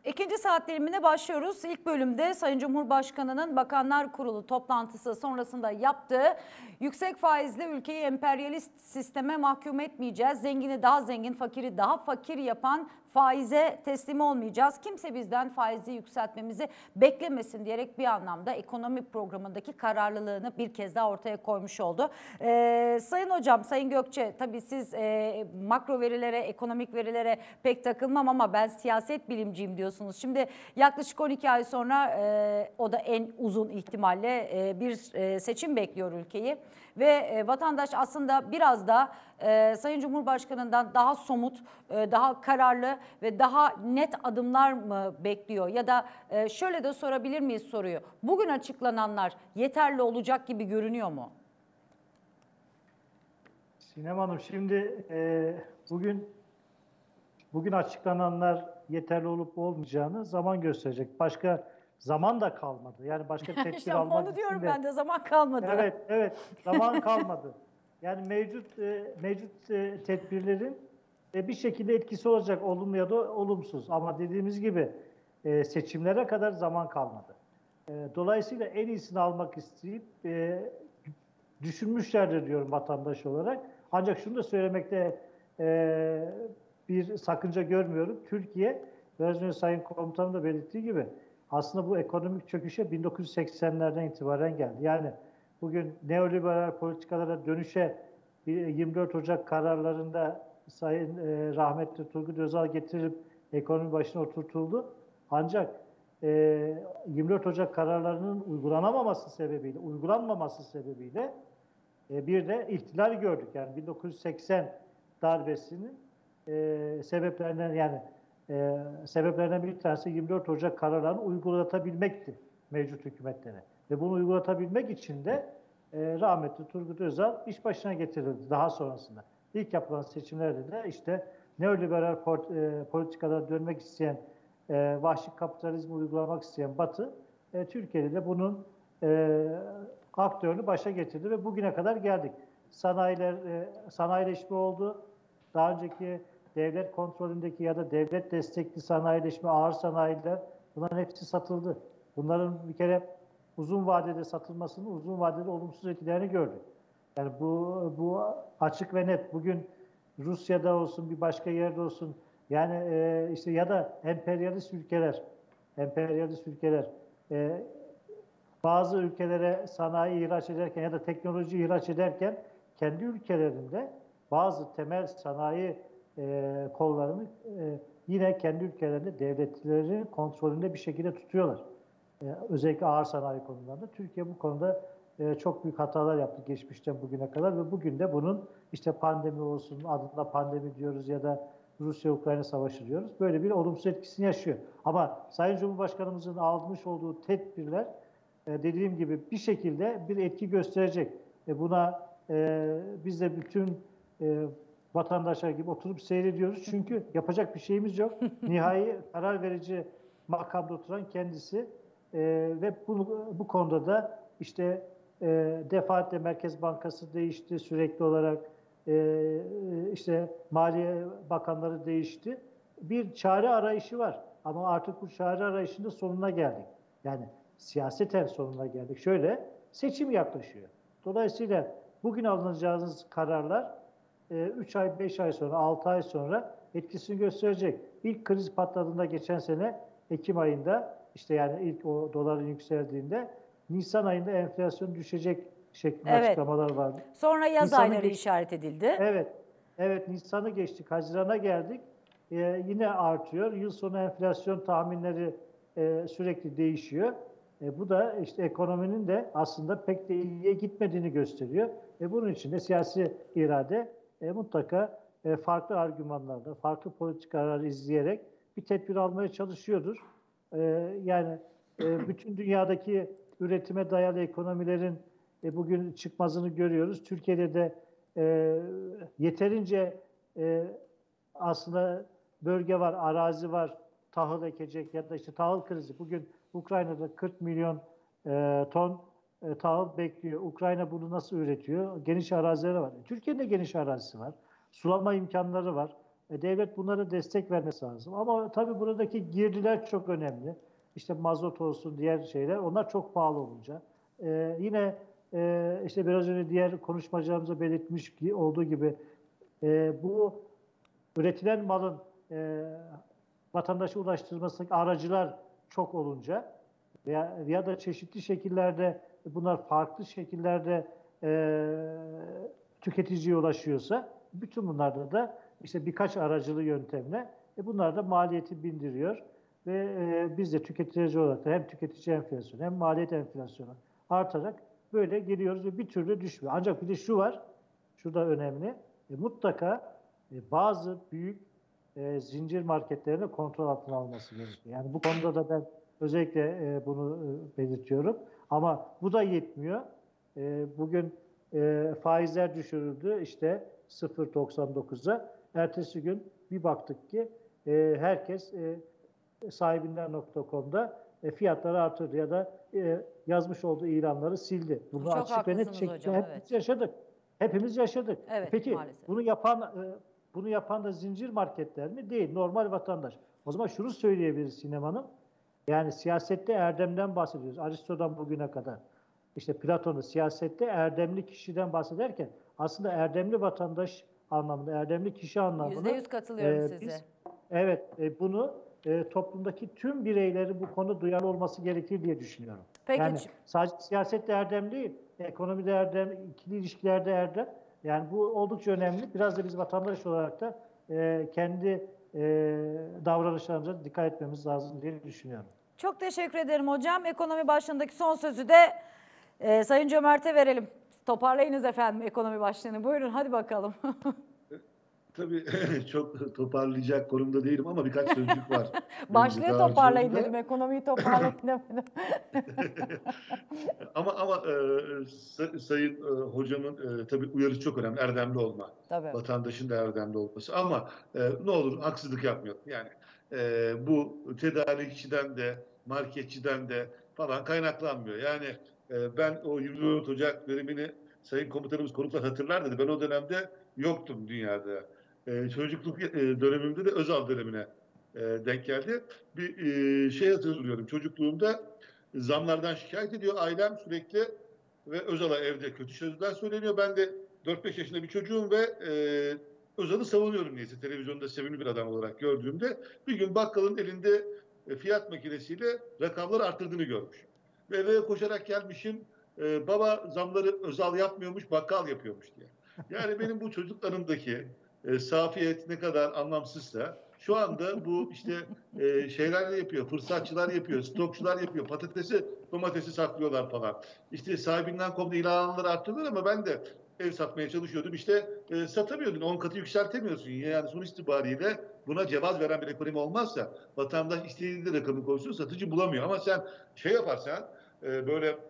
İkinci saat dilimine başlıyoruz. İlk bölümde Sayın Cumhurbaşkanı'nın Bakanlar Kurulu toplantısı sonrasında yaptığı yüksek faizli ülkeyi emperyalist sisteme mahkum etmeyeceğiz. Zengini daha zengin, fakiri daha fakir yapan faize teslim olmayacağız. Kimse bizden faizi yükseltmemizi beklemesin diyerek bir anlamda ekonomi programındaki kararlılığını bir kez daha ortaya koymuş oldu. Sayın Hocam, Sayın Gökçe, tabii siz makro verilere, ekonomik verilere pek takılmam ama ben siyaset bilimciyim diyorsunuz. Şimdi yaklaşık 12 ay sonra o da en uzun ihtimalle bir seçim bekliyor ülkeyi. Ve vatandaş aslında biraz da Sayın Cumhurbaşkanı'ndan daha somut, daha kararlı ve daha net adımlar mı bekliyor? Ya da şöyle de sorabilir miyiz soruyu? Bugün açıklananlar yeterli olacak gibi görünüyor mu? Sinem Hanım, şimdi bugün açıklananlar yeterli olup olmayacağını zaman gösterecek. Başka zaman da kalmadı. Yani başka tedbir İşte almak onu diyorum için de. ben de, zaman kalmadı. Evet, zaman kalmadı. Yani mevcut tedbirlerin bir şekilde etkisi olacak, olumlu ya da olumsuz. Ama dediğimiz gibi seçimlere kadar zaman kalmadı. Dolayısıyla en iyisini almak isteyip düşünmüşlerdir diyorum vatandaş olarak. Ancak şunu da söylemekte bir sakınca görmüyorum. Türkiye, biraz önce Sayın Komutanım da belirttiği gibi, aslında bu ekonomik çöküşe 1980'lerden itibaren geldi. Yani bugün neoliberal politikalara dönüşe 24 Ocak kararlarında Sayın rahmetli Turgut Özal getirilip ekonomi başına oturtuldu. Ancak 24 Ocak kararlarının uygulanmaması sebebiyle bir de ihtilal gördük. Yani 1980 darbesinin sebeplerinden bir tanesi 24 Ocak kararlarını uygulatabilmekti mevcut hükümetlere. Ve bunu uygulatabilmek için de rahmetli Turgut Özal iş başına getirildi daha sonrasında. İlk yapılan seçimlerde de işte neoliberal politikalara dönmek isteyen, vahşi kapitalizmi uygulamak isteyen Batı, Türkiye'de de bunun aktörünü başa getirdi ve bugüne kadar geldik. Sanayileşme oldu. Daha önceki devlet kontrolündeki ya da devlet destekli sanayileşme, ağır sanayiler, bunların hepsi satıldı. Bunların bir kere uzun vadede satılmasının uzun vadede olumsuz etkilerini gördük. Yani bu açık ve net. Bugün Rusya'da olsun, bir başka yerde olsun, yani işte ya da emperyalist ülkeler bazı ülkelere sanayi ihraç ederken ya da teknoloji ihraç ederken kendi ülkelerinde bazı temel sanayi kollarını yine kendi ülkelerinde devletlerin kontrolünde bir şekilde tutuyorlar. Özellikle ağır sanayi konularında. Türkiye bu konuda çok büyük hatalar yaptı geçmişten bugüne kadar ve bugün de bunun işte pandemi olsun, adında pandemi diyoruz ya da Rusya-Ukrayna savaşı diyoruz. Böyle bir olumsuz etkisini yaşıyor. Ama Sayın Cumhurbaşkanımızın almış olduğu tedbirler dediğim gibi bir şekilde bir etki gösterecek. Buna biz de bütün vatandaşlar gibi oturup seyrediyoruz. Çünkü yapacak bir şeyimiz yok. Nihai karar verici makamda oturan kendisi ve bu konuda da işte defaatle Merkez Bankası değişti sürekli olarak, işte Maliye Bakanları değişti. Bir çare arayışı var. Ama artık bu çare arayışında sonuna geldik. Yani siyaseten sonuna geldik. Şöyle, seçim yaklaşıyor. Dolayısıyla bugün alınacağınız kararlar 3 ay, 5 ay sonra, 6 ay sonra etkisini gösterecek. İlk kriz patladığında geçen sene Ekim ayında, işte yani ilk o doların yükseldiğinde, Nisan ayında enflasyon düşecek şeklinde açıklamalar vardı. Sonra yaz ayları işaret edildi. Evet, Nisan'ı geçtik, Haziran'a geldik. Yine artıyor. Yıl sonu enflasyon tahminleri sürekli değişiyor. Bu da işte ekonominin de aslında pek de iyiye gitmediğini gösteriyor. Bunun için de siyasi irade mutlaka farklı argümanlarda, farklı politikalar izleyerek bir tedbir almaya çalışıyordur. Yani bütün dünyadaki üretime dayalı ekonomilerin bugün çıkmazını görüyoruz. Türkiye'de de yeterince aslında bölge var, arazi var, tahıl ekecek ya da işte tahıl krizi. Bugün Ukrayna'da 40 milyon ton tahıl bekliyor. Ukrayna bunu nasıl üretiyor? Geniş arazileri var. Türkiye'nin de geniş arazisi var. Sulama imkanları var. Devlet bunlara destek vermesi lazım. Ama tabii buradaki girdiler çok önemli. İşte mazot olsun, diğer şeyler, onlar çok pahalı olunca. Yine işte biraz önce diğer konuşmacılarımıza belirtmiş olduğu gibi bu üretilen malın vatandaşa ulaştırılmasındaki aracılar çok olunca ya da çeşitli şekillerde bunlar farklı şekillerde tüketiciye ulaşıyorsa bütün bunlarda da işte birkaç aracılı yöntemle bunlar da maliyeti bindiriyor ve biz de tüketici olarak da hem tüketici enflasyonu hem maliyet enflasyonu artarak böyle geliyoruz ve bir türlü düşmüyor. Ancak bir de şu var, şu da önemli. Mutlaka bazı büyük zincir marketlerine kontrol altına alması gerekiyor. Yani bu konuda da ben özellikle bunu belirtiyorum. Ama bu da yetmiyor. Bugün faizler düşürüldü işte 0,99'a. Ertesi gün bir baktık ki herkes sahibinden.com'da fiyatları artırdı ya da yazmış olduğu ilanları sildi. Bunu Çok açık ve net haklısınız şekilde hocam, evet. hepimiz yaşadık. Hepimiz yaşadık. Evet, Peki maalesef. bunu yapan da zincir marketler mi? Değil. Normal vatandaş. O zaman şunu söyleyebiliriz Sinem Hanım. Yani siyasette erdemden bahsediyoruz. Aristo'dan bugüne kadar. İşte Platon'u siyasette erdemli kişiden bahsederken aslında erdemli vatandaş anlamında, erdemli kişi anlamını %100 katılıyorum size. biz evet bunu toplumdaki tüm bireylerin bu konu duyarlı olması gerekir diye düşünüyorum. Peki, Yani sadece siyasette erdem değil, ekonomide erdem, ikili ilişkilerde erdem. Yani bu oldukça önemli. Biraz da biz vatandaş olarak da kendi davranışlarımıza dikkat etmemiz lazım diye düşünüyorum. çok teşekkür ederim hocam. Ekonomi başlığındaki son sözü de Sayın Cömert'e verelim. Toparlayınız efendim ekonomi başlığını. Buyurun, hadi bakalım. Tabii çok toparlayacak konumda değilim ama birkaç sözcük var benim Başlığı toparlayın dağarcığımda. dedim, ekonomiyi toparlayın demedim. Ama sayın hocamın tabii uyarısı çok önemli. Erdemli olma. Tabii. Vatandaşın da erdemli olması. Ama ne olur haksızlık yapmayalım. Yani bu tedarikçiden de marketçiden de falan kaynaklanmıyor. Yani ben o 24 Ocak dönemini sayın komutanımız konuklar hatırlar dedi. Ben o dönemde yoktum dünyada. Çocukluk dönemimde de Özal dönemine denk geldi. Bir şey hatırlıyorum. Çocukluğumda zamlardan şikayet ediyor ailem sürekli ve Özal'a evde kötü sözler söyleniyor. Ben de 4-5 yaşında bir çocuğum ve Özal'ı savunuyorum neyse televizyonda sevimli bir adam olarak gördüğümde bir gün bakkalın elinde fiyat makinesiyle rakamları arttırdığını görmüşüm. Ve eve koşarak gelmişim. Baba zamları Özal yapmıyormuş, bakkal yapıyormuş diye. Yani benim bu çocuklarımdaki safiyet ne kadar anlamsızsa şu anda bu işte şeyler yapıyor, fırsatçılar yapıyor, stokçular yapıyor, patatesi, domatesi saklıyorlar falan. İşte sahibinden komda ilanları arttırdılar ama ben de ev satmaya çalışıyordum. İşte satamıyordun, 10 katı yükseltemiyorsun. Yani sonuç itibariyle buna cevaz veren bir ekonomi olmazsa vatandaş istediği rakamı koysun, satıcı bulamıyor. Ama sen şey yaparsan böyle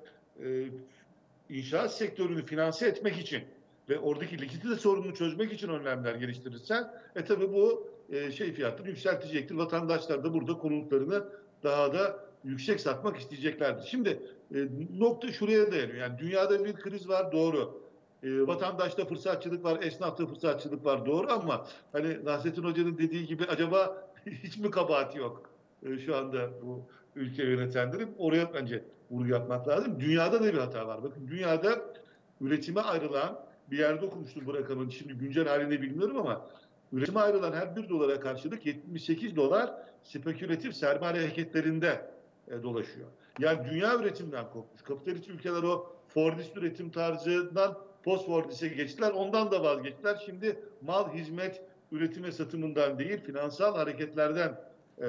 inşaat sektörünü finanse etmek için ve oradaki likidite sorununu çözmek için önlemler geliştirirsen tabii bu fiyatları yükseltecektir. Vatandaşlar da burada konutlarını daha da yüksek satmak isteyeceklerdir. Şimdi nokta şuraya dayanıyor. Yani dünyada bir kriz var, doğru. Vatandaşta fırsatçılık var, esnafta fırsatçılık var, doğru, ama hani Nasrettin Hoca'nın dediği gibi acaba hiç mi kabahati yok şu anda bu ülke yönetenlerin? Oraya bence vurgu yapmak lazım. Dünyada da bir hata var. Bakın dünyada üretime ayrılan, bir yerde okumuştum bu rakamın, şimdi güncel halini bilmiyorum ama üretime ayrılan her 1 dolara karşılık 78 dolar spekülatif sermaye hareketlerinde dolaşıyor. Yani dünya üretimden kopmuş. Kapitalist ülkeler o Fordist üretim tarzından post-Fordist'e geçtiler. Ondan da vazgeçtiler. Şimdi mal, hizmet, üretim ve satımından değil, finansal hareketlerden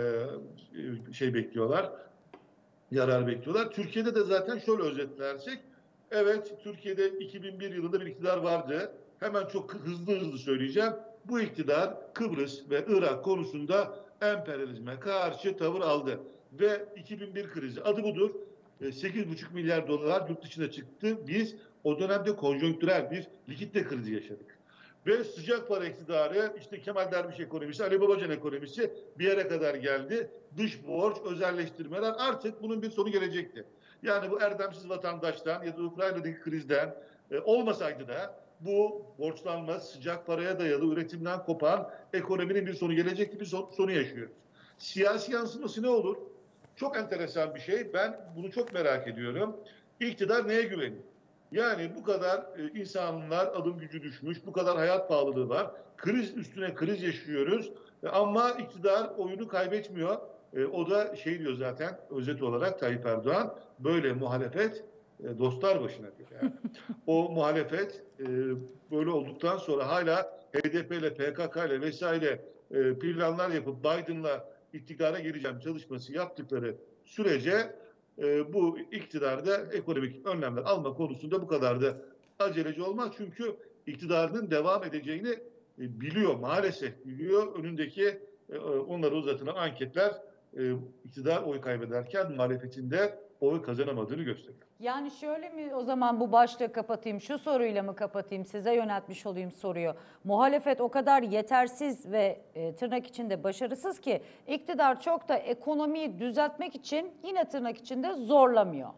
bekliyorlar. Yarar bekliyorlar. Türkiye'de de zaten şöyle özetlersek, evet, Türkiye'de 2001 yılında bir iktidar vardı. Hemen çok hızlı söyleyeceğim. Bu iktidar Kıbrıs ve Irak konusunda emperyalizme karşı tavır aldı. Ve 2001 krizi adı budur. 8,5 milyar dolar yurt dışına çıktı. Biz o dönemde konjonktürel bir likitte krizi yaşadık. Ve sıcak para iktidarı, işte Kemal Derviş ekonomisi, Ali Babacan ekonomisi bir yere kadar geldi. Dış borç, özelleştirmeler, artık bunun bir sonu gelecekti. Yani bu erdemsiz vatandaştan ya da Ukrayna'daki krizden Olmasaydı da bu borçlanma, sıcak paraya dayalı üretimden kopan ekonominin bir sonu gelecekti, bir sonu yaşıyoruz. Siyasi yansıması ne olur? Çok enteresan bir şey. Ben bunu çok merak ediyorum. İktidar neye güveniyor? Yani bu kadar insanlar alım gücü düşmüş, bu kadar hayat pahalılığı var. Kriz üstüne kriz yaşıyoruz. Ama iktidar oyunu kaybetmiyor. O da şey diyor zaten özet olarak Tayyip Erdoğan, böyle muhalefet dostlar başına diyor. Yani o muhalefet böyle olduktan sonra hala HDP ile PKK ile vesaire planlar yapıp Biden'la iktidara geleceğim çalışması yaptıkları sürece bu iktidarda ekonomik önlemler alma konusunda bu kadar da aceleci olmaz. Çünkü iktidarının devam edeceğini biliyor, maalesef biliyor. Önündeki onları uzatılan anketler iktidar oy kaybederken muhalefetinde oy kazanamadığını gösteriyor. Yani şöyle mi o zaman bu başlığı kapatayım, şu soruyla mı kapatayım, size yöneltmiş olayım soruyu. Muhalefet o kadar yetersiz ve tırnak içinde başarısız ki iktidar çok da ekonomiyi düzeltmek için yine tırnak içinde zorlamıyor.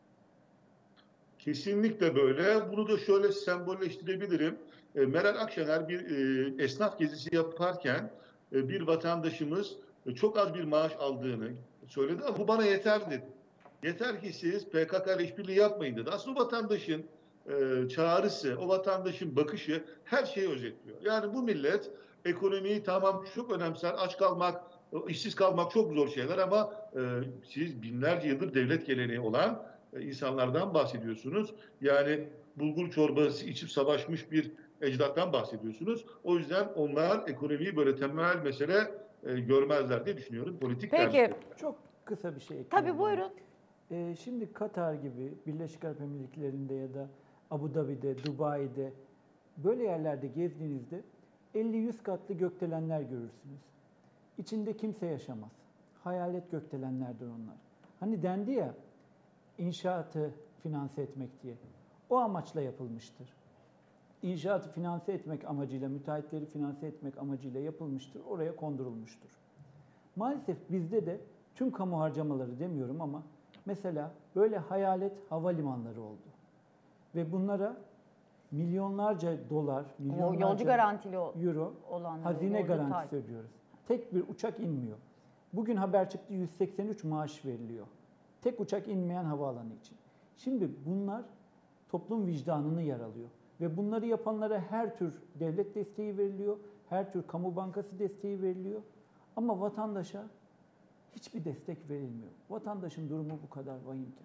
Kesinlikle böyle. Bunu da şöyle sembolleştirebilirim. Meral Akşener bir esnaf gezisi yaparken bir vatandaşımız çok az bir maaş aldığını söyledi ama bu bana yeter dedi. Yeter ki siz PKK ile işbirliği yapmayın dedi. Aslında o vatandaşın çağrısı, o vatandaşın bakışı her şeyi özetliyor. Yani bu millet ekonomiyi tamam çok önemser, aç kalmak, işsiz kalmak çok zor şeyler ama siz binlerce yıldır devlet geleneği olan insanlardan bahsediyorsunuz. Yani bulgur çorbası içip savaşmış bir ecdattan bahsediyorsunuz. O yüzden onlar ekonomiyi böyle temel mesele görmezler diye düşünüyorum. Politik Peki. tercihler. Çok kısa bir şey Tabii ekleyelim. buyurun. Şimdi Katar gibi Birleşik Arap Emirlikleri'nde ya da Abu Dhabi'de, Dubai'de böyle yerlerde gezdiğinizde 50-100 katlı gökdelenler görürsünüz. İçinde kimse yaşamaz. Hayalet gökdelenlerdir onlar. Hani dendi ya inşaatı finanse etmek diye. O amaçla yapılmıştır. İnşaatı finanse etmek amacıyla, müteahhitleri finanse etmek amacıyla yapılmıştır. Oraya kondurulmuştur. Maalesef bizde de tüm kamu harcamaları demiyorum ama mesela böyle hayalet havalimanları oldu. Ve bunlara milyonlarca dolar, O milyonlarca yolcu garantili euro olanları, hazine yolcu garantisi ödüyoruz. Tek bir uçak inmiyor. Bugün haber çıktı 183 maaş veriliyor. Tek uçak inmeyen havaalanı için. Şimdi bunlar toplum vicdanını yaralıyor. Ve bunları yapanlara her tür devlet desteği veriliyor, her tür kamu bankası desteği veriliyor. Ama vatandaşa hiçbir destek verilmiyor. Vatandaşın durumu bu kadar vahimken.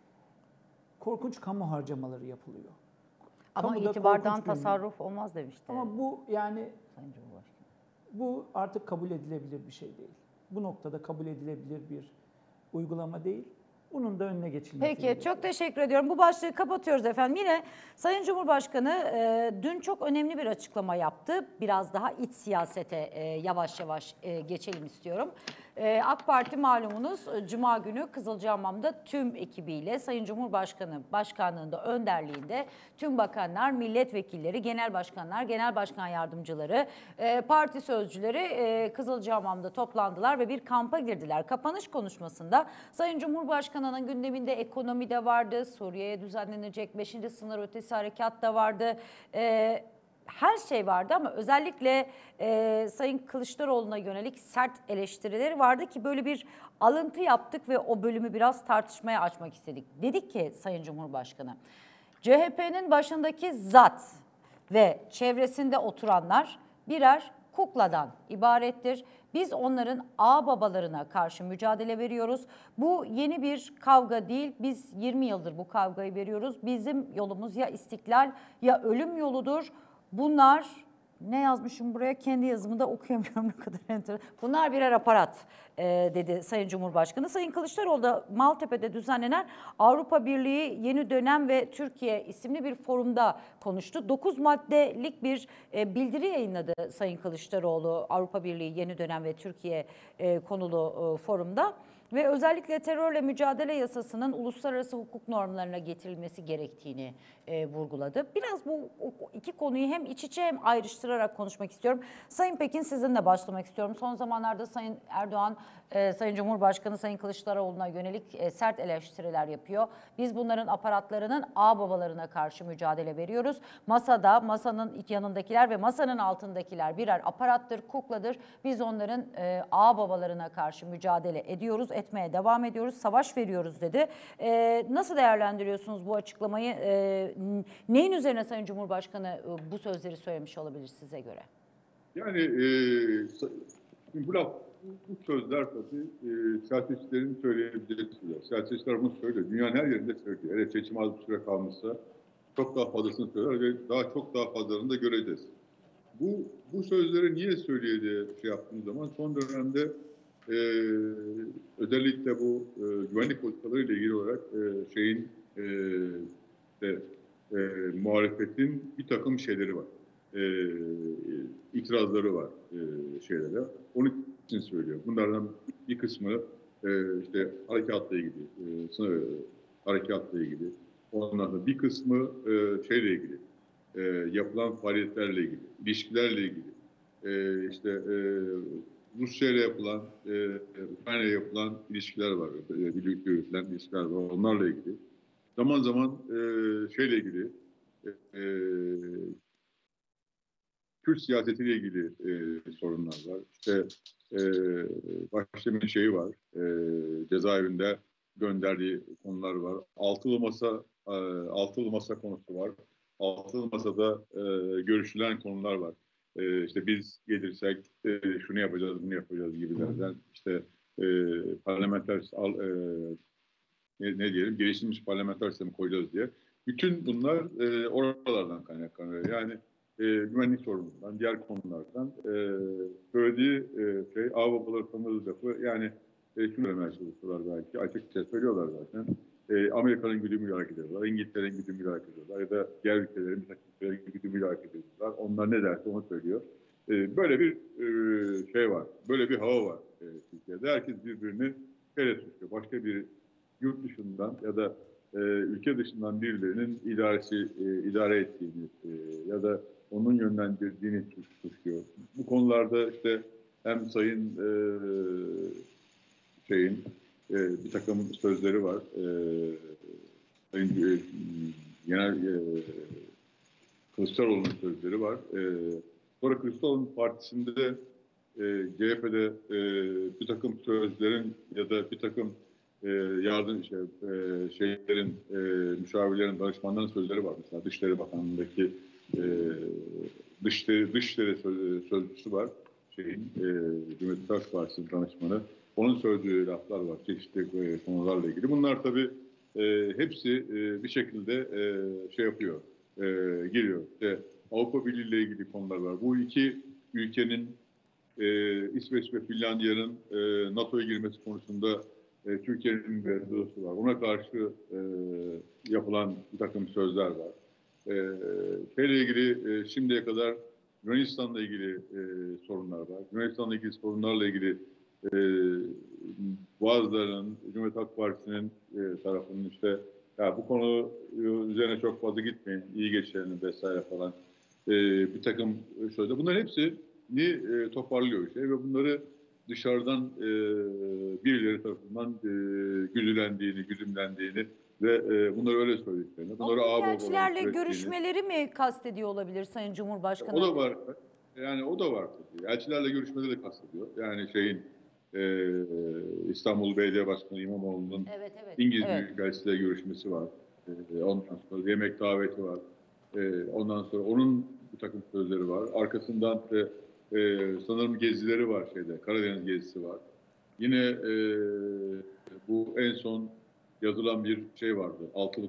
Korkunç kamu harcamaları yapılıyor. Ama Kamuda itibardan korkunç bir- tasarruf olmaz demişti Ama bu yani Sayın Cumhurbaşkanı. bu artık kabul edilebilir bir şey değil. Bu noktada kabul edilebilir bir uygulama değil. Bunun da önüne geçilmesi Peki gerekiyor. çok teşekkür ediyorum. Bu başlığı kapatıyoruz efendim. Yine Sayın Cumhurbaşkanı dün çok önemli bir açıklama yaptı. Biraz daha iç siyasete yavaş yavaş geçelim istiyorum. AK Parti malumunuz Cuma günü Kızılcahamam'da tüm ekibiyle Sayın Cumhurbaşkanı başkanlığında önderliğinde tüm bakanlar, milletvekilleri, genel başkanlar, genel başkan yardımcıları, parti sözcüleri Kızılcahamam'da toplandılar ve bir kampa girdiler. Kapanış konuşmasında Sayın Cumhurbaşkanı'nın gündeminde ekonomi de vardı, Suriye'ye düzenlenecek 5. sınır ötesi harekat da vardı. Her şey vardı ama özellikle Sayın Kılıçdaroğlu'na yönelik sert eleştirileri vardı ki böyle bir alıntı yaptık ve o bölümü biraz tartışmaya açmak istedik. Dedik ki Sayın Cumhurbaşkanı, CHP'nin başındaki zat ve çevresinde oturanlar birer kukladan ibarettir. Biz onların ağababalarına karşı mücadele veriyoruz. Bu yeni bir kavga değil. Biz 20 yıldır bu kavgayı veriyoruz. Bizim yolumuz ya istiklal ya ölüm yoludur. Bunlar ne yazmışım buraya, kendi yazımı da okuyamıyorum, ne kadar enteresan. Bunlar birer aparat dedi Sayın Cumhurbaşkanı. Sayın Kılıçdaroğlu da Maltepe'de düzenlenen Avrupa Birliği Yeni Dönem ve Türkiye isimli bir forumda konuştu. 9 maddelik bir bildiri yayınladı Sayın Kılıçdaroğlu Avrupa Birliği Yeni Dönem ve Türkiye konulu forumda. Ve özellikle terörle mücadele yasasının uluslararası hukuk normlarına getirilmesi gerektiğini vurguladı. Biraz bu iki konuyu hem iç içe hem ayrıştırarak konuşmak istiyorum. Sayın Pekin, sizinle başlamak istiyorum. Son zamanlarda Sayın Erdoğan, Sayın Cumhurbaşkanı Sayın Kılıçdaroğlu'na yönelik sert eleştiriler yapıyor. Biz bunların aparatlarının ağababalarına karşı mücadele veriyoruz. Masada, masanın yanındakiler ve masanın altındakiler birer aparattır, kukladır. Biz onların ağababalarına karşı mücadele ediyoruz, etmeye devam ediyoruz, savaş veriyoruz dedi. Nasıl değerlendiriyorsunuz bu açıklamayı? Neyin üzerine Sayın Cumhurbaşkanı bu sözleri söylemiş olabilir size göre? Yani bu sözler tabii siyasetçilerin söyleyebileceği sözler. Siyasetçiler bunu söylüyor. Dünyanın her yerinde söylüyor. Hele seçim az bir süre kalmışsa çok daha fazlasını söyler ve çok daha fazlalarını da göreceğiz. Bu sözleri niye söylüyor diye yaptığımız zaman son dönemde özellikle bu güvenlik politikaları ile ilgili olarak muhalefetin bir takım şeyleri var. İtirazları var şeylere. Onun için söylüyor. Bunlardan bir kısmı işte harekatla ilgili, harekatla ilgili. Ondan sonra bir kısmı şeyle ilgili, yapılan faaliyetlerle ilgili, ilişkilerle ilgili. Rusya ile yapılan, Ukrayna ile yapılan ilişkiler var, birlikte yürütülen ilişkiler var. Onlarla ilgili. Zaman zaman şeyle ilgili, Kürt siyasetiyle ilgili sorunlar var. İşte Bahçeli'nin şeyi var, cezaevinde gönderdiği konular var. Altılı masa konusu var. Altılı masada görüşülen konular var. İşte biz gelirsek şunu yapacağız, bunu yapacağız gibilerden. İşte parlamenter ne diyelim, geliştirilmiş parlamenter sistemi koyacağız diye. Bütün bunlar oralardan kaynaklanıyor. Yani güvenlik sorunundan, diğer konulardan söylediği ağababaları tanıdığı lafı, yani şunu demeye çalışıyorlar belki, açıkça söylüyorlar zaten. Amerika'nın güdümüyle hareket ediyorlar, İngiltere'nin güdümüyle hareket ediyorlar ya da diğer ülkelerin güdümüyle hareket ediyorlar. Onlar ne derse onu söylüyor. Böyle bir şey var, böyle bir hava var Türkiye'de. Herkes birbirini şeyle tutuyor. Başka bir yurt dışından ya da ülke dışından birilerinin idare ettiğini ya da onun yönlendirdiğini suçluyor. Bu konularda işte hem Sayın bir takım sözleri var. Sayın Genel Kılıçdaroğlu'nun sözleri var. Sonra Kılıçdaroğlu'nun partisinde CHP'de bir takım sözlerin ya da bir takım müşavirlerin, danışmanların sözleri var. Mesela Dışişleri Bakanlığı'ndaki Dışişleri Sözcüsü var. Cumhuriyet Halk Partisi danışmanı. Onun söylediği laflar var çeşitli konularla ilgili. Bunlar tabii hepsi bir şekilde yapıyor, giriyor. Avrupa Birliği ile ilgili konular var. Bu iki ülkenin İsveç ve Finlandiya'nın NATO'ya girmesi konusunda Türkiye'nin bir mevzusu var. Ona karşı yapılan bir takım sözler var. Şeyle ilgili şimdiye kadar Yunanistan'la ilgili sorunlar var. Yunanistan'la ilgili sorunlarla ilgili bazılarının, Cumhuriyet Halk Partisi'nin tarafının işte ya bu konu üzerine çok fazla gitmeyin, iyi geçelim vesaire falan bir takım sözler. Bunların hepsini toparlıyor işte ve bunları dışarıdan birileri tarafından güdümlendiğini ve bunları öyle söylediklerini. Büyükelçilerle görüşmeleri mi kastediyor olabilir Sayın Cumhurbaşkanı? O da var. Yani o da var tabii. Elçilerle görüşmeleri de kastediyor. Yani İstanbul Belediye Başkanı İmamoğlu'nun İngiliz Büyükelçisiyle görüşmesi var. Ondan sonra yemek daveti var. Ondan sonra onun bir takım sözleri var. Arkasından sanırım gezileri var Karadeniz gezisi var. Yine bu en son yazılan bir şey vardı. Altılı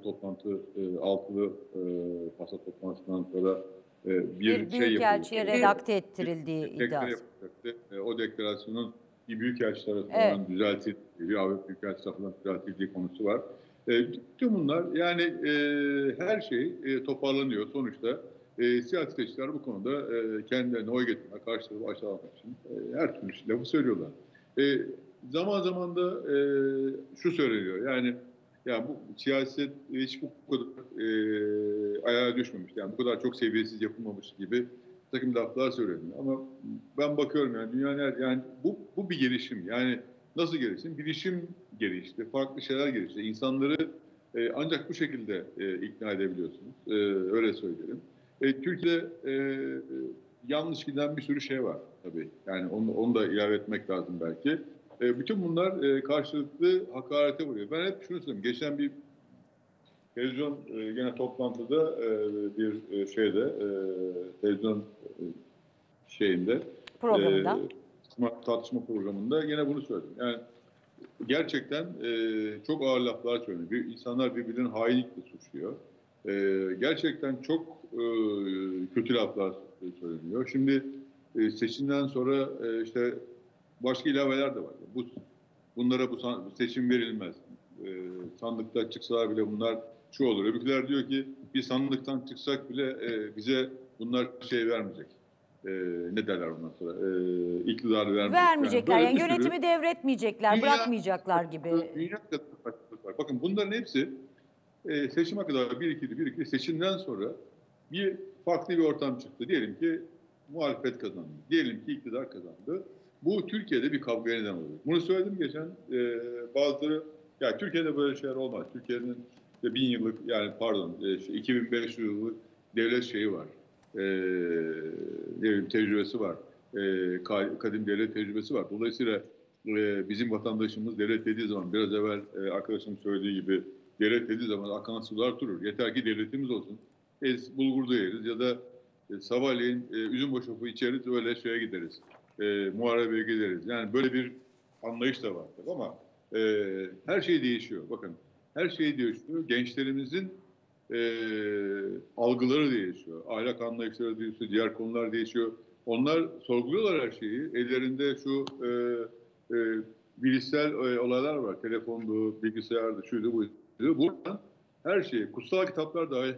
masa toplantısından sonra bir büyükelçiye redakte ettirildiği iddiası. O deklarasyonun bir büyükelçi tarafından düzeltildiği, bir Avrupa Büyükelçisi tarafından düzeltildiği konusu var. Tüm bunlar yani her şey toparlanıyor sonuçta. Siyasetçiler bu konuda kendilerine oy getirme, karşı tarafı aşağılamak için her türlü lafı söylüyorlar. Zaman zaman da şu söyleniyor, yani Ya bu siyaset hiç bu kadar ayağa düşmemiş. Yani bu kadar çok seviyesiz yapılmamış gibi bir takım laflar söyleniyor. Ama ben bakıyorum yani dünyanın yani bu bir gelişim. Yani nasıl gelişim? Bilişim gelişti, farklı şeyler gelişti. İnsanları ancak bu şekilde ikna edebiliyorsunuz. Öyle söylerim. Türkiye'de yanlış giden bir sürü şey var tabii. Yani onu da ilave etmek lazım belki. Bütün bunlar karşılıklı hakarete vuruyor. Ben hep şunu söyleyeyim. Geçen bir televizyon gene toplantıda bir televizyon şeyinde Programında. tartışma programında gene bunu söyledim. Yani gerçekten çok ağır laflar söyleniyor. İnsanlar birbirinin hainlikle suçluyor. Gerçekten çok kötü laflar söyleniyor. Şimdi seçimden sonra işte başka ilaveler de var. Bunlara bu seçim verilmez. Sandıkta çıksalar bile bunlar şu olur. Öbürküler diyor ki bir sandıktan çıksak bile bize bunlar şey vermeyecek. Ne derler ondan sonra? İktidarı vermeyecek. Vermeyecekler. Böyle Yani bir sürü yönetimi devretmeyecekler, bırakmayacaklar gibi. dünya kadar farklılık var. Bakın bunların hepsi seçime kadar birikti. Seçimden sonra farklı bir ortam çıktı. Diyelim ki muhalefet kazandı. Diyelim ki iktidar kazandı. Bu Türkiye'de bir kavgaya neden oluyor. Bunu söyledim geçen bazıları ya Türkiye'de böyle şeyler olmaz. Türkiye'nin 1000 yıllık yani pardon 2500 yıllık devlet şeyi var. Tecrübesi var. Kadim devlet tecrübesi var. Dolayısıyla bizim vatandaşımız devlet dediği zaman biraz evvel arkadaşım söylediği gibi devlet dediği zaman akan sular durur. Yeter ki devletimiz olsun. Bulgur yeriz ya da sabahleyin üzüm boşafı içeriz öyle şeye gideriz. Muharebeye gideriz. Yani böyle bir anlayış da var ama her şey değişiyor. Bakın her şey değişiyor. Gençlerimizin algıları değişiyor. Ahlak anlayışları değişiyor. Diğer konular değişiyor. Onlar sorguluyorlar her şeyi. Ellerinde şu bilişsel olaylar var. Telefondu, bilgisayardı, şuydu, buydu. Buradan her şeyi, kutsal kitaplar dahil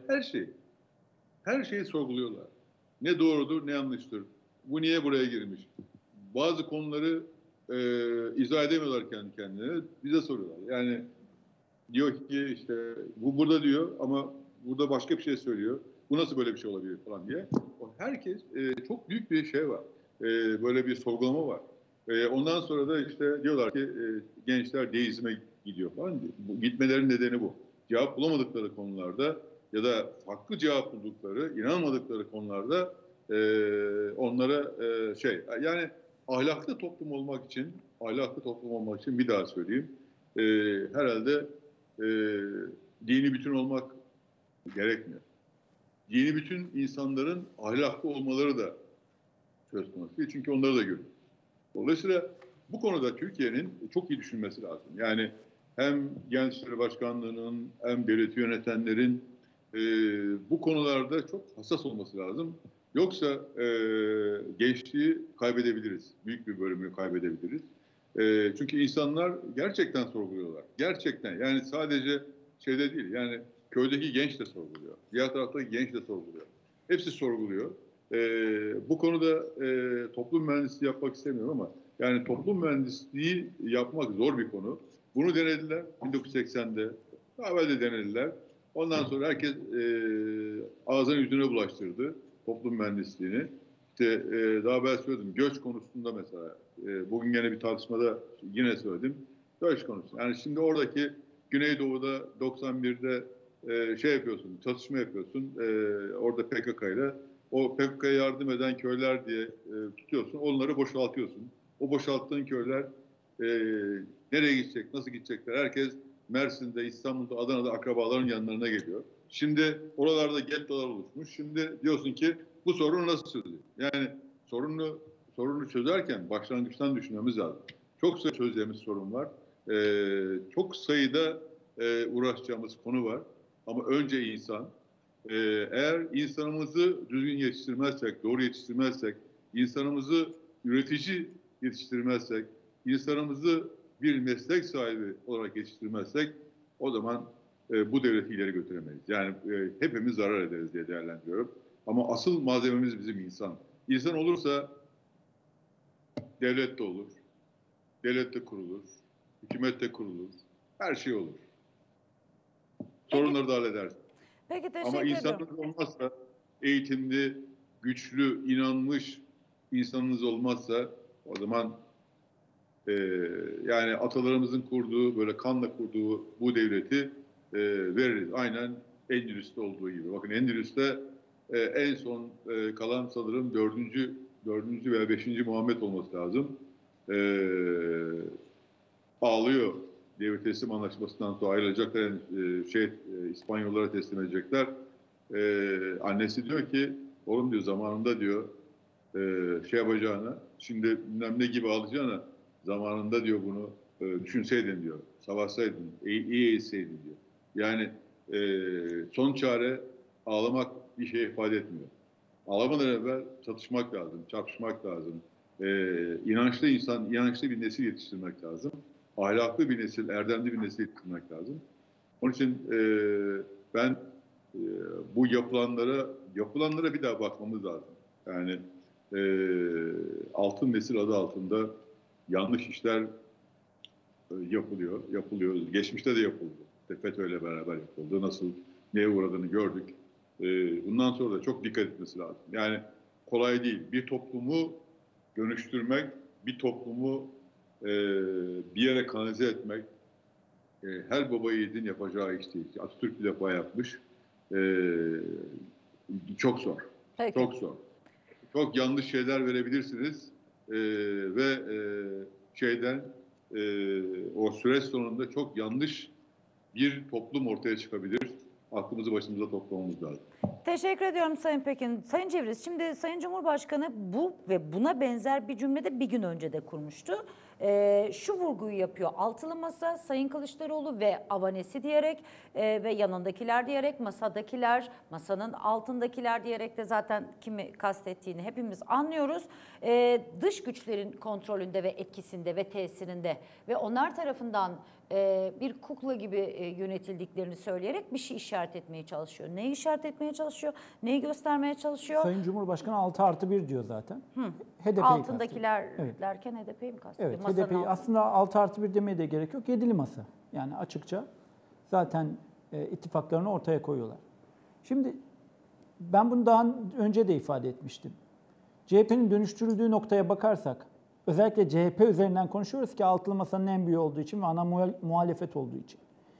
her şeyi sorguluyorlar. Ne doğrudur, ne yanlıştır. Bu niye buraya girmiş? Bazı konuları izah edemiyorlar kendi kendilerine. Bize soruyorlar. Yani diyor ki işte bu burada diyor ama burada başka bir şey söylüyor. Bu nasıl böyle bir şey olabilir falan diye. Herkes çok büyük bir şey var. Böyle bir sorgulama var. Ondan sonra da işte diyorlar ki gençler deizme gidiyor falan. Gitmelerinin nedeni bu. Cevap bulamadıkları konularda ya da farklı cevap buldukları, inanmadıkları konularda onlara yani ahlaklı toplum olmak için bir daha söyleyeyim. Herhalde dini bütün olmak gerekmiyor. Dini bütün insanların ahlaklı olmaları da söz konusu. Çünkü onları da görüyor. Dolayısıyla bu konuda Türkiye'nin çok iyi düşünmesi lazım. Yani hem Gençleri Başkanlığı'nın hem devleti yönetenlerin bu konularda çok hassas olması lazım. Yoksa gençliği kaybedebiliriz. Büyük bir bölümü kaybedebiliriz. Çünkü insanlar gerçekten sorguluyorlar. Gerçekten yani sadece şeyde değil yani köydeki genç de sorguluyor. Diğer taraftaki genç de sorguluyor. Hepsi sorguluyor. Bu konuda toplum mühendisliği yapmak istemiyorum ama yani toplum mühendisliği yapmak zor bir konu. Bunu denediler 1980'de. Daha evvel de denediler. Ondan sonra herkes ağzına yüzüne bulaştırdı toplum mühendisliğini. İşte daha evvel söyledim göç konusunda mesela bugün yine bir tartışmada yine söyledim. Göç konusu. Yani şimdi oradaki Güneydoğu'da 91'de şey yapıyorsun, çatışma yapıyorsun. Orada PKK ile o PKK'ya yardım eden köyler diye tutuyorsun. Onları boşaltıyorsun. O boşalttığın köyler nereye gidecek, nasıl gidecekler? Herkes Mersin'de, İstanbul'da, Adana'da akrabaların yanlarına geliyor. Şimdi oralarda gettolar oluşmuş. Şimdi diyorsun ki bu sorunu nasıl çözülür? Yani sorunu çözerken başlangıçtan düşünmemiz lazım. Çok sayıda çözeceğimiz sorun var. Çok sayıda uğraşacağımız konu var. Ama önce insan. Eğer insanımızı düzgün yetiştirmezsek, doğru yetiştirmezsek, insanımızı üretici yetiştirmezsek, insanımızı bir meslek sahibi olarak yetiştirmezsek o zaman bu devleti ileri götüremeyiz. Yani hepimiz zarar ederiz diye değerlendiriyorum. Ama asıl malzememiz bizim insan. İnsan olursa devlet de olur, devlet de kurulur, hükümet de kurulur, her şey olur. sorunları da halledersin. Peki, Ama teşekkür ediyorum. insanınız olmazsa, eğitimli, güçlü, inanmış insanınız olmazsa o zaman yani atalarımızın kurduğu, böyle kanla kurduğu bu devleti veririz. Aynen Endülüs'te olduğu gibi. Bakın Endülüs'te en son kalan sanırım dördüncü veya beşinci Muhammed olması lazım. Ağlıyor. Devlet teslim anlaşmasından sonra ayrılacaklar. Yani, İspanyollara teslim edecekler. Annesi diyor ki, oğlum diyor zamanında diyor şey yapacağına, şimdi bilmem ne gibi alacağına zamanında diyor bunu düşünseydin diyor. Savaşsaydın, iyi eğitseydin diyor. Yani son çare ağlamak bir şey ifade etmiyor. Ağlamadan evvel çatışmak lazım, çarpışmak lazım. İnançlı insan, inançlı bir nesil yetiştirmek lazım. Ahlaklı bir nesil, erdemli bir nesil yetiştirmek lazım. Onun için ben bu yapılanlara bir daha bakmamız lazım. Yani altın nesil adı altında yanlış işler yapılıyor. Geçmişte de yapıldı. FETÖ'yle beraber yapıldı. Nasıl, neye uğradığını gördük. Bundan sonra da çok dikkat etmesi lazım. Yani kolay değil. Bir toplumu dönüştürmek, bir toplumu bir yere kanalize etmek her baba yiğidin yapacağı iş değil. Atatürk bir defa yapmış. Çok zor. Peki. Çok zor. Çok yanlış şeyler verebilirsiniz ve o süreç sonunda çok yanlış bir toplum ortaya çıkabilir. Aklımızı başımıza toplamamız lazım. Teşekkür ediyorum Sayın Pekin. Sayın Cevriz, şimdi Sayın Cumhurbaşkanı bu ve buna benzer bir cümlede bir gün önce de kurmuştu. Şu vurguyu yapıyor. Altılı masa, Sayın Kılıçdaroğlu ve avanesi diyerek ve yanındakiler diyerek, masadakiler, masanın altındakiler diyerek de zaten kimi kastettiğini hepimiz anlıyoruz. Dış güçlerin kontrolünde ve etkisinde ve tesirinde ve onlar tarafından bir kukla gibi yönetildiklerini söyleyerek bir şey işaret etmeye çalışıyor. Neyi işaret etmeye çalışıyor? Neyi göstermeye çalışıyor? Sayın Cumhurbaşkanı 6+1 diyor zaten. HDP'yi Altındakiler kastediyor. derken HDP'yi mi kastediyor? Evet, Masanın HDP'yi altında. aslında 6+1 demeye de gerek yok. 7'li masa. Yani açıkça zaten ittifaklarını ortaya koyuyorlar. Şimdi ben bunu daha önce de ifade etmiştim. CHP'nin dönüştürüldüğü noktaya bakarsak, özellikle CHP üzerinden konuşuyoruz ki altılı masanın en büyüğü olduğu için ve ana muhalefet olduğu için.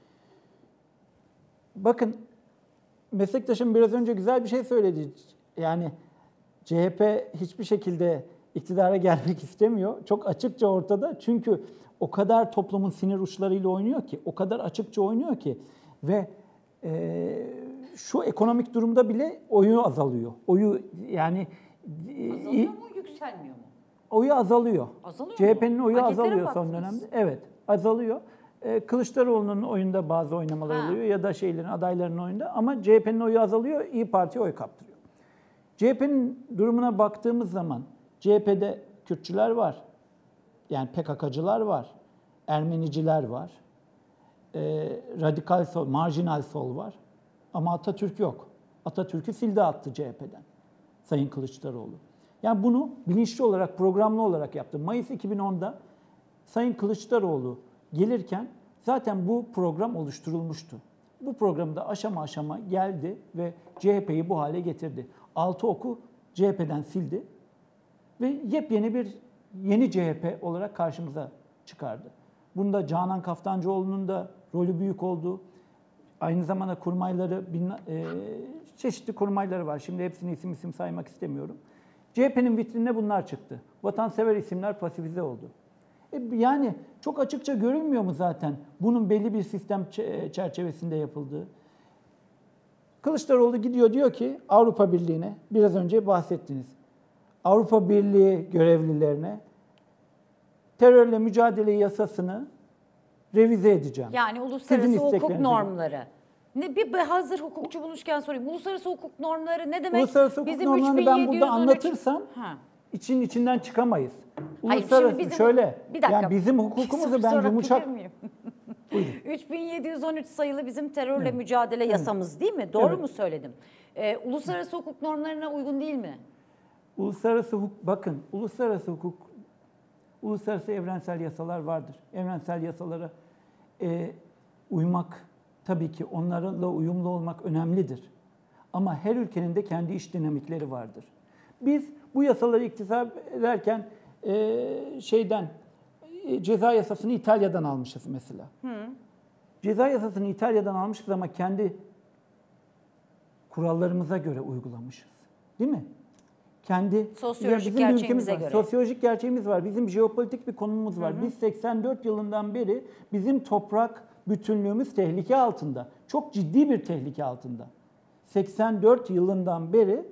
Bakın, meslektaşım biraz önce güzel bir şey söyledi. Yani CHP hiçbir şekilde iktidara gelmek istemiyor. Çok açıkça ortada. Çünkü o kadar toplumun sinir uçlarıyla oynuyor ki, o kadar açıkça oynuyor ki ve şu ekonomik durumda bile oyu azalıyor. Oyu yani Azalıyor mu, yükselmiyor mu? oyu azalıyor. Azalıyor CHP'nin mu? oyu Anketlere azalıyor son baktınız. dönemde. Evet, azalıyor. Kılıçdaroğlu'nun oyunda bazı oynamalar Ha. oluyor ya da adaylarının oyunda ama CHP'nin oyu azalıyor, İYİ Parti'ye oy kaptırıyor. CHP'nin durumuna baktığımız zaman CHP'de Kürtçüler var. Yani PKK'cılar var. Ermeniciler var. Radikal sol, marjinal sol var. Ama Atatürk yok. Atatürk'ü sildi attı CHP'den. Sayın Kılıçdaroğlu. Yani bunu bilinçli olarak, programlı olarak yaptı. Mayıs 2010'da Sayın Kılıçdaroğlu gelirken zaten bu program oluşturulmuştu. Bu programda aşama aşama geldi ve CHP'yi bu hale getirdi. 6 oku CHP'den sildi ve yeni CHP olarak karşımıza çıkardı. Bunda Canan Kaftancıoğlu'nun da rolü büyük oldu. Aynı zamanda kurmayları, çeşitli kurmayları var. Şimdi hepsini isim saymak istemiyorum. CHP'nin vitrinine bunlar çıktı. Vatansever isimler pasifize oldu. Yani çok açıkça görülmüyor mu zaten bunun belli bir sistem çerçevesinde yapıldığı? Kılıçdaroğlu gidiyor diyor ki Avrupa Birliği'ne, biraz önce bahsettiniz. Avrupa Birliği görevlilerine terörle mücadele yasasını revize edeceğim. Yani Sizin uluslararası hukuk isteklerinize normları. Bir hazır hukukçu bulmuşken sorayım. Uluslararası hukuk normları ne demek? Uluslararası hukuk Bizim normlarını ben burada 3713 anlatırsam Ha. içinden çıkamayız. Hayır, Uluslararası şimdi bizim, şöyle, bir dakika. yani bizim hukukumuzu ben Sorabilir yumuşak... miyim? 3713 sayılı bizim terörle mücadele yasamız değil mi? Doğru Evet. mu söyledim? Uluslararası hukuk normlarına uygun değil mi? Uluslararası hukuk, bakın uluslararası hukuk, uluslararası evrensel yasalar vardır. Evrensel yasalara uymak Tabii ki onlarla uyumlu olmak önemlidir. Ama her ülkenin de kendi iç dinamikleri vardır. Biz bu yasaları iktisap ederken ceza yasasını İtalya'dan almışız mesela. Ceza yasasını İtalya'dan almışız ama kendi kurallarımıza göre uygulamışız. Değil mi? Kendi Sosyolojik bizim bir gerçeğimize ülkemiz var. göre. Sosyolojik gerçeğimiz var. Bizim jeopolitik bir konumumuz var. Biz 84 yılından beri bizim toprak bütünlüğümüz tehlike altında. Çok ciddi bir tehlike altında. 84 yılından beri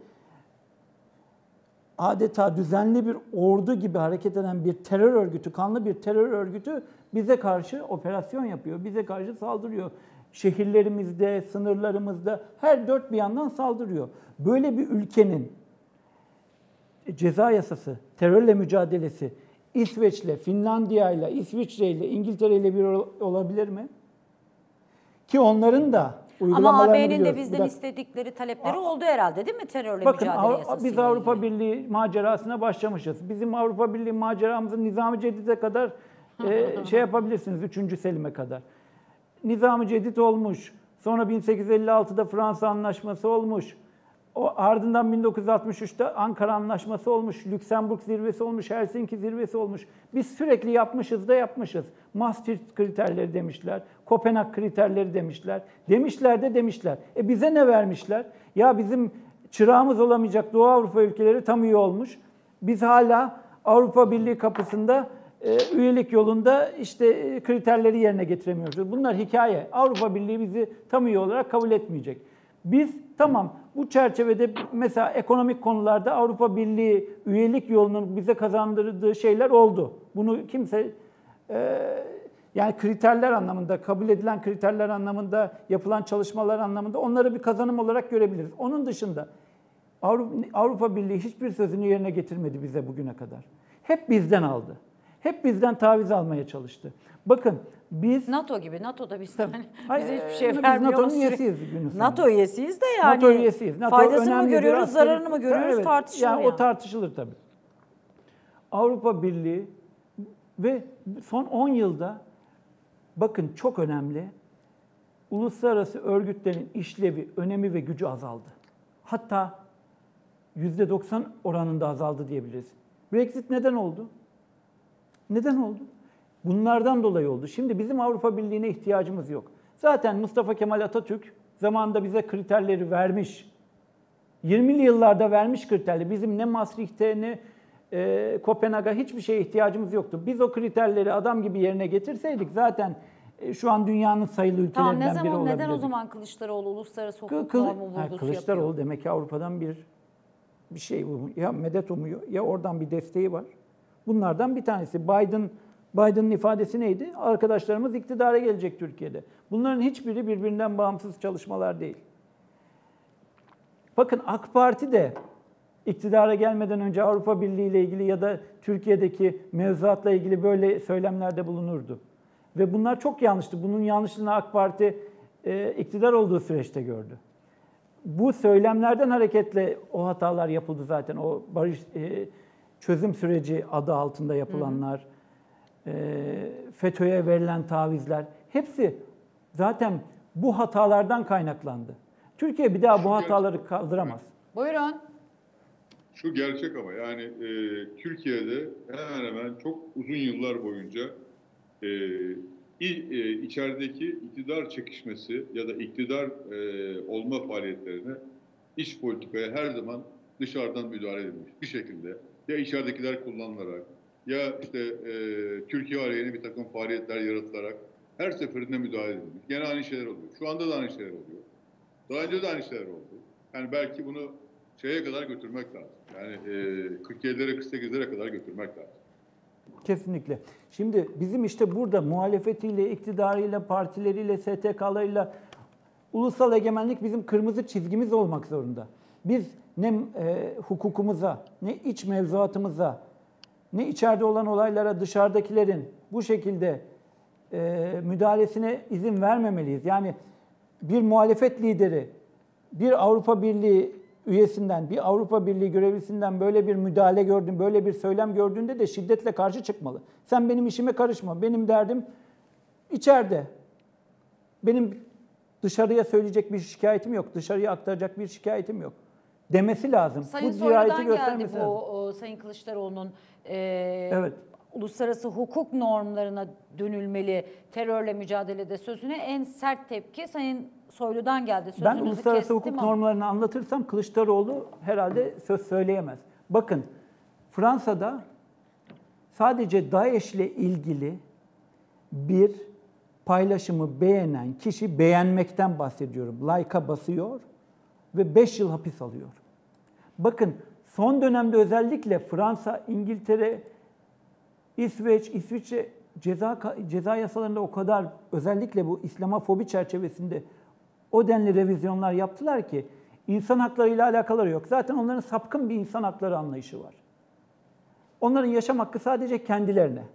adeta düzenli bir ordu gibi hareket eden bir terör örgütü, kanlı bir terör örgütü bize karşı operasyon yapıyor. Bize karşı saldırıyor. Şehirlerimizde, sınırlarımızda her dört bir yandan saldırıyor. Böyle bir ülkenin ceza yasası, terörle mücadelesi İsveç'le, Finlandiya'yla, İsviçre'yle, İngiltere'yle bir olabilir mi? Ki onların da uygulamalarını Ama AB'nin de biliyoruz. bizden istedikleri talepleri oldu herhalde değil mi terörle Bakın mücadele yasası? biz Avrupa Birliği macerasına başlamışız. Bizim Avrupa Birliği maceramızın Nizam-ı Cedid'e kadar yapabilirsiniz, 3. Selim'e kadar. Nizam-ı Cedid olmuş. Sonra 1856'da Fransa Anlaşması olmuş. O ardından 1963'te Ankara Anlaşması olmuş, Lüksemburg zirvesi olmuş, Helsinki zirvesi olmuş. Biz sürekli yapmışız da yapmışız. Maastricht kriterleri demişler, Kopenhag kriterleri demişler. Demişler de demişler. Bize ne vermişler? Ya bizim çırağımız olamayacak Doğu Avrupa ülkeleri tam üye olmuş. Biz hala Avrupa Birliği kapısında üyelik yolunda kriterleri yerine getiremiyoruz. Bunlar hikaye. Avrupa Birliği bizi tam üye olarak kabul etmeyecek. Biz tamam bu çerçevede mesela ekonomik konularda Avrupa Birliği üyelik yolunun bize kazandırdığı şeyler oldu. Bunu kimse yani kriterler anlamında, kabul edilen kriterler anlamında, yapılan çalışmalar anlamında onları bir kazanım olarak görebiliriz. Onun dışında Avrupa Birliği hiçbir sözünü yerine getirmedi bize bugüne kadar. Hep bizden aldı. Hep bizden taviz almaya çalıştı. Bakın biz... NATO gibi. NATO'da bizden Hayır, bize hiçbir şey biz vermiyor. NATO'nun üyesiyiz Yunus NATO Hanım. üyesiyiz de yani. NATO üyesiyiz. NATO faydasını mı önemli bir görüyoruz, askeri- zararını mı görüyoruz Evet, tartışılır yani. yani. O tartışılır tabii. Avrupa Birliği ve son 10 yılda bakın çok önemli. Uluslararası örgütlerin işlevi, önemi ve gücü azaldı. Hatta %90 oranında azaldı diyebiliriz. Brexit neden oldu? Neden oldu? Bunlardan dolayı oldu. Şimdi bizim Avrupa Birliği'ne ihtiyacımız yok. Zaten Mustafa Kemal Atatürk zamanında bize kriterleri vermiş. 20'li yıllarda vermiş kriterleri. Bizim ne Maastricht'e ne Kopenhag'a hiçbir şeye ihtiyacımız yoktu. Biz o kriterleri adam gibi yerine getirseydik zaten şu an dünyanın sayılı Tamam ülkelerinden biri olabilirdik. neden o zaman Kılıçdaroğlu uluslararası hukuk Kılı- normu vurgusu Kılıçdaroğlu yapıyor? demek ki Avrupa'dan bir şey ya medet umuyor ya oradan bir desteği var. Bunlardan bir tanesi Biden'ın ifadesi neydi? Arkadaşlarımız iktidara gelecek Türkiye'de. Bunların hiçbiri birbirinden bağımsız çalışmalar değil. Bakın AK Parti de iktidara gelmeden önce Avrupa Birliği ile ilgili ya da Türkiye'deki mevzuatla ilgili böyle söylemlerde bulunurdu. Ve bunlar çok yanlıştı. Bunun yanlışlığını AK Parti iktidar olduğu süreçte gördü. Bu söylemlerden hareketle o hatalar yapıldı zaten. O barış çözüm süreci adı altında yapılanlar, FETÖ'ye verilen tavizler hepsi zaten bu hatalardan kaynaklandı. Türkiye bir daha bu hataları kaldıramaz. Buyurun. Şu gerçek ama yani Türkiye'de hemen hemen çok uzun yıllar boyunca içerideki iktidar çekişmesi ya da iktidar olma faaliyetlerine iç politikaya her zaman dışarıdan müdahale edilmiş bir şekilde. Ya içeridekiler kullanılarak ya Türkiye aleyhine bir takım faaliyetler yaratılarak her seferinde müdahale edilmiş. Gene aynı şeyler oluyor. Şu anda da aynı şeyler oluyor. Daha önce de aynı şeyler oldu. Yani belki bunu şeye kadar götürmek lazım. Yani 47'lere 48'lere kadar götürmek lazım. Kesinlikle. Şimdi bizim burada muhalefetiyle, iktidarıyla, partileriyle, STK'larıyla ulusal egemenlik bizim kırmızı çizgimiz olmak zorunda. Biz ne hukukumuza, ne iç mevzuatımıza, ne içeride olan olaylara dışarıdakilerin bu şekilde müdahalesine izin vermemeliyiz. Yani bir muhalefet lideri, bir Avrupa Birliği üyesinden, bir Avrupa Birliği görevlisinden böyle bir müdahale gördüğün, böyle bir söylem gördüğünde de şiddetle karşı çıkmalı. Sen benim işime karışma, benim derdim içeride. Benim Dışarıya söyleyecek bir şikayetim yok. Dışarıya aktaracak bir şikayetim yok. Demesi lazım. Sayın Bu dirayeti Soylu'dan geldi göstermesi lazım. bu Sayın Kılıçdaroğlu'nun Evet. uluslararası hukuk normlarına dönülmeli terörle mücadelede sözüne en sert tepki Sayın Soylu'dan geldi. Ben Sözünüzü uluslararası kestim hukuk ama- normlarını anlatırsam Kılıçdaroğlu herhalde söz söyleyemez. Bakın Fransa'da sadece DAEŞ'le ilgili bir paylaşımı beğenen kişi, beğenmekten bahsediyorum, like'a basıyor ve 5 yıl hapis alıyor. Bakın son dönemde özellikle Fransa, İngiltere, İsviçre ceza yasalarında o kadar, özellikle bu İslamofobi çerçevesinde o denli revizyonlar yaptılar ki insan haklarıyla alakaları yok. Zaten onların sapkın bir insan hakları anlayışı var. Onların yaşam hakkı sadece kendilerine.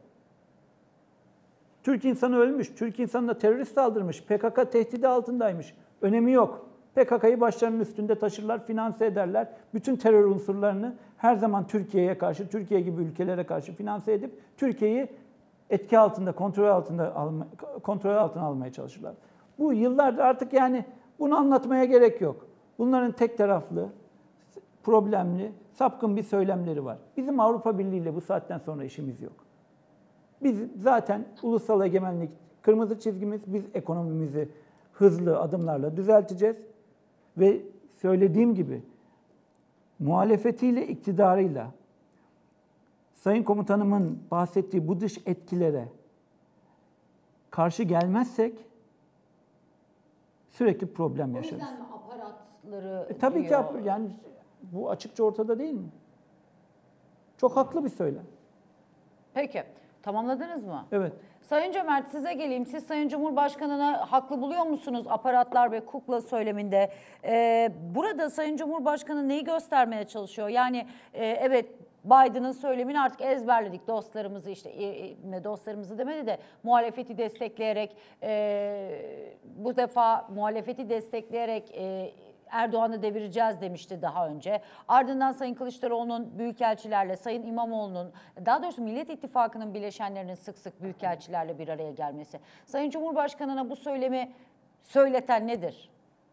Türk insanı ölmüş, Türk insanına terörist saldırmış, PKK tehdidi altındaymış. Önemi yok. PKK'yı başlarının üstünde taşırlar, finanse ederler. Bütün terör unsurlarını her zaman Türkiye'ye karşı, Türkiye gibi ülkelere karşı finanse edip Türkiye'yi etki altında, kontrol altına almaya çalışırlar. Bu yıllardır artık yani bunu anlatmaya gerek yok. Bunların tek taraflı, problemli, sapkın bir söylemleri var. Bizim Avrupa Birliği ile bu saatten sonra işimiz yok. Biz zaten ulusal egemenlik kırmızı çizgimiz, biz ekonomimizi hızlı adımlarla düzelteceğiz. Ve söylediğim gibi muhalefetiyle, iktidarıyla Sayın Komutanımın bahsettiği bu dış etkilere karşı gelmezsek sürekli problem yaşarız. O yüzden mi aparatları Tabii ki diyor? yani bu açıkça ortada değil mi? Çok haklı bir söylem. Peki. Tamamladınız mı? Evet. Sayın Cömert size geleyim. Siz Sayın Cumhurbaşkanı'nı haklı buluyor musunuz aparatlar ve kukla söyleminde? Burada Sayın Cumhurbaşkanı neyi göstermeye çalışıyor? Yani evet Biden'ın söylemini artık ezberledik. Dostlarımızı işte dostlarımızı demedi de muhalefeti destekleyerek bu defa muhalefeti destekleyerek Erdoğan'ı devireceğiz demişti daha önce. Ardından Sayın Kılıçdaroğlu'nun büyükelçilerle, Sayın İmamoğlu'nun, daha doğrusu Millet İttifakı'nın bileşenlerinin sık sık büyükelçilerle bir araya gelmesi. Sayın Cumhurbaşkanı'na bu söylemi söyleten nedir?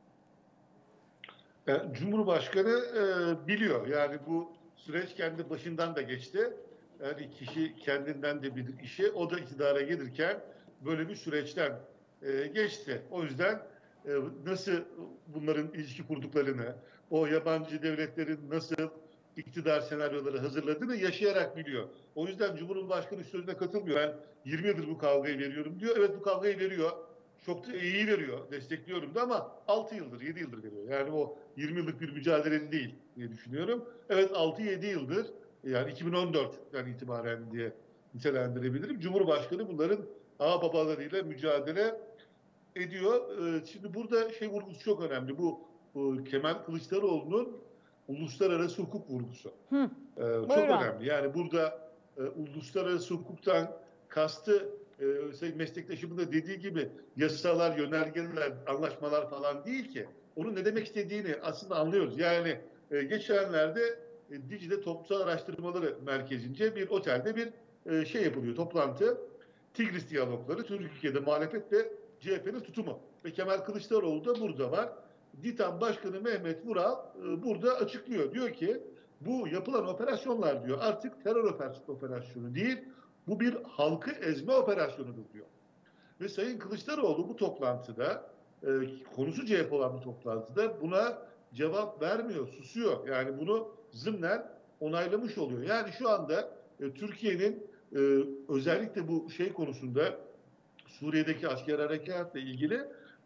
Cumhurbaşkanı biliyor. Yani bu süreç kendi başından da geçti. Yani kişi kendinden de bir işi, o da iktidara gelirken böyle bir süreçten geçti. O yüzden nasıl bunların ilişki kurduklarını, o yabancı devletlerin nasıl iktidar senaryoları hazırladığını yaşayarak biliyor. O yüzden Cumhurbaşkanı sözüne katılmıyor. Ben 20 yıldır bu kavgayı veriyorum diyor. Evet bu kavgayı veriyor. Çok da iyi veriyor. Destekliyorum da ama 6 yıldır, 7 yıldır veriyor. Yani o 20 yıllık bir mücadelenin değil diye düşünüyorum. Evet 6-7 yıldır yani 2014'ten itibaren diye nitelendirebilirim. Cumhurbaşkanı bunların ağababalarıyla mücadele ediyor. Şimdi burada vurgusu çok önemli. Bu Kemal Kılıçdaroğlu'nun uluslararası hukuk vurgusu. Çok önemli. Yani burada uluslararası hukuktan kastı meslektaşımın da dediği gibi yasalar, yönergeler, anlaşmalar falan değil ki. Onun ne demek istediğini aslında anlıyoruz. Yani geçenlerde Dicle Toplumsal Araştırmaları Merkezi'nce bir otelde bir yapılıyor, toplantı. Tigris diyalogları, Türkiye'de muhalefet ve CHP'nin tutumu. Ve Kemal Kılıçdaroğlu da burada var. DİTAM Başkanı Mehmet Vural burada açıklıyor. Diyor ki bu yapılan operasyonlar diyor artık terör operasyonu değil, bu bir halkı ezme operasyonudur diyor. Ve Sayın Kılıçdaroğlu bu toplantıda, konusu CHP olan bu toplantıda buna cevap vermiyor, susuyor. Yani bunu zımnen onaylamış oluyor. Yani şu anda Türkiye'nin özellikle bu konusunda Suriye'deki asker harekatla ilgili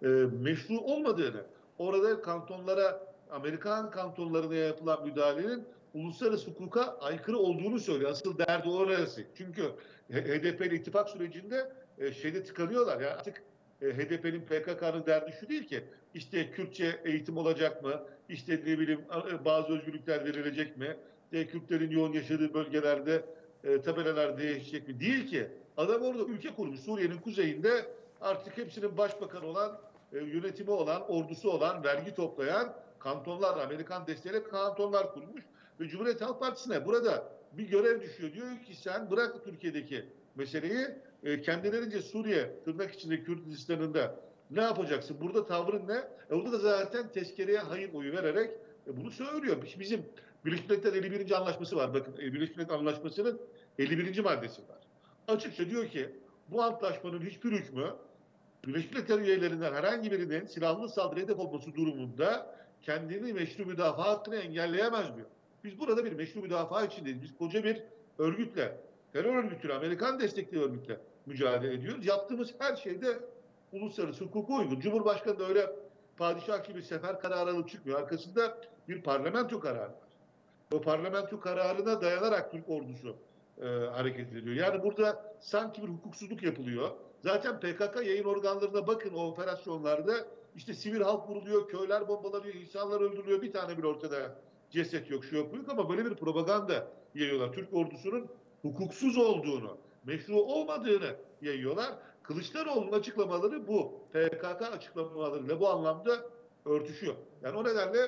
meşru olmadığını, orada kantonlara, Amerikan kantonlarına yapılan müdahalenin uluslararası hukuka aykırı olduğunu söylüyor. Asıl derdi orası. Çünkü HDP ile ittifak sürecinde tıkanıyorlar. Yani artık HDP'nin, PKK'nın derdi şu değil ki, işte Kürtçe eğitim olacak mı? İşte ne bileyim bazı özgürlükler verilecek mi? Kürtlerin yoğun yaşadığı bölgelerde tabelalar değişecek mi? Değil ki. Adam orada ülke kurmuş. Suriye'nin kuzeyinde artık hepsinin başbakanı olan, yönetimi olan, ordusu olan, vergi toplayan kantonlar, Amerikan desteğiyle kantonlar kurmuş. Ve Cumhuriyet Halk Partisi'ne burada bir görev düşüyor. Diyor ki sen bırak Türkiye'deki meseleyi, kendilerince Suriye, tırnak içinde Kürdistan'ında Ne yapacaksın? Burada tavrın ne? Orada da zaten tezkereye hayır oyu vererek bunu söylüyor. Bizim Birleşmiş Milletler 51. Anlaşması var. Bakın Birleşmiş Milletler Anlaşması'nın 51. maddesi var. Açıkça diyor ki bu antlaşmanın hiçbir hükmü Birleşmiş Milletler üyelerinden herhangi birinin silahlı saldırı hedef olması durumunda kendini meşru müdafaa hakkını engelleyemez diyor. Biz burada bir meşru müdafaa içindeyiz. Biz koca bir örgütle, terör örgütüyle, Amerikan destekli örgütle mücadele ediyoruz. Yaptığımız her şeyde uluslararası hukuka uygun. Cumhurbaşkanı da öyle padişah gibi sefer kararı alıp çıkmıyor. Arkasında bir parlamento kararı var. O parlamento kararına dayanarak Türk ordusu hareket ediyor. Yani burada sanki bir hukuksuzluk yapılıyor. Zaten PKK yayın organlarına bakın, o operasyonlarda işte sivil halk vuruluyor, köyler bombalanıyor, insanlar öldürülüyor. Bir tane bile ortada ceset yok, şu yok, bu yok, ama böyle bir propaganda yayıyorlar. Türk ordusunun hukuksuz olduğunu, meşru olmadığını yayıyorlar. Kılıçdaroğlu'nun açıklamaları bu. PKK açıklamalarıyla bu anlamda örtüşüyor. Yani o nedenle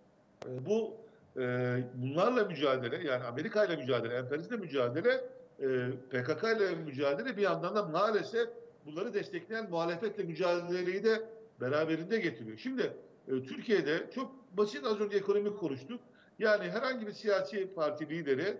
bunlarla mücadele, yani Amerika ile mücadele, emperyalizmle mücadele, PKK ile mücadele, bir yandan da maalesef bunları destekleyen muhalefetle mücadeleyi de beraberinde getiriyor. Şimdi Türkiye'de çok basit, az önce ekonomik konuştuk. Yani herhangi bir siyasi parti lideri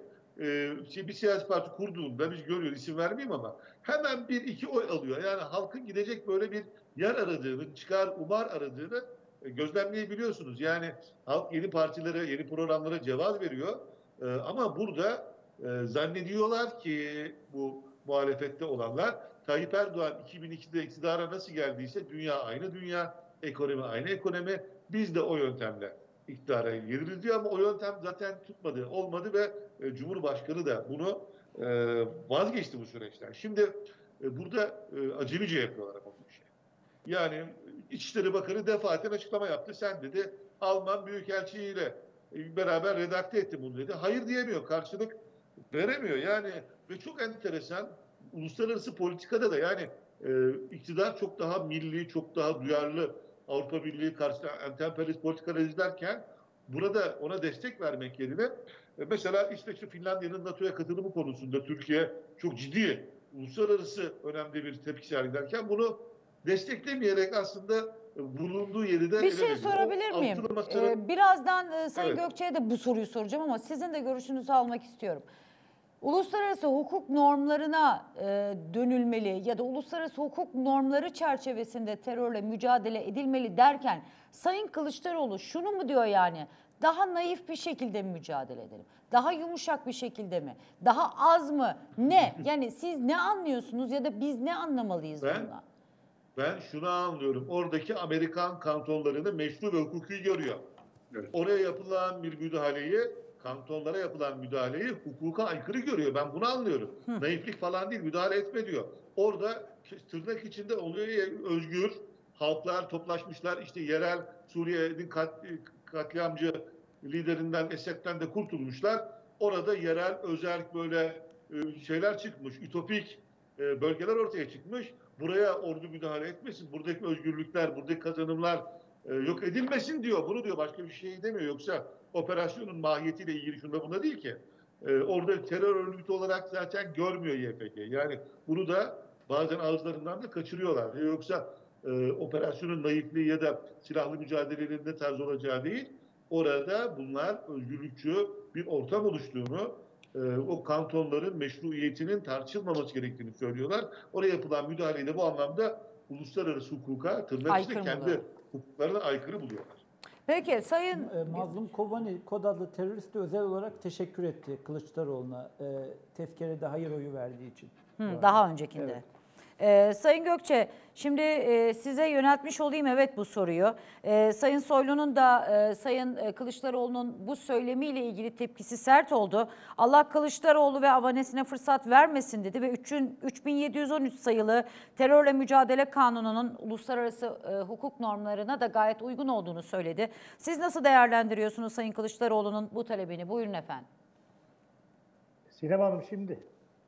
bir siyasi parti kurduğunda, biz görüyoruz, isim vermeyeyim ama hemen 1-2 oy alıyor. Yani halkın gidecek böyle bir yer aradığını, çıkar umar aradığını gözlemleyebiliyorsunuz. Yani halk yeni partilere, yeni programlara cevaz veriyor. Ama burada zannediyorlar ki bu muhalefette olanlar, Tayyip Erdoğan 2002'de iktidara nasıl geldiyse dünya aynı dünya, ekonomi aynı ekonomi, biz de o yöntemle iktidara geliriz diyor, ama o yöntem zaten tutmadı, olmadı ve Cumhurbaşkanı da bunu vazgeçti bu süreçten. Şimdi burada acemice yapıyorlar ama bu işi. Yani İçişleri Bakanı defaten açıklama yaptı. Sen dedi Alman Büyükelçiliğiyle beraber redakte etti bunu dedi. Hayır diyemiyor, karşılık veremiyor. Yani ve çok enteresan, uluslararası politikada da yani iktidar çok daha milli, çok daha duyarlı, Avrupa Birliği karşısında anti-emperyalist politikalar izlerken burada ona destek vermek yerine mesela İsveç ve Finlandiya'nın NATO'ya katılımı konusunda Türkiye çok ciddi, uluslararası önemli bir tepki sergilerken bunu desteklemeyerek aslında bulunduğu yeri de Bir şey sorabilir miyim? Birazdan Sayın Evet. Gökçe'ye de bu soruyu soracağım ama sizin de görüşünüzü almak istiyorum. Uluslararası hukuk normlarına dönülmeli ya da uluslararası hukuk normları çerçevesinde terörle mücadele edilmeli derken Sayın Kılıçdaroğlu şunu mu diyor yani? Daha naif bir şekilde mi mücadele edelim? Daha yumuşak bir şekilde mi? Daha az mı? Ne? Yani siz ne anlıyorsunuz ya da biz ne anlamalıyız bundan? Ben şunu anlıyorum. Oradaki Amerikan kantonlarını meşru ve hukuki görüyor. Evet. Oraya yapılan bir müdahaleyi, kantonlara yapılan müdahaleyi hukuka aykırı görüyor. Ben bunu anlıyorum. Naiflik falan değil, müdahale etme diyor. Orada tırnak içinde oluyor ya, özgür halklar toplaşmışlar. İşte yerel Suriye'nin katliamcı liderinden, Esed'den de kurtulmuşlar. Orada yerel, özerk böyle şeyler çıkmış. Ütopik bölgeler ortaya çıkmış. Buraya ordu müdahale etmesin. Buradaki özgürlükler, buradaki kazanımlar yok edilmesin diyor. Bunu diyor, başka bir şey demiyor. Yoksa operasyonun mahiyetiyle ilgili şunda bunda değil ki. Orada terör örgütü olarak zaten görmüyor YPG. Yani bunu da bazen ağızlarından da kaçırıyorlar. Yoksa operasyonun naifliği ya da silahlı mücadelenin ne tarz olacağı değil. Orada bunlar özgürlükçü bir ortam oluştuğunu, o kantonların meşruiyetinin tartışılmaması gerektiğini söylüyorlar. Oraya yapılan müdahaleyi de bu anlamda uluslararası hukuka, tırnak içinde kendi hukuklarına aykırı buluyorlar. Peki Sayın Mazlum Kobani kod adlı terörist de özel olarak teşekkür etti Kılıçdaroğlu'na tezkerede hayır oyu verdiği için. daha öncekinde. Evet. Sayın Gökçe, şimdi size yöneltmiş olayım bu soruyu. Sayın Soylu'nun da Sayın Kılıçdaroğlu'nun bu söylemiyle ilgili tepkisi sert oldu. Allah Kılıçdaroğlu ve avanesine fırsat vermesin dedi ve 3713 sayılı terörle mücadele kanununun uluslararası hukuk normlarına da gayet uygun olduğunu söyledi. Siz nasıl değerlendiriyorsunuz Sayın Kılıçdaroğlu'nun bu talebini? Buyurun efendim. Sinem Hanım, şimdi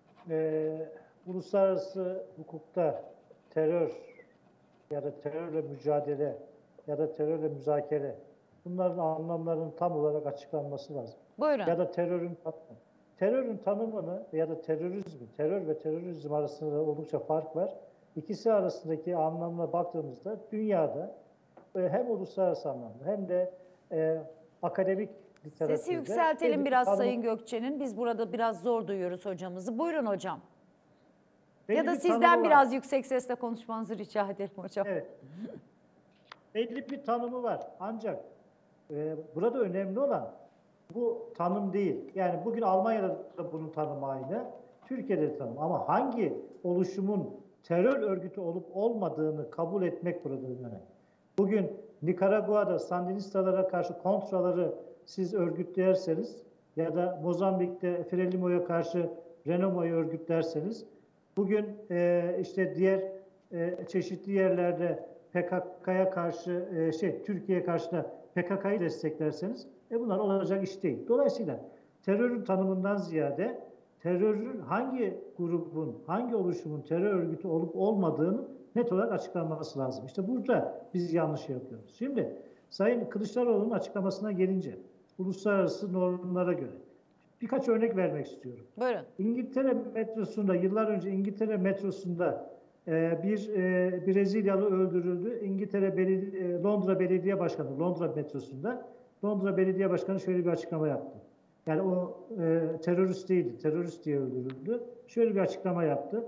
uluslararası hukukta terör ya da terörle mücadele ya da terörle müzakere, bunların anlamlarının tam olarak açıklanması lazım. Buyurun. Ya da terörün tanımını ya da terörizmi, terör ve terörizm arasında oldukça fark var. ikisi arasındaki anlamına baktığımızda dünyada hem uluslararası anlamda hem de akademik literatürde... Sesi yükseltelim biraz tanım- Sayın Gökçe'nin. Biz burada biraz zor duyuyoruz hocamızı. Buyurun hocam. belli Ya da bir tanımı sizden var. biraz yüksek sesle konuşmanızı rica edelim hocam. Evet. Belli bir tanımı var. Ancak burada önemli olan bu tanım değil. Yani bugün Almanya'da da bunun tanımı aynı. Türkiye'de de tanım. Ama hangi oluşumun terör örgütü olup olmadığını kabul etmek burada önemli. Bugün Nikaragua'da Sandinistalara karşı kontraları siz örgütlerseniz ya da Mozambik'te Frelimo'ya karşı Renamo'yu örgütlerseniz bugün işte diğer çeşitli yerlerde PKK'ya karşı Türkiye'ye karşı da PKK'yı desteklerseniz bunlar olacak iş değil. Dolayısıyla terörün tanımından ziyade terörün hangi grubun, hangi oluşumun terör örgütü olup olmadığını net olarak açıklanması lazım. İşte burada biz yanlış yapıyoruz. Şimdi Sayın Kılıçdaroğlu'nun açıklamasına gelince uluslararası normlara göre birkaç örnek vermek istiyorum. Buyurun. İngiltere metrosunda, yıllar önce İngiltere metrosunda bir Brezilyalı öldürüldü. Londra Belediye Başkanı, Londra metrosunda Londra Belediye Başkanı şöyle bir açıklama yaptı. Yani o terörist değildi, terörist diye öldürüldü. Şöyle bir açıklama yaptı.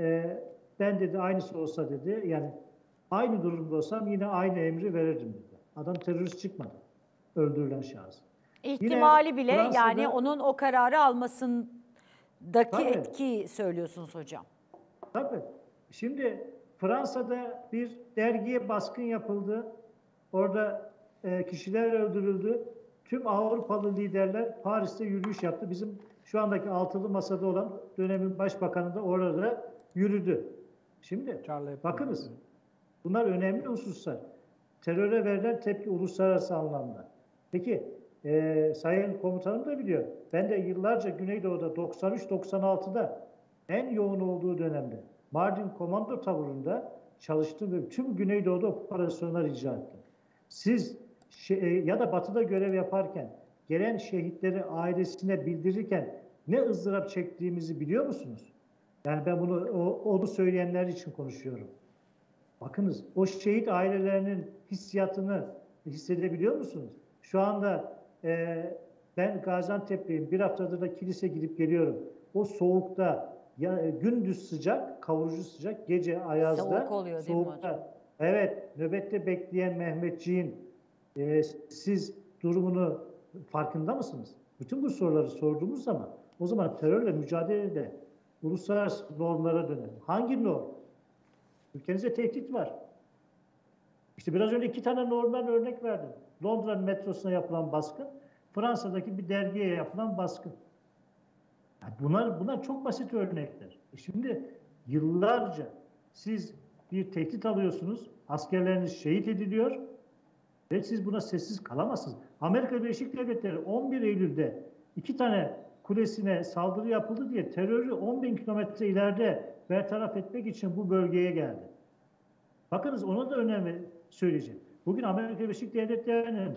Ben dedi aynısı olsa dedi, yani aynı durumda olsam yine aynı emri verirdim dedi. Adam terörist çıkmadı, öldürülen şahıs. İhtimali bile Fransa'da- yani onun o kararı almasındaki Tabii. etki söylüyorsunuz hocam. Tabii. Şimdi Fransa'da bir dergiye baskın yapıldı. Orada kişiler öldürüldü. Tüm Avrupalı liderler Paris'te yürüyüş yaptı. Bizim şu andaki altılı masada olan dönemin başbakanı da orada yürüdü. Şimdi bakınız, bunlar önemli hususlar. Teröre verilen tepki uluslararası anlamda. Peki Sayın Komutanım da biliyor. Ben de yıllarca Güneydoğu'da 93-96'da en yoğun olduğu dönemde Mardin Komando Taburu'nda çalıştım ve tüm Güneydoğu'da operasyonlar icra ettim. Siz ya da Batı'da görev yaparken gelen şehitleri ailesine bildirirken ne ızdırap çektiğimizi biliyor musunuz? Yani ben onu söyleyenler için konuşuyorum. Bakınız, o şehit ailelerinin hissiyatını hissedebiliyor musunuz? Şu anda ben Gaziantep'teyim. Bir haftadır da kilise gidip geliyorum. O soğukta, gündüz sıcak, kavurucu sıcak, gece ayazda. Soğuk oluyor değil mi hocam? Evet, nöbette bekleyen Mehmetçiğin siz durumunu farkında mısınız? Bütün bu soruları sorduğumuz zaman o zaman terörle mücadelede uluslararası normlara dönelim. Hangi norm? Ülkenize tehdit var. İşte biraz önce 2 tane normdan örnek verdim. Londra metrosuna yapılan baskın, Fransa'daki bir dergiye yapılan baskın. Yani bunlar çok basit örnekler. Şimdi yıllarca siz bir tehdit alıyorsunuz, askerleriniz şehit ediliyor ve siz buna sessiz kalamazsınız. Amerika Birleşik Devletleri 11 Eylül'de 2 tane kulesine saldırı yapıldı diye terörü 10.000 kilometre ileride bertaraf etmek için bu bölgeye geldi. Bakınız, ona da önemli söyleyeceğim. Bugün Amerika Birleşik Devletleri'nin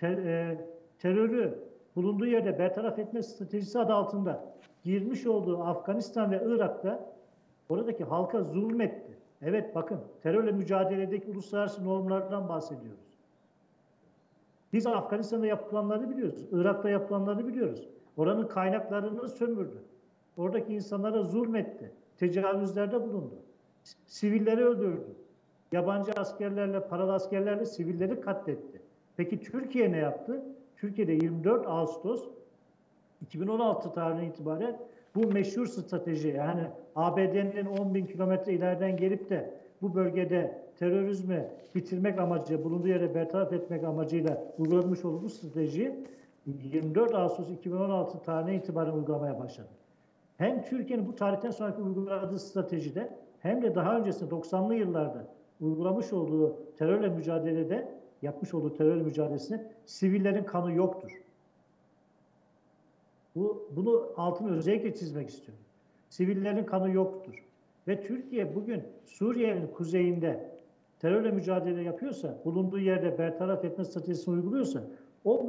terörü bulunduğu yerde bertaraf etme stratejisi adı altında girmiş olduğu Afganistan ve Irak'ta oradaki halka zulmetti. Evet, bakın, terörle mücadeledeki uluslararası normlardan bahsediyoruz. Biz Afganistan'da yapılanları biliyoruz. Irak'ta yapılanları biliyoruz. Oranın kaynaklarını sömürdü. Oradaki insanlara zulmetti. Tecavüzlerde bulundu. Sivilleri öldürdü. Yabancı askerlerle, paralı askerlerle sivilleri katletti. Peki Türkiye ne yaptı? Türkiye'de 24 Ağustos 2016 tarihinden itibaren bu meşhur strateji, yani ABD'nin 10.000 kilometre ileriden gelip de bu bölgede terörizmi bitirmek amacıyla, bulunduğu yere bertaraf etmek amacıyla uygulanmış olduğu bu strateji 24 Ağustos 2016 tarihinden itibaren uygulamaya başladı. Hem Türkiye'nin bu tarihten sonraki uyguladığı stratejide hem de daha öncesinde 90'lı yıllarda uygulamış olduğu terörle mücadelede, yapmış olduğu terörle mücadelesinde sivillerin kanı yoktur. Bunu altını özellikle çizmek istiyorum. Sivillerin kanı yoktur. Ve Türkiye bugün Suriye'nin kuzeyinde terörle mücadele yapıyorsa, bulunduğu yerde bertaraf etme stratejisini uyguluyorsa, o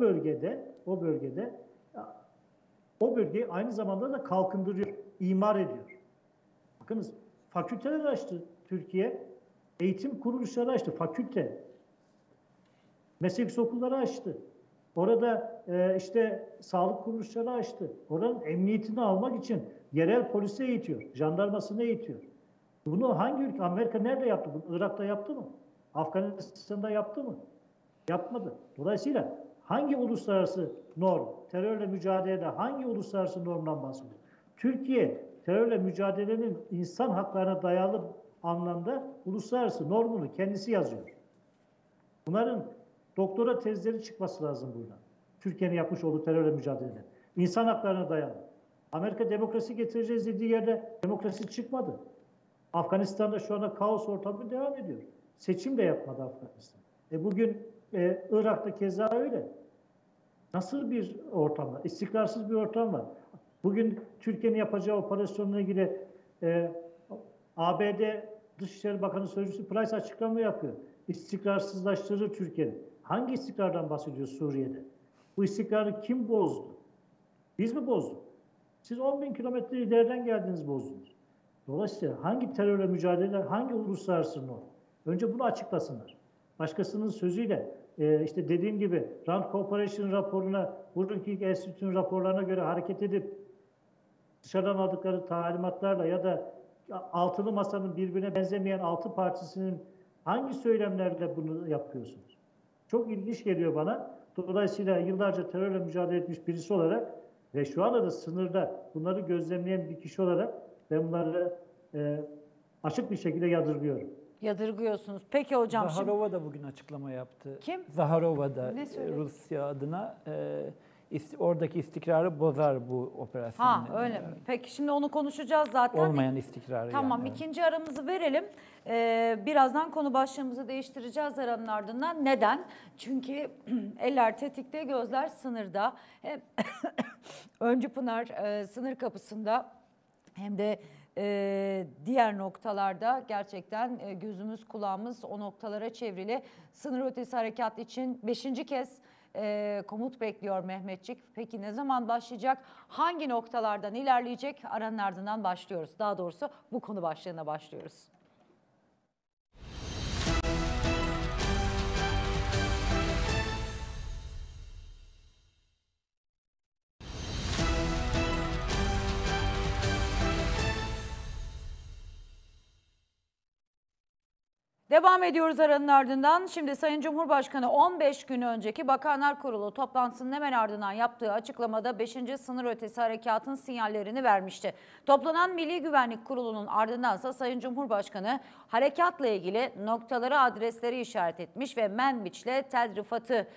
bölgeyi aynı zamanda da kalkındırıyor, imar ediyor. Bakınız, fakülteler açtı. Türkiye? Eğitim kuruluşları açtı, fakülte. Meslek okulları açtı. Orada işte sağlık kuruluşları açtı. Oranın emniyetini almak için yerel polisi eğitiyor, jandarmasını eğitiyor. Bunu hangi ülke, Amerika nerede yaptı? Bunu Irak'ta yaptı mı? Afganistan'da yaptı mı? Yapmadı. Dolayısıyla hangi uluslararası norm, terörle mücadelede hangi uluslararası normdan bahsediyor? Türkiye, terörle mücadelenin insan haklarına dayalı anlamda uluslararası normunu kendisi yazıyor. Bunların doktora tezleri çıkması lazım buradan. Türkiye'nin yapmış olduğu terörle mücadelede. İnsan haklarına dayalı. Amerika demokrasi getireceğiz dediği yerde demokrasi çıkmadı. Afganistan'da şu anda kaos ortamı devam ediyor. Seçim de yapmadı Afganistan. Bugün Irak'ta keza öyle. Nasıl bir ortam var? İstikrarsız bir ortam var. Bugün Türkiye'nin yapacağı operasyonla ilgili ABD Dışişleri Bakanı Sözcüsü Price açıklama yapıyor. İstikrarsızlaştırır Türkiye'yi. Hangi istikrardan bahsediyor Suriye'de? Bu istikrarı kim bozdu? Biz mi bozduk? Siz 10.000 kilometre ileriden geldiniz, bozdunuz. Dolayısıyla hangi terörle mücadele, hangi uluslararası norm? Önce bunu açıklasınlar. Başkasının sözüyle, işte dediğim gibi Rand Corporation raporuna, Brookings Institute'un raporlarına göre hareket edip dışarıdan aldıkları talimatlarla ya da altılı masanın birbirine benzemeyen altı partisinin hangi söylemlerle bunu yapıyorsunuz? Çok ilginç geliyor bana. Dolayısıyla yıllarca terörle mücadele etmiş birisi olarak ve şu anda da sınırda bunları gözlemleyen bir kişi olarak ben bunları açık bir şekilde yadırgıyorum. Yadırgıyorsunuz. Peki hocam. Zaharova da bugün açıklama yaptı. Kim? Zaharova da Ne söyledi? Rusya adına oradaki istikrarı bozar bu operasyon. Ha öyle mi? Peki şimdi onu konuşacağız zaten. Olmayan istikrarı. Tamam, yani. ikinci aramızı verelim. Birazdan konu başlığımızı değiştireceğiz aranın ardından. Neden? Çünkü eller tetikte, gözler sınırda. Hem Öncü Pınar sınır kapısında hem de diğer noktalarda gerçekten gözümüz kulağımız o noktalara çevrili. Sınır ötesi harekat için 5. kez komut bekliyor Mehmetçik. Peki ne zaman başlayacak? Hangi noktalardan ilerleyecek? Aranın ardından başlıyoruz. Daha doğrusu bu konu başlığına başlıyoruz. Devam ediyoruz aranın ardından. Şimdi Sayın Cumhurbaşkanı 15 gün önceki Bakanlar Kurulu toplantısının hemen ardından yaptığı açıklamada 5. Sınır Ötesi Harekatın sinyallerini vermişti. Toplanan Milli Güvenlik Kurulu'nun ardındansa Sayın Cumhurbaşkanı harekatla ilgili noktaları, adresleri işaret etmiş ve Menbiç'le Tel Rifat'ı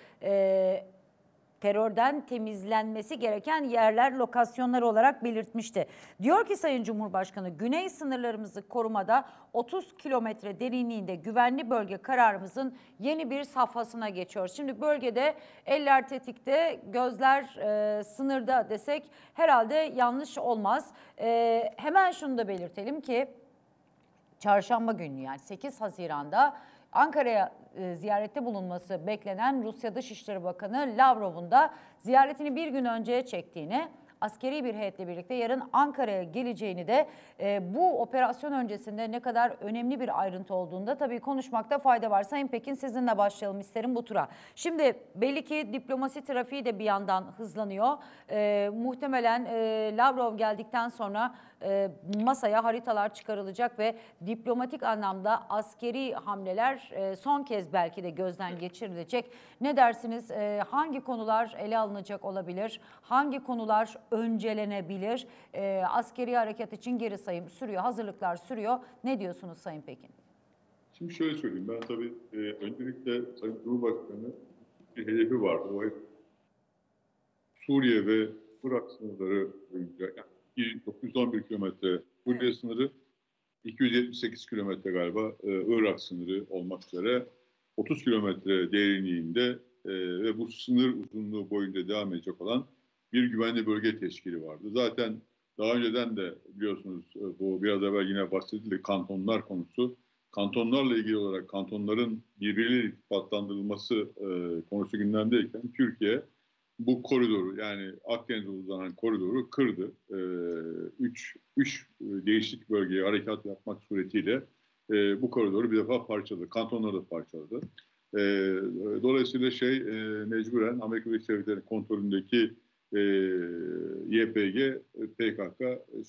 terörden temizlenmesi gereken yerler, lokasyonlar olarak belirtmişti. Diyor ki Sayın Cumhurbaşkanı, güney sınırlarımızı korumada 30 kilometre derinliğinde güvenli bölge kararımızın yeni bir safhasına geçiyoruz. Şimdi bölgede eller tetikte, gözler sınırda desek herhalde yanlış olmaz. Hemen şunu da belirtelim ki çarşamba günü, yani 8 Haziran'da Ankara'ya ziyarette bulunması beklenen Rusya Dışişleri Bakanı Lavrov'un da ziyaretini bir gün önceye çektiğini, askeri bir heyetle birlikte yarın Ankara'ya geleceğini de bu operasyon öncesinde ne kadar önemli bir ayrıntı olduğunda tabii konuşmakta fayda var. Sayın Pekin, sizinle başlayalım isterim bu tura. Şimdi belli ki diplomasi trafiği de bir yandan hızlanıyor. Muhtemelen Lavrov geldikten sonra masaya haritalar çıkarılacak ve diplomatik anlamda askeri hamleler son kez belki de gözden geçirilecek. Ne dersiniz? Hangi konular ele alınacak olabilir? Hangi konular öncelenebilir? Askeri harekat için geri sayım sürüyor, hazırlıklar sürüyor. Ne diyorsunuz Sayın Pekin? Şimdi şöyle söyleyeyim. Ben tabii öncelikle Sayın Cumhurbaşkanı bir hedefi vardı. O hep Suriye ve Irak sınırları boyunca, yani 911 kilometre Suriye sınırı, 278 kilometre galiba Irak sınırı olmak üzere 30 kilometre derinliğinde ve bu sınır uzunluğu boyunca devam edecek olan bir güvenli bölge teşkili vardı. Zaten daha önceden de biliyorsunuz bu biraz evvel yine bahsedildi kantonlar konusu. Kantonlarla ilgili olarak kantonların birbiriyle irtibatlandırılması konusu gündemdeyken Türkiye bu koridoru, yani Akdeniz'e uzanan koridoru kırdı. Üç değişik bölgeye harekat yapmak suretiyle bu koridoru bir defa parçaladı. Kantonları da parçaladı. Dolayısıyla mecburen Amerika Birleşik Devletleri'nin kontrolündeki YPG, PKK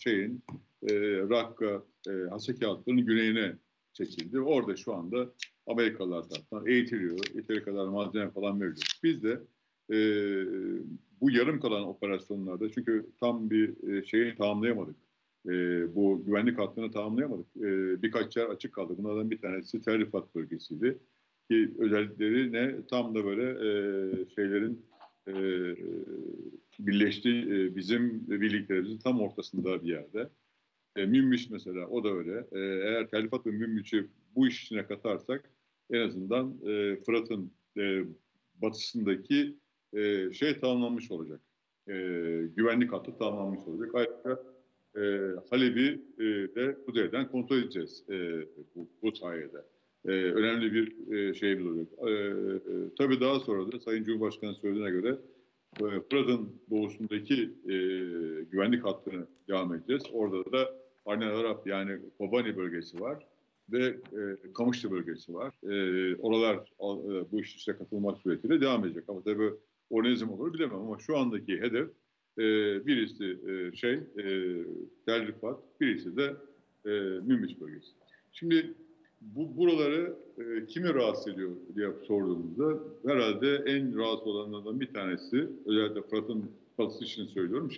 Rakka, Haseki hatlarının güneyine çekildi. Orada şu anda Amerikalılar tarafından eğitiliyor. Yeteri kadar malzeme falan mevcut. Biz de bu yarım kalan operasyonlarda, çünkü tam bir şeyi tamamlayamadık. Bu güvenlik hattını tamamlayamadık. Birkaç yer açık kaldı. Bunlardan bir tanesi Tel Rifat bölgesiydi. Ki özellikleri ne? Tam da böyle şeylerin birleştiği bizim birliklerimizin tam ortasında bir yerde. Münbiç mesela, o da öyle. Eğer Tel Rifat ve Münbiç'i bu iş içine katarsak en azından Fırat'ın batısındaki tamamlanmış olacak. Güvenlik hattı tamamlanmış olacak. Ayrıca Halep'i de kuzeyden kontrol edeceğiz bu sayede. Önemli bir şeyimiz olacak. Tabii daha sonra da Sayın Cumhurbaşkanı söylediğine göre Fırat'ın doğusundaki güvenlik hattını devam edeceğiz. Orada da Arap, yani Kobani bölgesi var ve Kamışlı bölgesi var. Oralar bu iş içine katılmak suretiyle devam edecek. Ama tabii o ne zaman olur bilemem, ama şu andaki hedef birisi Tel Rifat, birisi de Münbiç bölgesi. Şimdi buraları kimi rahatsız ediyor diye sorduğumuzda herhalde en rahatsız olanlardan bir tanesi, özellikle Fırat'ın batısı için söylüyorum,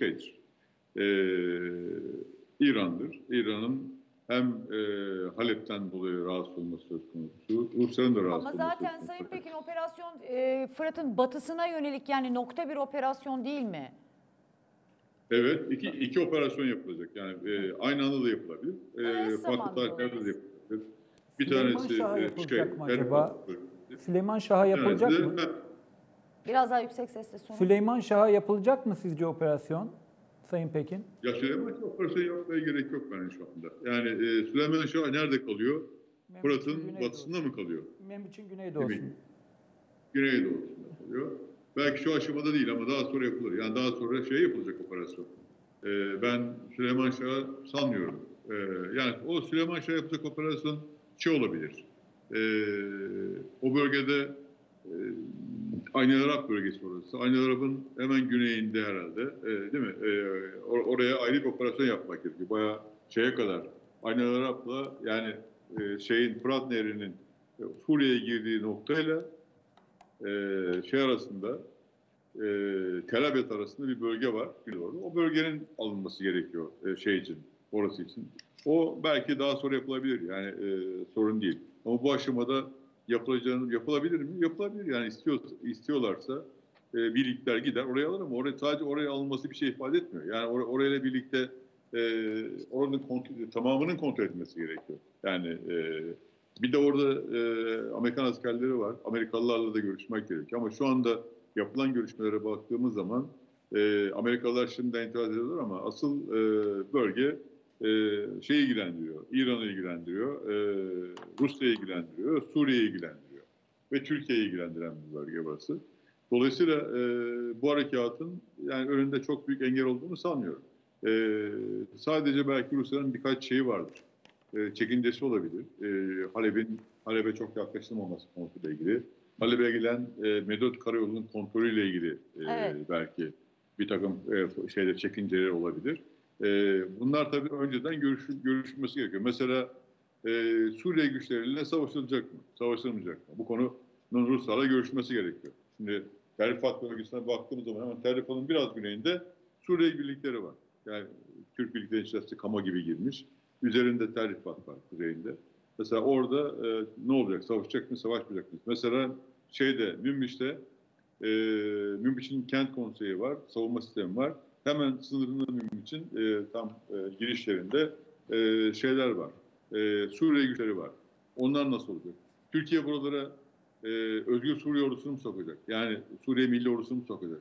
İran'dır. İran'ın hem Halep'ten dolayı rahatsız olması söz konusu, Rusya'nın da rahatsız Ama olması zaten söz konusu. Sayın Pekin, operasyon Fırat'ın batısına yönelik, yani nokta bir operasyon değil mi? Evet, iki operasyon yapılacak. Yani aynı anda da yapılabilir. Farklı tarihlerde de yapılabilir. Bir Süleyman tanesi Şah'a yapılacak mı acaba? Rifat, Süleyman Şah'a yapılacak mı? Biraz daha yüksek sesle sorun. Süleyman Şah'a yapılacak mı sizce operasyon Sayın Pekin? Ya Süleyman Şah operasyon yapmaya gerek yok bence şu anda. Yani Süleyman Şah nerede kalıyor? Fırat'ın batısında mı kalıyor? Münbiç'in güneydoğusunda. Güneydoğusunda kalıyor. Belki şu aşamada değil ama daha sonra yapılır. Yani daha sonra yapılacak operasyon. Ben Süleyman Şah'ı sanmıyorum. Yani o Süleyman Şah yapacak operasyon olabilir. O bölgede Aynel Arap bölgesi orası. Aynel Arap'ın hemen güneyinde herhalde. Değil mi? Oraya ayrı bir operasyon yapmak gerekiyor. Bayağı kadar. Aynel Arap'la yani Fırat Nehri'nin Suriye'ye girdiği noktayla arasında Tel Abyad arasında bir bölge var. O bölgenin alınması gerekiyor orası için. O belki daha sonra yapılabilir. Yani sorun değil. Ama bu aşamada yapılabilir mi? Yapılabilir. Yani istiyorlarsa birlikler gider oraya alır, ama sadece oraya alınması bir şey ifade etmiyor. Yani orayla birlikte oranın tamamının kontrol etmesi gerekiyor. Yani bir de orada Amerikan askerleri var. Amerikalılarla da görüşmek gerekiyor. Ama şu anda yapılan görüşmelere baktığımız zaman Amerikalılar şimdiden itiraz ediyorlar, ama asıl bölge ilgilendiriyor. İran'ı ilgilendiriyor, Rusya'yı ilgilendiriyor, Suriye'yi ilgilendiriyor ve Türkiye'yi ilgilendiren bir bölge burası. Dolayısıyla bu harekatın yani önünde çok büyük engel olduğunu sanmıyorum. Sadece belki Rusya'nın birkaç şeyi vardır. Çekincesi olabilir. Halep'e çok yaklaşılmaması konusuyla ilgili. Halep'e gelen Medot Karayolu'nun kontrolüyle ilgili Evet. belki bir takım çekinceleri olabilir. Bunlar tabii önceden görüşülmesi gerekiyor. Mesela Suriye güçleriyle savaşılacak mı? Savaşılmayacak mı? Bu konunun Ruslarla görüşmesi gerekiyor. Şimdi Tel Rifat bölgesine baktığımız zaman hemen Tel Rifat'ın biraz güneyinde Suriye birlikleri var. Yani Türk birlikleri içerisinde Kama gibi girmiş. Üzerinde Tel Rifat var kuzeyinde. Mesela orada ne olacak? Savaşacak mı, savaşmayacak mı? Mesela Münbiç'te Münbiç'in kent konseyi var, savunma sistemi var. Hemen sınırında Münbiç'in tam girişlerinde var. Suriye güçleri var. Onlar nasıl olacak? Türkiye buralara Özgür Suriye ordusunu mu sokacak? Yani Suriye Milli Ordusu'nu mu sokacak?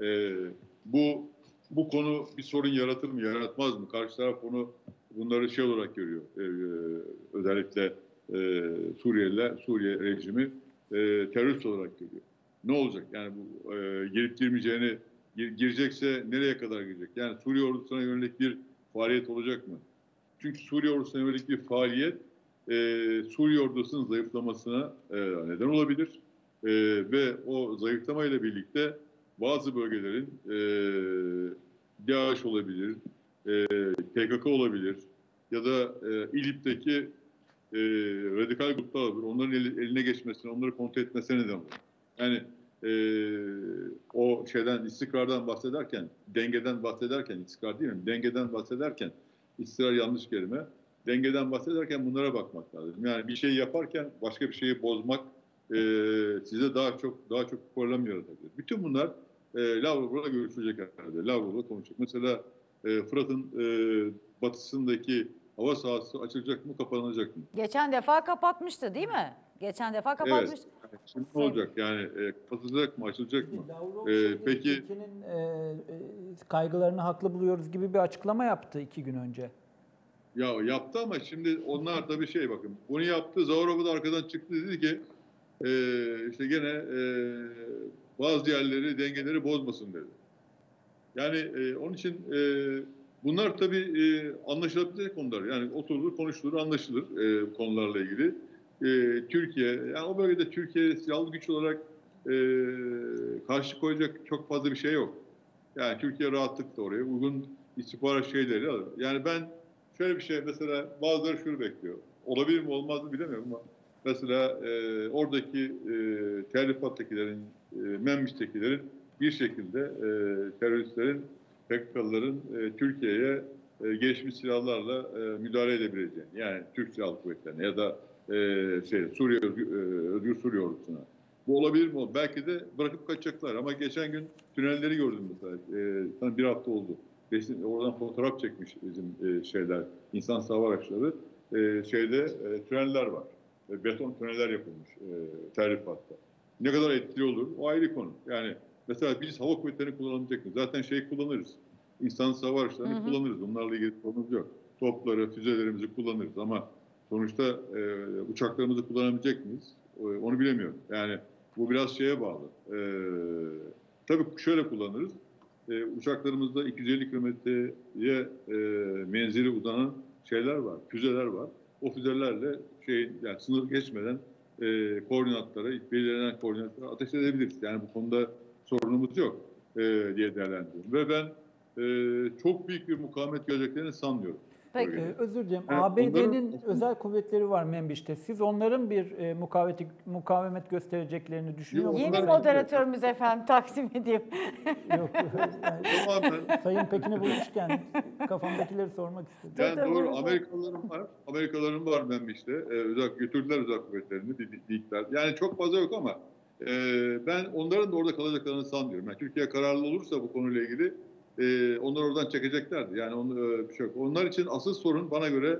Bu konu bir sorun yaratır mı, yaratmaz mı? Karşı taraf bunları olarak görüyor. Özellikle Suriye rejimi terörist olarak görüyor. Ne olacak? Yani bu girip girmeyeceğini, girecekse nereye kadar girecek? Yani Suriye ordusuna yönelik bir faaliyet olacak mı? Çünkü Suriye ordusuna yönelik bir faaliyet Suriye ordusunun zayıflamasına neden olabilir. Ve o zayıflamayla birlikte bazı bölgelerin DAEŞ olabilir, PKK olabilir ya da İdlib'deki radikal gruplar olabilir. Onların eline geçmesine, onları kontrol etmesine neden olur. Yani o şeyden, istikrardan bahsederken, dengeden bahsederken, istikrar değil mi? Dengeden bahsederken, istikrar yanlış kelime. Dengeden bahsederken bunlara bakmak lazım. Yani bir şey yaparken başka bir şeyi bozmak size daha çok problem yaratabilir. Bütün bunlar Lavrov'la görüşülecek herhalde. Lavrov'la konuşacak. Mesela Fırat'ın batısındaki hava sahası açılacak mı, kapanacak mı? Geçen defa kapatmıştı değil mi? Geçen defa kapatmış. Evet. Şimdi ne olacak? Yani kapatılacak mı, açılacak mı? Lavrov Peki Türkiye'nin kaygılarını haklı buluyoruz gibi bir açıklama yaptı 2 gün önce. ya yaptı ama şimdi onlar da bir şey bakın. Bunu yaptı. Zavarov da arkadan çıktı dedi ki işte gene bazı yerleri, dengeleri bozmasın dedi. Yani onun için bunlar tabii anlaşılabilecek konular. Yani oturulur, konuşulur, anlaşılır konularla ilgili. Türkiye, yani o bölgede Türkiye silahlı güç olarak karşı koyacak çok fazla bir şey yok. Yani Türkiye rahatlıkla oraya uygun istihbarat şeyleri alır. Yani ben şöyle bir şey, mesela bazıları şunu bekliyor. Olabilir mi olmaz mı bilemiyorum ama mesela oradaki terrifat'takilerin, Menbiş'tekilerin bir şekilde teröristlerin, PKK'lıların Türkiye'ye gelişmiş silahlarla müdahale edebileceğini, yani Türk Silahlı Kuvvetleri'ne ya da Suriye Özgür Suriye Ordusu'na. Bu olabilir mi? Belki de bırakıp kaçacaklar. Ama geçen gün tünelleri gördüm mesela. Bir hafta oldu. Oradan fotoğraf çekmiş bizim şeyler, insan hava araçları. Tüneller var. Beton tüneller yapılmış terrifatta. Ne kadar etkili olur? O ayrı konu. Yani mesela biz hava kuvvetlerini kullanabilecek miyiz? Zaten kullanırız. İnsan hava araçlarını kullanırız. Onlarla ilgili sorunumuz yok. Topları, füzelerimizi kullanırız ama sonuçta uçaklarımızı kullanabilecek miyiz? Onu bilemiyorum. Yani bu biraz şeye bağlı. Tabii şöyle kullanırız. Uçaklarımızda 250 kilometreye menzili uzanan şeyler var, füzeler var. O füzelerle yani sınır geçmeden koordinatlara, belirlenen koordinatlara ateş edebiliriz. Yani bu konuda sorunumuz yok diye değerlendiriyorum. Ve ben çok büyük bir mukavemet göreceklerini sanmıyorum. Peki. Özür dilerim. Yani ABD'nin onların özel kuvvetleri var Menbiş'te. Siz onların bir mukavemet göstereceklerini düşünüyor Yok, musunuz? Yeni onların- moderatörümüz efendim takdim edeyim. Yok. Yani Tamamen Sayın Pekin'i bulmuşken kafamdakileri sormak istedim. yani Tabii, doğru, buyurun. Amerikalıların var ben işte. Götürdüler özel kuvvetlerini, birlikler. Yani çok fazla yok ama ben onların da orada kalacaklarını sanmıyorum. Yani Türkiye kararlı olursa bu konuyla ilgili onlar oradan çekeceklerdi. Yani bir şey yok. Onlar için asıl sorun bana göre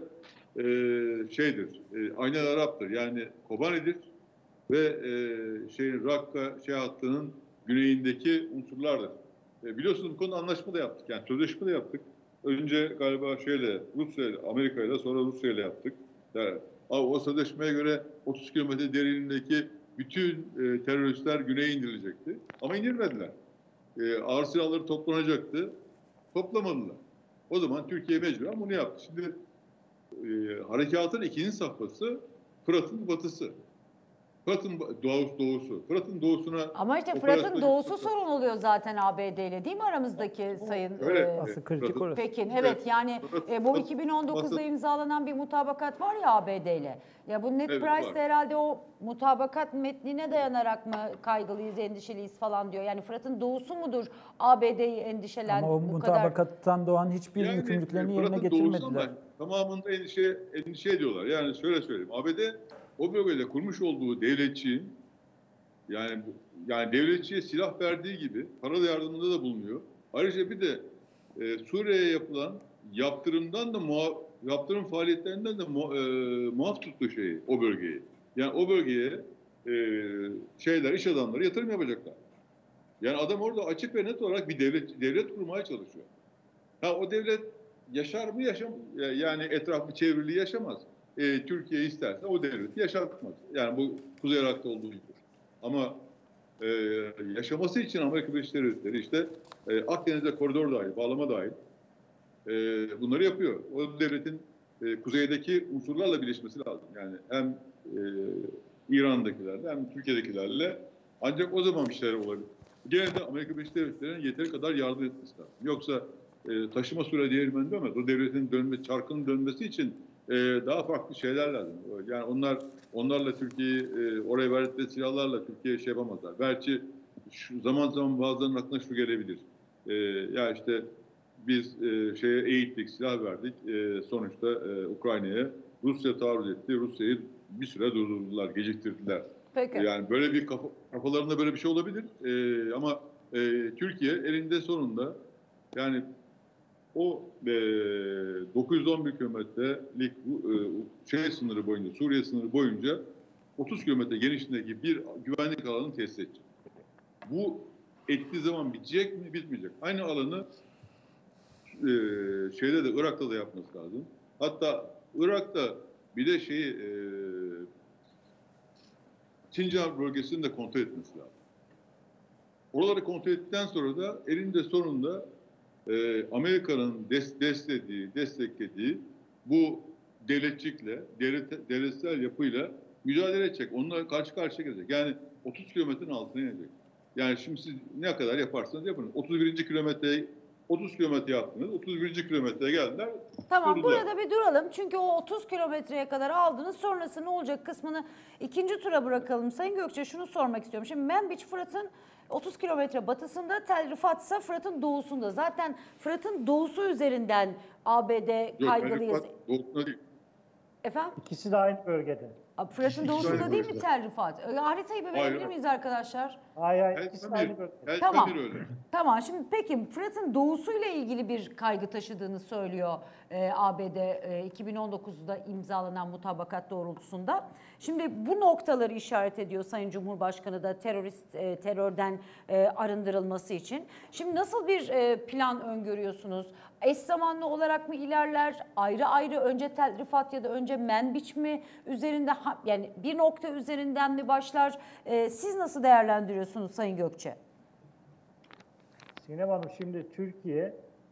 Aynel Arap'tır. Yani Kobani'dir ve Rakka hattının güneyindeki unsurlardır. Biliyorsunuz bu konuda anlaşma da yaptık. Yani sözleşme de yaptık. Önce galiba Amerika ile sonra Rusya ile yaptık. Yani, o sözleşmeye göre 30 kilometre derinliğindeki bütün teröristler güneye indirilecekti. Ama indirmediler. Ağır silahları toplanacaktı. Toplamadılar. O zaman Türkiye mecburen bunu yaptı. Şimdi harekatın ikinci safhası Fırat'ın batısı. Fırat'ın doğusu. Fırat'ın doğusuna... Ama işte Fırat'ın doğusu sorun oluyor zaten ABD ile değil mi aramızdaki sayın Asıl kritik orası. Pekin? Evet yani bu 2019'da imzalanan bir mutabakat var ya ABD ile. Ya bu Ned Price de herhalde o mutabakat metnine dayanarak mı kaygılıyız, endişeliyiz falan diyor. Yani Fırat'ın doğusu mudur ABD'yi endişelen Ama o bu kadar? mutabakattan doğan hiçbir yükümlülüklerini yerine getirmediler. Tamamında endişe ediyorlar. Yani şöyle söyleyeyim. ABD o bölgede kurmuş olduğu devletçiğin yani devletçiye silah verdiği gibi para da yardımında da bulunuyor. Ayrıca bir de Suriye'ye yapılan yaptırım faaliyetlerinden de muaf tuttu o bölgeyi. Yani o bölgeye iş adamları yatırım yapacaklar. Yani adam orada açık ve net olarak bir devlet kurmaya çalışıyor. O devlet yaşar mı yani etrafı çevrili yaşamaz. Türkiye isterse o devleti yaşatmaz. Yani bu Kuzey Irak'ta olduğu gibi. Ama yaşaması için Amerika Birleşik Devletleri Akdeniz'de koridor dahil, bağlama dahil bunları yapıyor. O devletin kuzeydeki unsurlarla birleşmesi lazım. Yani hem İran'dakilerle hem Türkiye'dekilerle ancak o zaman bir şeyler olabilir. Gene de Amerika Birleşik Devletleri'nin yeteri kadar yardım etmesi lazım. Yoksa taşıma süre değirmeni dönmez. O devletin çarkının dönmesi için daha farklı şeyler lazım. Yani onlarla Türkiye'yi oraya verdikleri silahlarla Türkiye'ye şey yapamazlar. Belki zaman zaman bazılarının aklına şu gelebilir. Ya işte biz şeye eğittik, silah verdik. Sonuçta Ukrayna'ya Rusya taarruz etti. Rusya'yı bir süre durdurdular, geciktirdiler. Peki. Yani böyle bir kafalarında böyle bir şey olabilir. Ama Türkiye elinde sonunda yani o 911 kilometrelik sınırı boyunca, Suriye sınırı boyunca 30 kilometre genişliğindeki bir güvenlik alanını tesis edecek. Bu ettiği zaman bitecek mi, bitmeyecek. Aynı alanı şeyde de Irak'ta da yapması lazım. Hatta Irak'ta bir de Sincar bölgesini de kontrol etmesi lazım. Oraları kontrol ettikten sonra da elinde sonunda Amerika'nın desteklediği bu devletçikle, devletsel yapıyla mücadele edecek. Onunla karşı karşıya gelecek. Yani 30 kilometrenin altına inecek. Yani şimdi siz ne kadar yaparsanız yapın. 31. kilometreyi 30 kilometre yaptınız. 31. kilometreye geldiler. Tamam, durdular. burada bir duralım. Çünkü o 30 kilometreye kadar aldınız. Sonrası ne olacak kısmını ikinci tura bırakalım. Sayın Gökçe, şunu sormak istiyorum. Şimdi Manbij Fırat'ın 30 kilometre batısında, Tel Rifat ise Fırat'ın doğusunda. Zaten Fırat'ın doğusu üzerinden ABD kaygılıyız. Yok, doğusunda değil. Efendim? İkisi de aynı bölgede. Fırat'ın İkisi doğusunda aynı değil mi bölgede. Tel Rifat? Haritayı bir verebilir Hayır. miyiz arkadaşlar? Hayır, ikisi de aynı Elbette bölgede. Tamam. öyle. Tamam, şimdi peki Fırat'ın doğusuyla ilgili bir kaygı taşıdığını söylüyor ABD 2019'da imzalanan mutabakat doğrultusunda. Şimdi bu noktaları işaret ediyor Sayın Cumhurbaşkanı da terörden arındırılması için. Şimdi nasıl bir plan öngörüyorsunuz? Eş zamanlı olarak mı ilerler? Ayrı ayrı önce Tel Rifat ya da önce Manbij mi üzerinde, yani bir nokta üzerinden mi başlar? Siz nasıl değerlendiriyorsunuz Sayın Gökçe? Sinem Hanım, şimdi Türkiye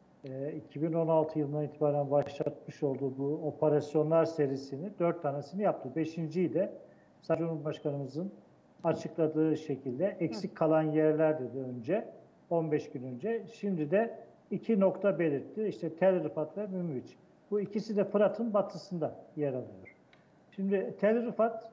2016 yılından itibaren başlatmış olduğu bu operasyonlar serisini 4 tanesini yaptı. 5.'yi de Sayın Cumhurbaşkanımızın açıkladığı şekilde eksik kalan yerler dedi önce, 15 gün önce. Şimdi de 2 nokta belirtti. İşte Tel Rifat ve Manbij. Bu ikisi de Fırat'ın batısında yer alıyor. Şimdi Tel Rifat,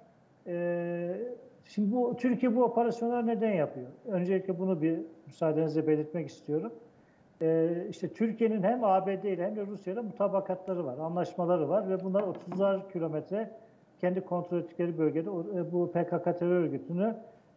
şimdi Türkiye bu operasyonları neden yapıyor? Öncelikle bunu bir müsaadenizle belirtmek istiyorum. İşte Türkiye'nin hem ABD ile hem de Rusya ile mutabakatları var, anlaşmaları var ve bunlar 30'lar kilometre kendi kontrol ettikleri bölgede bu PKK terör örgütünü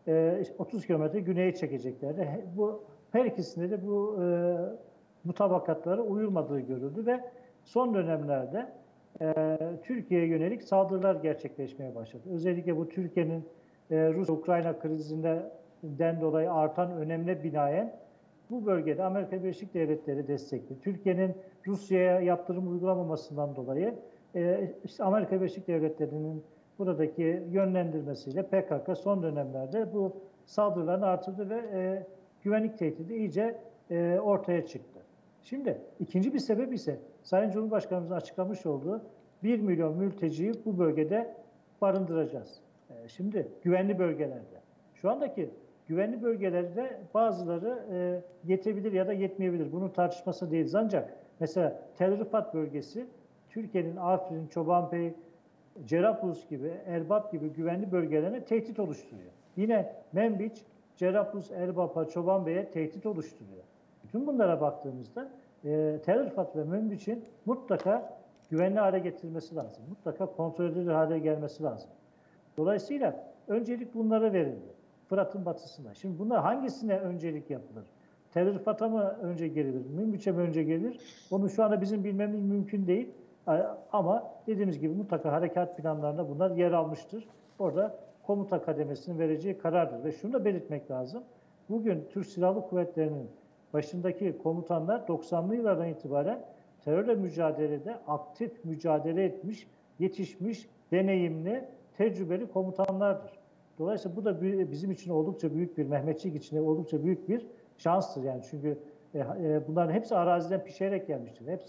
30 kilometre güneye çekeceklerdi. Bu her ikisinde de bu mutabakatlara uyulmadığı görüldü ve son dönemlerde Türkiye'ye yönelik saldırılar gerçekleşmeye başladı. Özellikle bu Türkiye'nin Rusya-Ukrayna krizinden dolayı artan önemine binaen bu bölgede Amerika Birleşik Devletleri destekli. Türkiye'nin Rusya'ya yaptırım uygulamamasından dolayı işte Amerika Birleşik Devletleri'nin buradaki yönlendirmesiyle PKK son dönemlerde bu saldırılarını artırdı ve güvenlik tehdidi iyice ortaya çıktı. Şimdi ikinci bir sebep ise Sayın Cumhurbaşkanımızın açıklamış olduğu 1 milyon mülteciyi bu bölgede barındıracağız. Şimdi güvenli bölgelerde. Şu andaki güvenli bölgelerde bazıları yetebilir ya da yetmeyebilir. Bunun tartışması değiliz. Ancak mesela Tel Rifat bölgesi Türkiye'nin Afrin, Çobanbey, Cerablus gibi, Elbap gibi güvenli bölgelerine tehdit oluşturuyor. Yine Manbij, Cerablus, Elbap'a, Çobanbey'e tehdit oluşturuyor. Bütün bunlara baktığımızda Tel Rifat ve Manbij'in mutlaka güvenli hale getirilmesi lazım. Mutlaka kontrol edilir hale gelmesi lazım. Dolayısıyla öncelik bunlara verildi. Fırat'ın batısında. Şimdi bunlar hangisine öncelik yapılır? Tel Rifat'a mı önce gelir? Manbij'e mi önce gelir? Onu şu anda bizim bilmemiz mümkün değil. Ama dediğimiz gibi mutlaka harekat planlarında bunlar yer almıştır. Orada komuta kademesinin vereceği karardır. Ve şunu da belirtmek lazım. Bugün Türk Silahlı Kuvvetleri'nin başındaki komutanlar 90'lı yıllardan itibaren terörle mücadelede aktif mücadele etmiş, yetişmiş, deneyimli, tecrübeli komutanlardır. Dolayısıyla bu da bizim için oldukça büyük bir, Mehmetçik için oldukça büyük bir şanstır yani. Çünkü bunların hepsi araziden pişerek gelmiştir. Hepsi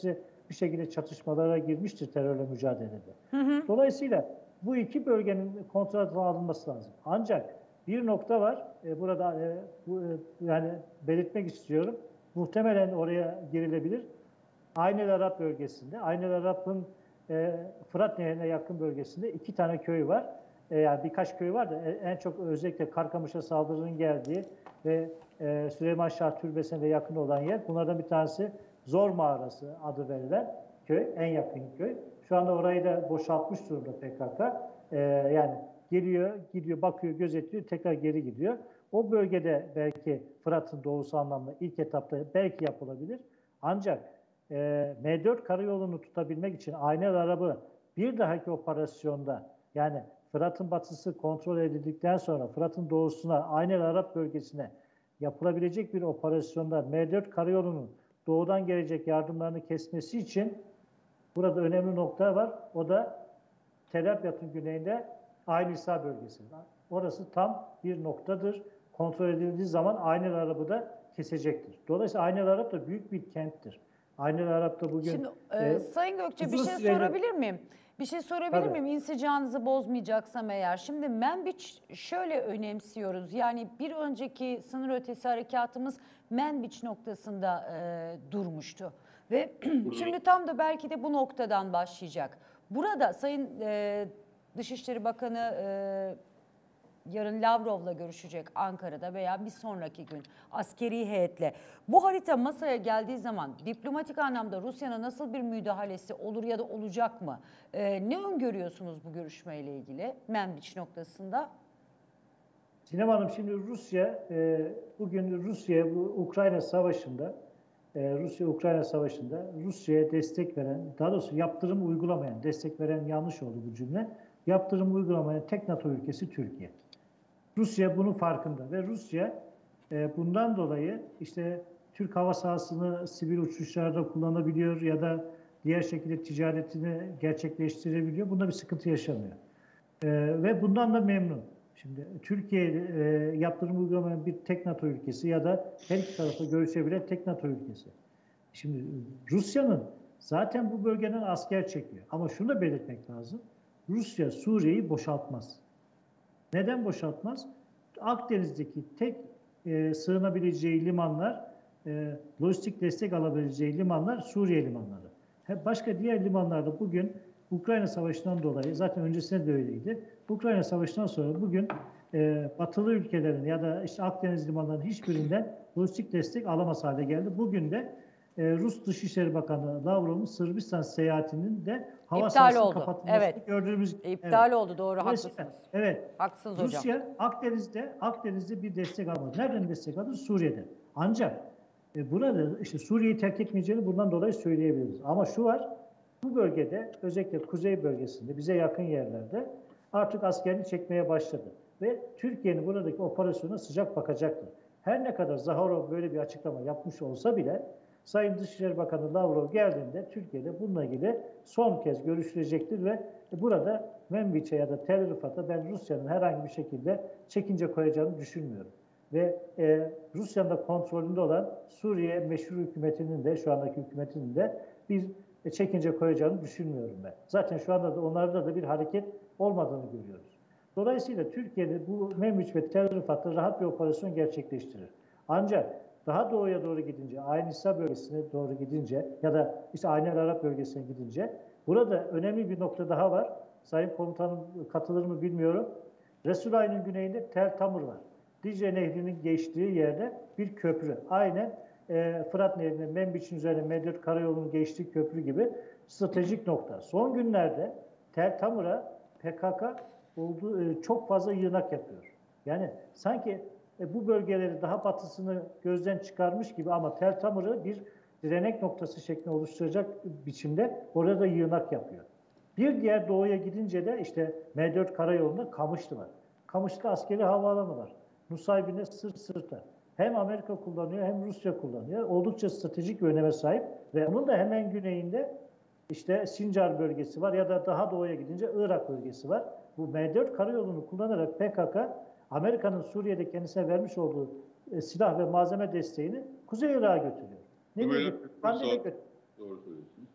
bir şekilde çatışmalara girmiştir terörle mücadelede. Dolayısıyla bu iki bölgenin kontrol altına alınması lazım. Ancak bir nokta var, burada yani belirtmek istiyorum. Muhtemelen oraya girilebilir. Aynel Arap bölgesinde, Aynel Arap'ın Fırat Nehri'ne yakın bölgesinde 2 tane köy var. Yani birkaç köy var da en çok özellikle Karkamış'a saldırının geldiği ve Süleyman Şah Türbesi'ne de yakın olan yer. Bunlardan bir tanesi Zor Mağarası adı verilen köy, en yakın köy. Şu anda orayı da boşaltmış durumda PKK. Yani geliyor, gidiyor, bakıyor, gözetliyor, tekrar geri gidiyor. O bölgede belki Fırat'ın doğusu anlamda ilk etapta belki yapılabilir. Ancak M4 karayolunu tutabilmek için Aynel Arap'ı bir dahaki operasyonda, yani Fırat'ın batısı kontrol edildikten sonra Fırat'ın doğusuna, Aynel Arap bölgesine yapılabilecek bir operasyonda M4 karayolunun doğudan gelecek yardımlarını kesmesi için burada önemli nokta var. O da Tel Abyad'ın güneyinde Ayn İsa bölgesi. Orası tam bir noktadır. Kontrol edildiği zaman Aynel Arap'ı da kesecektir. Dolayısıyla Aynel Arap da büyük bir kenttir. Aynel Arap'ta bugün... Şimdi Sayın Gökçe bir şey süreli... sorabilir miyim? Bir şey sorabilir Tabii. miyim? İnsicamınızı bozmayacaksam eğer. Şimdi Menbiç şöyle önemsiyoruz. Yani bir önceki sınır ötesi harekatımız Menbiç noktasında durmuştu. Ve şimdi tam da belki de bu noktadan başlayacak. Burada Sayın Dışişleri Bakanı yarın Lavrov'la görüşecek Ankara'da veya bir sonraki gün askeri heyetle. Bu harita masaya geldiği zaman diplomatik anlamda Rusya'na nasıl bir müdahalesi olur ya da olacak mı? Ne öngörüyorsunuz bu görüşmeyle ilgili Menbiç noktasında? Sinem Hanım, şimdi Rusya bugün bu Ukrayna Savaşı'nda Rusya-Ukrayna Savaşı'nda Rusya'ya destek veren, daha doğrusu yaptırım uygulamayan, destek veren yanlış oldu bu cümle, yaptırım uygulamayan tek NATO ülkesi Türkiye. Rusya bunun farkında ve Rusya bundan dolayı işte Türk hava sahasını sivil uçuşlarda kullanabiliyor ya da diğer şekilde ticaretini gerçekleştirebiliyor. Bunda bir sıkıntı yaşamıyor. Ve bundan da memnun. Şimdi Türkiye yaptırım uygulamayan bir tek NATO ülkesi ya da her iki tarafta görüşebilen tek NATO ülkesi. Şimdi Rusya'nın zaten bu bölgeden asker çekiyor. Ama şunu da belirtmek lazım. Rusya Suriye'yi boşaltmaz. Neden boşaltmaz? Akdeniz'deki tek sığınabileceği limanlar, lojistik destek alabileceği limanlar Suriye limanları. Başka diğer limanlarda bugün Ukrayna Savaşı'ndan dolayı, zaten öncesinde de öyleydi. Ukrayna Savaşı'ndan sonra bugün batılı ülkelerin ya da işte Akdeniz limanlarının hiçbirinden lojistik destek alamaz hale geldi. Bugün de Rus Dışişleri Bakanı Lavrov'un Sırbistan seyahatinin de hava sahasının kapatılmasını gördüğümüz İptal oldu, doğru, haklısınız. Evet. Haklısınız hocam. Rusya Akdeniz'de bir destek almadı. Nereden destek aldı? Suriye'de. Ancak burada işte Suriye'yi terk etmeyeceğini bundan dolayı söyleyebiliriz. Ama şu var, bu bölgede özellikle kuzey bölgesinde bize yakın yerlerde artık askerini çekmeye başladı. Ve Türkiye'nin buradaki operasyona sıcak bakacaktır. Her ne kadar Zaharov böyle bir açıklama yapmış olsa bile Sayın Dışişleri Bakanı Lavrov geldiğinde Türkiye'de bununla ilgili son kez görüşülecektir ve burada Menbiç'e ya da Tel Rifat'a ben Rusya'nın herhangi bir şekilde çekince koyacağını düşünmüyorum. Ve Rusya'nın da kontrolünde olan Suriye meşru hükümetinin de, şu andaki hükümetinin de bir çekince koyacağını düşünmüyorum ben. Zaten şu anda da onlarda da bir hareket olmadığını görüyoruz. Dolayısıyla Türkiye'de bu Menbiç ve Tel Rifat'ta rahat bir operasyon gerçekleştirir. Ancak daha doğuya doğru gidince, Ayn İsa bölgesine doğru gidince ya da işte Aynel Arap bölgesine gidince burada önemli bir nokta daha var. Sayın Komutanım katılır mı bilmiyorum. Resulay'ın güneyinde Tel Tamur var. Dicle Nehri'nin geçtiği yerde bir köprü. Aynen Fırat Nehri'nin Menbiç'in üzerine M4 karayolunun geçtiği köprü gibi stratejik nokta. Son günlerde Tel Tamur'a PKK çok fazla yığınak yapıyor. Yani sanki bu bölgeleri daha batısını gözden çıkarmış gibi ama Tel Tamur'u bir direnek noktası şeklinde oluşturacak biçimde orada yığınak yapıyor. Bir diğer doğuya gidince de işte M4 karayolunda Kamışlı var. Kamışlı askeri havaalanı var. Nusaybin'e sırt sırta. Hem Amerika kullanıyor hem Rusya kullanıyor. Oldukça stratejik bir öneme sahip ve onun da hemen güneyinde işte Sincar bölgesi var ya da daha doğuya gidince Irak bölgesi var. Bu M4 karayolunu kullanarak PKK Amerika'nın Suriye'de kendisine vermiş olduğu silah ve malzeme desteğini Kuzey Irak'a götürüyor. Ne diyor? Doğru söylüyorsun.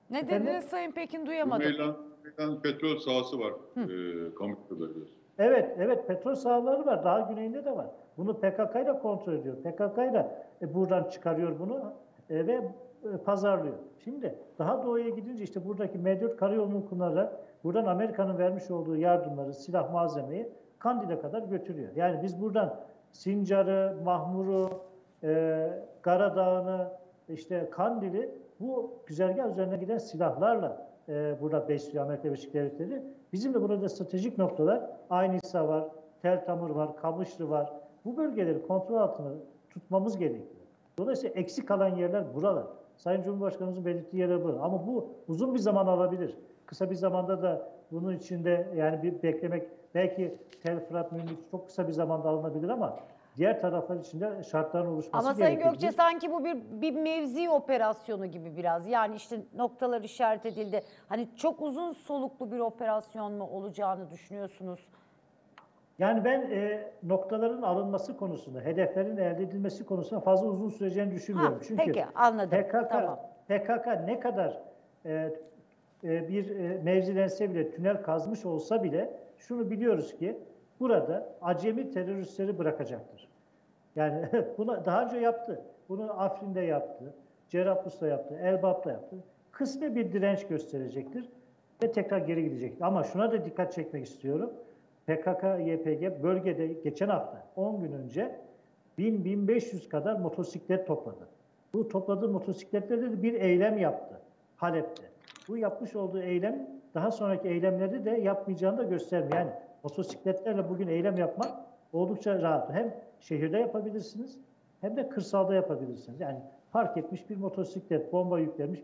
Ne Efendim? dediniz Sayın Pekin, duyamadım. Rümeylan petrol sahası var. Kamuda biliyorsun. Evet, petrol sahaları var. Daha güneyinde de var. Bunu PKK ile kontrol ediyor. PKK ile buradan çıkarıyor bunu ve pazarlıyor. Şimdi daha doğuya gidince işte buradaki M4 karayolunu kullanarak buradan Amerika'nın vermiş olduğu yardımları, silah, malzemeyi Kandil'e kadar götürüyor. Yani biz buradan Sincar'ı, Mahmur'u, Karadağ'ını, işte Kandil'i bu güzergah üzerine giden silahlarla burada besliyor Amerika Birleşik Devletleri. Bizim de burada stratejik noktalar Aynisa var, Tel Tamır var, Kamışlı var. Bu bölgeleri kontrol altında tutmamız gerekiyor. Dolayısıyla eksik kalan yerler buralar. Sayın Cumhurbaşkanımızın belirttiği yerler buralar. Ama bu uzun bir zaman alabilir. Kısa bir zamanda da bunun içinde yani bir beklemek, belki Tel Fırat Münbit çok kısa bir zamanda alınabilir ama diğer taraflar için de şartların oluşması Ama Sayın gerekiyor. Gökçe, sanki bu bir mevzi operasyonu gibi biraz. Yani işte noktalar işaret edildi. Hani çok uzun soluklu bir operasyon mu olacağını düşünüyorsunuz? Yani ben noktaların alınması konusunda, hedeflerin elde edilmesi konusunda fazla uzun süreceğini düşünmüyorum. Çünkü peki, anladım. Tamam. PKK ne kadar bir mevzilense bile, tünel kazmış olsa bile şunu biliyoruz ki burada acemi teröristleri bırakacaktır. Yani bunu daha önce yaptı. Bunu Afrin'de yaptı, Cerrahpaşa'da yaptı, Elbap'ta yaptı. Kısmi bir direnç gösterecektir ve tekrar geri gidecektir. Ama şuna da dikkat çekmek istiyorum. PKK-YPG bölgede geçen hafta 10 gün önce 1000-1500 kadar motosiklet topladı. Bu topladığı motosikletlerle de bir eylem yaptı Halep'te. Bu yapmış olduğu eylem daha sonraki eylemleri de yapmayacağını da göstermiyor. Yani motosikletlerle bugün eylem yapmak oldukça rahat. Hem şehirde yapabilirsiniz hem de kırsalda yapabilirsiniz. Yani park etmiş bir motosiklet, bomba yüklenmiş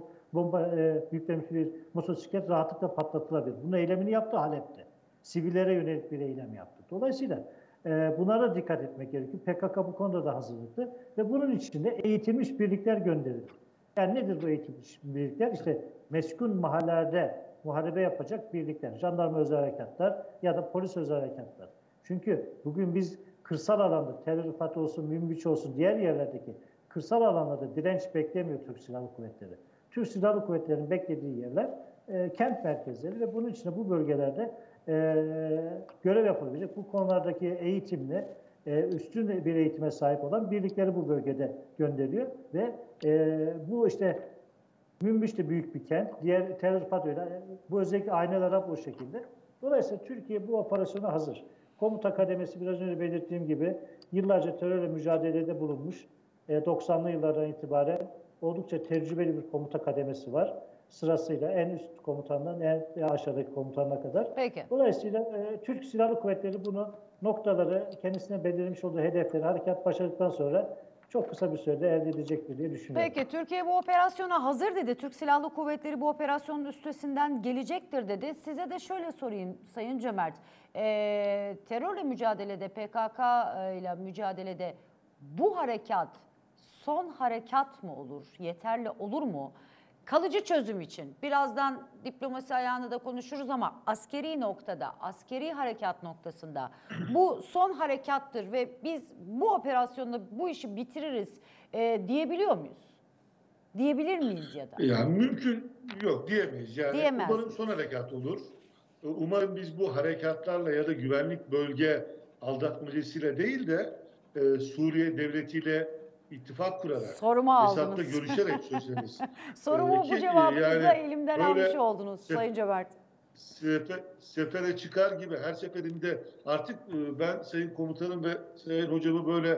bir motosiklet rahatlıkla patlatılabilir. Bunun eylemini yaptı Halep'te. Sivillere yönelik bir eylem yaptı. Dolayısıyla bunlara dikkat etmek gerekiyor. PKK bu konuda da hazırlıklı ve bunun içinde eğitilmiş birlikler gönderilir. Yani nedir bu eğitilmiş birlikler? İşte meskun mahallelerde muharebe yapacak birlikler, jandarma özel harekatlar ya da polis özel harekatlar. Çünkü bugün biz kırsal alanda, Tel Rifat olsun, Münbiç olsun, diğer yerlerdeki kırsal alanlarda direnç beklemiyor Türk Silahlı Kuvvetleri. Türk Silahlı Kuvvetleri'nin beklediği yerler kent merkezleri ve bunun içinde bu bölgelerde görev yapabilecek, bu konulardaki eğitimle üstün bir eğitime sahip olan birlikleri bu bölgede gönderiyor ve bu işte Münbiç de büyük bir kent, diğer Tel Rifat öyle, bu özellikle Aynel Arap o şekilde. Dolayısıyla Türkiye bu operasyona hazır. Komuta kademesi biraz önce belirttiğim gibi yıllarca terörle mücadelede bulunmuş. 90'lı yıllardan itibaren oldukça tecrübeli bir komuta kademesi var. Sırasıyla en üst komutandan en aşağıdaki komutanına kadar. Peki. Dolayısıyla Türk Silahlı Kuvvetleri bunu noktaları, kendisine belirlemiş olduğu hedefleri harekat başladıktan sonra çok kısa bir sürede elde edecektir diye düşünüyorum. Peki, Türkiye bu operasyona hazır dedi. Türk Silahlı Kuvvetleri bu operasyonun üstesinden gelecektir dedi. Size de şöyle sorayım Sayın Cömert. Terörle mücadelede, PKK ile mücadelede bu harekat son harekat mı olur? Yeterli olur mu? Kalıcı çözüm için birazdan diplomasi ayağını da konuşuruz ama askeri noktada, askeri harekat noktasında bu son harekattır ve biz bu operasyonla bu işi bitiririz diyebiliyor muyuz? Diyebilir miyiz ya da? Yani mümkün yok diyemeyiz. Yani Diyemez umarım miyiz? son harekat olur. Umarım biz bu harekatlarla ya da güvenlik bölge aldatmacasıyla değil de Suriye devletiyle ittifak kurarak, Sorumu Esad'la aldınız. görüşerek çözeriz. Sorumu bu Ki, cevabınızla yani elimden böyle almış oldunuz Sayın Cömert. Sefere çıkar gibi her seferinde artık ben Sayın Komutanım ve Sayın Hocamı böyle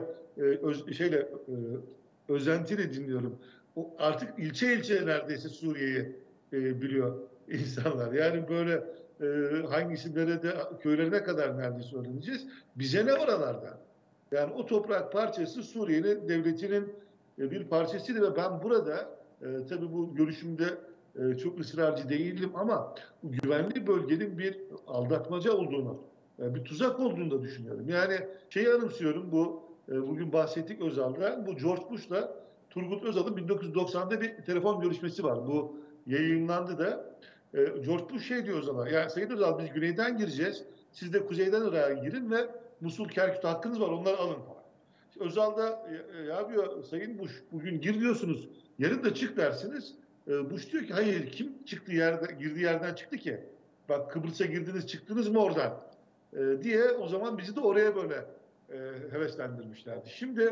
özentiyle dinliyorum. O artık ilçe ilçe neredeyse Suriye'yi biliyor insanlar. Yani böyle hangisi nerede köylerine kadar neredeyse öğreneceğiz. Bize ne var oralarda? Yani o toprak parçası Suriye'nin devletinin bir parçasıydı ve ben burada tabii bu görüşümde çok ısrarcı değildim ama güvenli bölgenin bir aldatmaca olduğunu, bir tuzak olduğunu da düşünüyorum. Yani şeyi anımsıyorum bu bugün bahsettik Özal'da. Bu George Bush'la Turgut Özal'ın 1990'da bir telefon görüşmesi var. Bu yayınlandı da. George Bush şey diyor o zaman. Yani Sayın Özal biz güneyden gireceğiz. Siz de kuzeyden Irak'a girin ve Musul, Kerkük hakkınız var. Onları alın falan. Özal da ya diyor Sayın Bush bugün gir diyorsunuz. Yarın da çık dersiniz. Bush diyor ki hayır, kim çıktı girdiği yerden çıktı ki? Bak, Kıbrıs'a girdiniz, çıktınız mı oradan? Diye o zaman bizi de oraya böyle heveslendirmişlerdi. Şimdi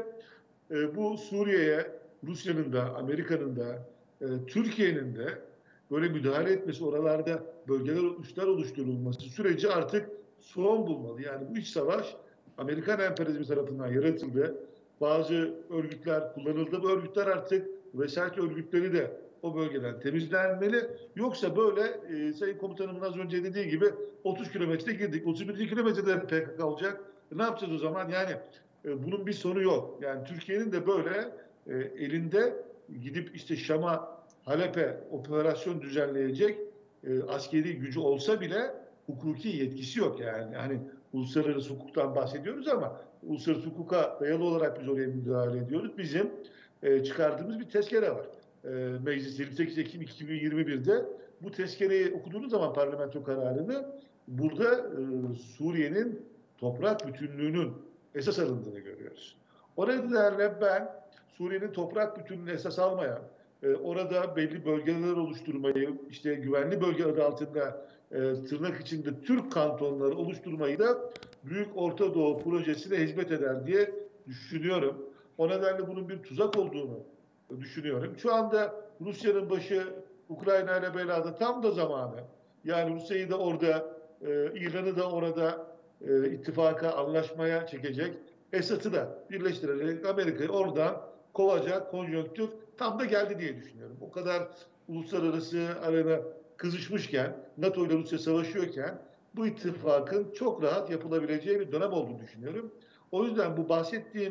bu Suriye'ye Rusya'nın da, Amerika'nın da, Türkiye'nin de böyle müdahale etmesi, oralarda bölgeler, üsler oluşturulması süreci artık son bulmalı. Yani bu iç savaş Amerikan emperyalizmi tarafından yaratıldı. Bazı örgütler kullanıldı. Bu örgütler artık, vesayet örgütleri de o bölgeden temizlenmeli. Yoksa böyle Sayın Komutanımın az önce dediği gibi 30 kilometre girdik. 31. kilometrede PKK olacak. Ne yapacağız o zaman? Yani bunun bir sonu yok. Yani Türkiye'nin de böyle elinde gidip işte Şam'a, Halep'e operasyon düzenleyecek askeri gücü olsa bile hukuki yetkisi yok yani. Hani uluslararası hukuktan bahsediyoruz ama uluslararası hukuka dayalı olarak biz oraya müdahale ediyoruz. Bizim çıkardığımız bir tezkere var. Meclis 28 Ekim 2021'de bu tezkereyi okuduğunuz zaman, parlamento kararını, burada Suriye'nin toprak bütünlüğünün esas alındığını görüyoruz. O nedenle ben Suriye'nin toprak bütünlüğünü esas almayan, orada belli bölgeler oluşturmayı, işte güvenli bölge adı altında tırnak içinde Türk kantonları oluşturmayı da Büyük Orta Doğu projesine hizmet eder diye düşünüyorum. O nedenle bunun bir tuzak olduğunu düşünüyorum. Şu anda Rusya'nın başı Ukrayna ile belada, tam da zamanı. Yani Rusya'yı da orada, İran'ı da orada ittifaka, anlaşmaya çekecek. Esad'ı da birleştirerek Amerika'yı oradan kovacak konjonktür tam da geldi diye düşünüyorum. O kadar uluslararası arena kızışmışken, NATO ile Rusya savaşıyorken bu ittifakın çok rahat yapılabileceği bir dönem olduğunu düşünüyorum. O yüzden bu bahsettiğim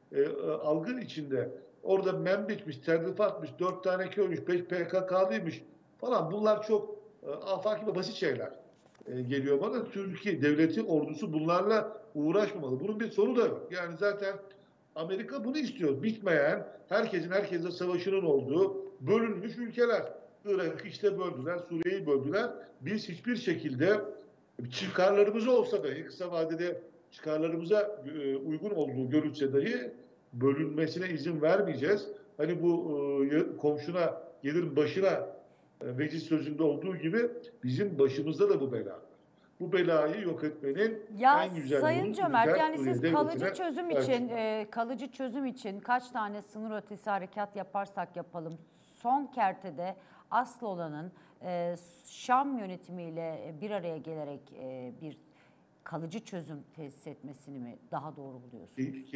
algı içinde orada Membiç'miş, Terrifat'mış, 4 tane köylüymüş, 5 PKK'lıymış falan, bunlar çok afaki ve basit şeyler geliyor bana. Türkiye devleti, ordusu bunlarla uğraşmamalı. Bunun bir sonu da yok. Yani zaten Amerika bunu istiyor. Bitmeyen, herkesin herkesle savaşının olduğu bölünmüş ülkeler. Irak'ı işte böldüler, Suriye'yi böldüler. Biz hiçbir şekilde çıkarlarımız olsa dahi, kısa vadede çıkarlarımıza uygun olduğu görülse dahi bölünmesine izin vermeyeceğiz. Hani bu komşuna gelir başına veciz sözünde olduğu gibi bizim başımızda da bu bela var. Bu belayı yok etmenin Ya en güzel Sayın yolu Cömert, ülker yani Suriye siz devletine kalıcı çözüm için kaç tane sınır ötesi harekat yaparsak yapalım, son kertede asıl olanın Şam yönetimiyle bir araya gelerek bir kalıcı çözüm tesis etmesini mi daha doğru buluyorsunuz?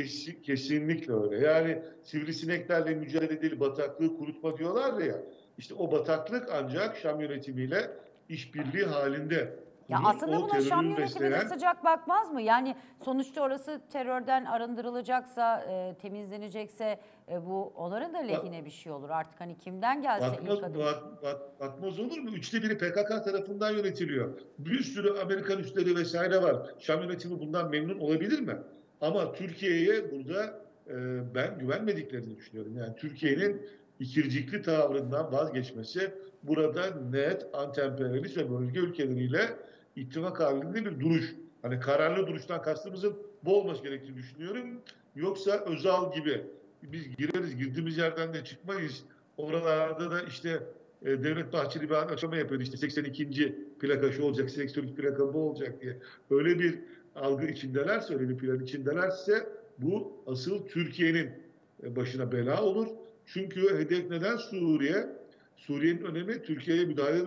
Kesinlikle öyle. Yani sivrisineklerle mücadele değil, bataklığı kurutma diyorlar ya. İşte o bataklık ancak Şam yönetimiyle işbirliği halinde Ya kurulur. aslında O buna Şam terörü yönetimi de besleyen, sıcak bakmaz mı? Yani sonuçta orası terörden arındırılacaksa, temizlenecekse bu onların da lehine bir şey olur. Artık hani kimden gelse ilk adım. Bakmaz olur mu? Üçte biri PKK tarafından yönetiliyor. Bir sürü Amerikan üsleri vesaire var. Şam yönetimi bundan memnun olabilir mi? Ama Türkiye'ye burada ben güvenmediklerini düşünüyorum. Yani Türkiye'nin ikircikli tavrından vazgeçmesi, burada net anti-emperyalist ve bölge ülkeleriyle ittifak halinde bir duruş. Hani kararlı duruştan kastımızın bu olması gerektiğini düşünüyorum. Yoksa Özal gibi biz gireriz, girdiğimiz yerden de çıkmayız. Oralarda da işte Devlet Bahçeli bir açıklama yapıyor. İşte 82. plaka şu olacak, 83 plaka bu olacak diye. Öyle bir algı içindelerse, öyle bir plan içindelerse bu asıl Türkiye'nin başına bela olur. Çünkü hedef neden Suriye? Suriye'nin önemi Türkiye'ye müdahaleden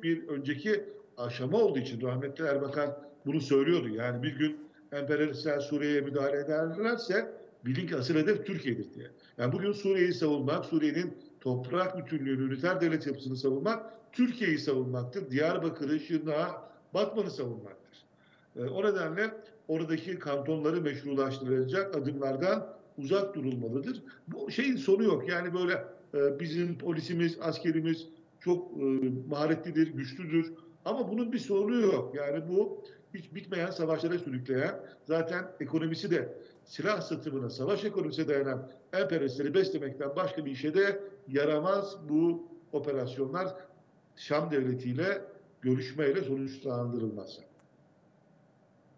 önceki aşama olduğu için rahmetli Erbakan bunu söylüyordu. Yani bir gün emperyalistler Suriye'ye müdahale ederlerse bilin ki asıl hedef Türkiye'dir diye. Yani bugün Suriye'yi savunmak, Suriye'nin toprak bütünlüğünü, üniter devlet yapısını savunmak, Türkiye'yi savunmaktır. Diyarbakır'ı, Şırnak'ı, Batman'ı savunmaktır. O nedenle oradaki kantonları meşrulaştıracak adımlardan uzak durulmalıdır. Bu şeyin sonu yok. Yani böyle bizim polisimiz, askerimiz çok maharetlidir, güçlüdür. Ama bunun bir sonu yok. Yani bu hiç bitmeyen savaşlara sürükleyen, zaten ekonomisi de silah satımına, savaş ekonomisine dayanan emperyalistleri beslemekten başka bir işe de yaramaz bu operasyonlar, Şam devletiyle görüşmeyle sonuçlandırılmazsa.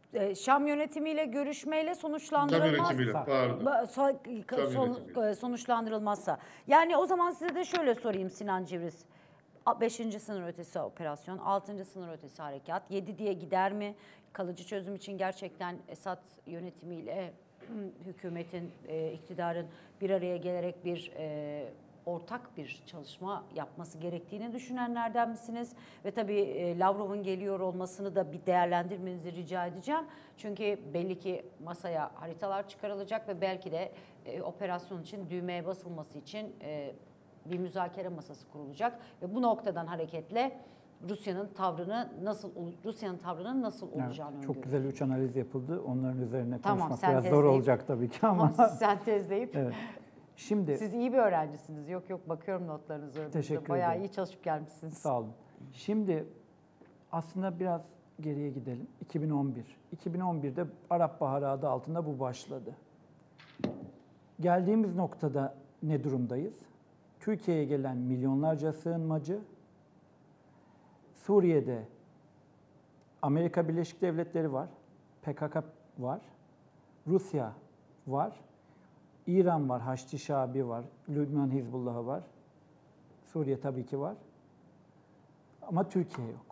Şam yönetimiyle görüşmeyle sonuçlandırılmaz. yönetimiyle, pardon. Sonuçlandırılmazsa. Yani o zaman size de şöyle sorayım Sinan Civriz. 5. sınır ötesi operasyon, 6. sınır ötesi harekat, 7 diye gider mi? Kalıcı çözüm için gerçekten Esad yönetimiyle hükümetin, iktidarın bir araya gelerek bir ortak bir çalışma yapması gerektiğini düşünenlerden misiniz? Ve tabii Lavrov'un geliyor olmasını da bir değerlendirmenizi rica edeceğim. Çünkü belli ki masaya haritalar çıkarılacak ve belki de operasyon için düğmeye basılması için bir müzakere masası kurulacak ve bu noktadan hareketle Rusya'nın tavrının nasıl olacağını Evet, çok güzel 3 analiz yapıldı. Onların üzerine Tamam, konuşmak biraz zor sentezleyip- olacak tabii ki ama. Ama siz sentezleyip Evet. Şimdi siz iyi bir öğrencisiniz. Yok bakıyorum notlarınıza. Teşekkür Bayağı ederim. iyi çalışıp gelmişsiniz. sağ olun. Şimdi aslında biraz geriye gidelim. 2011. 2011'de Arap Baharı adı altında bu başladı. Geldiğimiz noktada ne durumdayız? Türkiye'ye gelen milyonlarca sığınmacı, Suriye'de Amerika Birleşik Devletleri var, PKK var, Rusya var, İran var, Haçlı Şabi var, Lübnan Hizbullah'ı var, Suriye tabii ki var ama Türkiye yok.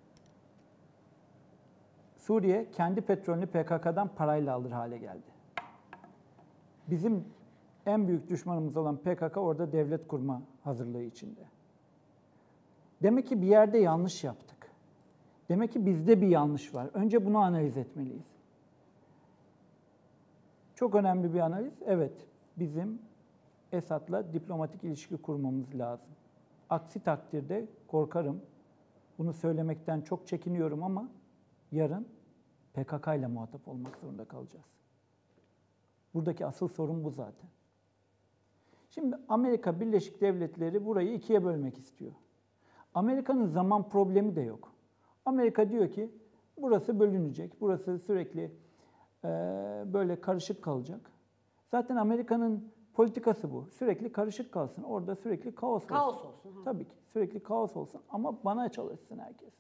Suriye kendi petrolünü PKK'dan parayla alır hale geldi. Bizim en büyük düşmanımız olan PKK orada devlet kurma hazırlığı içinde. Demek ki bir yerde yanlış yaptık. Demek ki bizde bir yanlış var. Önce bunu analiz etmeliyiz. Çok önemli bir analiz. Evet, bizim Esad'la diplomatik ilişki kurmamız lazım. Aksi takdirde korkarım, bunu söylemekten çok çekiniyorum ama yarın PKK ile muhatap olmak zorunda kalacağız. Buradaki asıl sorun bu zaten. Şimdi Amerika Birleşik Devletleri burayı ikiye bölmek istiyor. Amerika'nın zaman problemi de yok. Amerika diyor ki burası bölünecek, burası sürekli böyle karışık kalacak. Zaten Amerika'nın politikası bu. Sürekli karışık kalsın, orada sürekli kaos olsun. Kaos olsun. Ha. Tabii ki sürekli kaos olsun ama bana çalışsın herkes.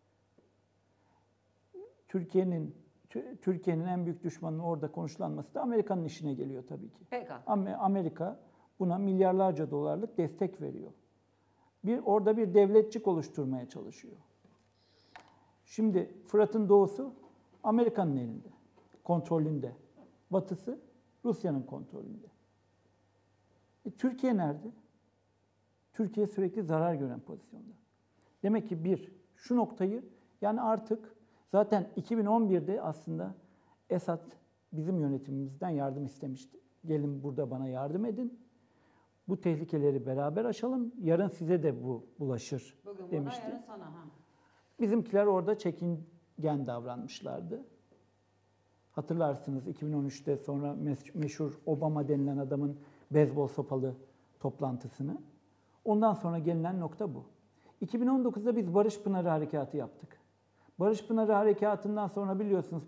Türkiye'nin en büyük düşmanının orada konuşlanması da Amerika'nın işine geliyor tabii ki. PKK. Amerika buna milyarlarca dolarlık destek veriyor. Orada bir devletçik oluşturmaya çalışıyor. Şimdi Fırat'ın doğusu Amerika'nın elinde, kontrolünde. Batısı Rusya'nın kontrolünde. Türkiye nerede? Türkiye sürekli zarar gören pozisyonda. Demek ki şu noktayı, yani artık zaten 2011'de aslında Esad bizim yönetimimizden yardım istemişti. Gelin burada bana yardım edin. Bu tehlikeleri beraber aşalım. Yarın size de bu bulaşır Bugün demişti. bana, yarın sana. Ha. Bizimkiler orada çekingen davranmışlardı. Hatırlarsınız 2013'te sonra meşhur Obama denilen adamın beyzbol sopalı toplantısını. Ondan sonra gelinen nokta bu. 2019'da biz Barış Pınarı Harekatı yaptık. Barış Pınarı Harekatı'ndan sonra biliyorsunuz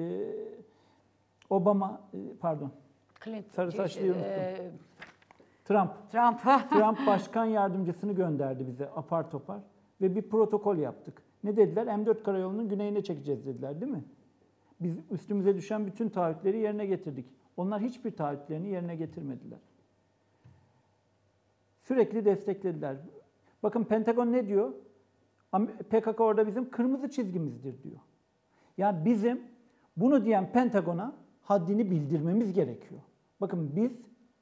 sarı saçlıyı unuttum. Trump başkan yardımcısını gönderdi bize apar topar ve bir protokol yaptık. Ne dediler? M4 karayolunun güneyine çekeceğiz dediler, değil mi? Biz üstümüze düşen bütün taahhütleri yerine getirdik. Onlar hiçbir taahhütlerini yerine getirmediler. Sürekli desteklediler. Bakın Pentagon ne diyor? PKK orada bizim kırmızı çizgimizdir diyor. Yani bizim bunu diyen Pentagon'a haddini bildirmemiz gerekiyor. Bakın biz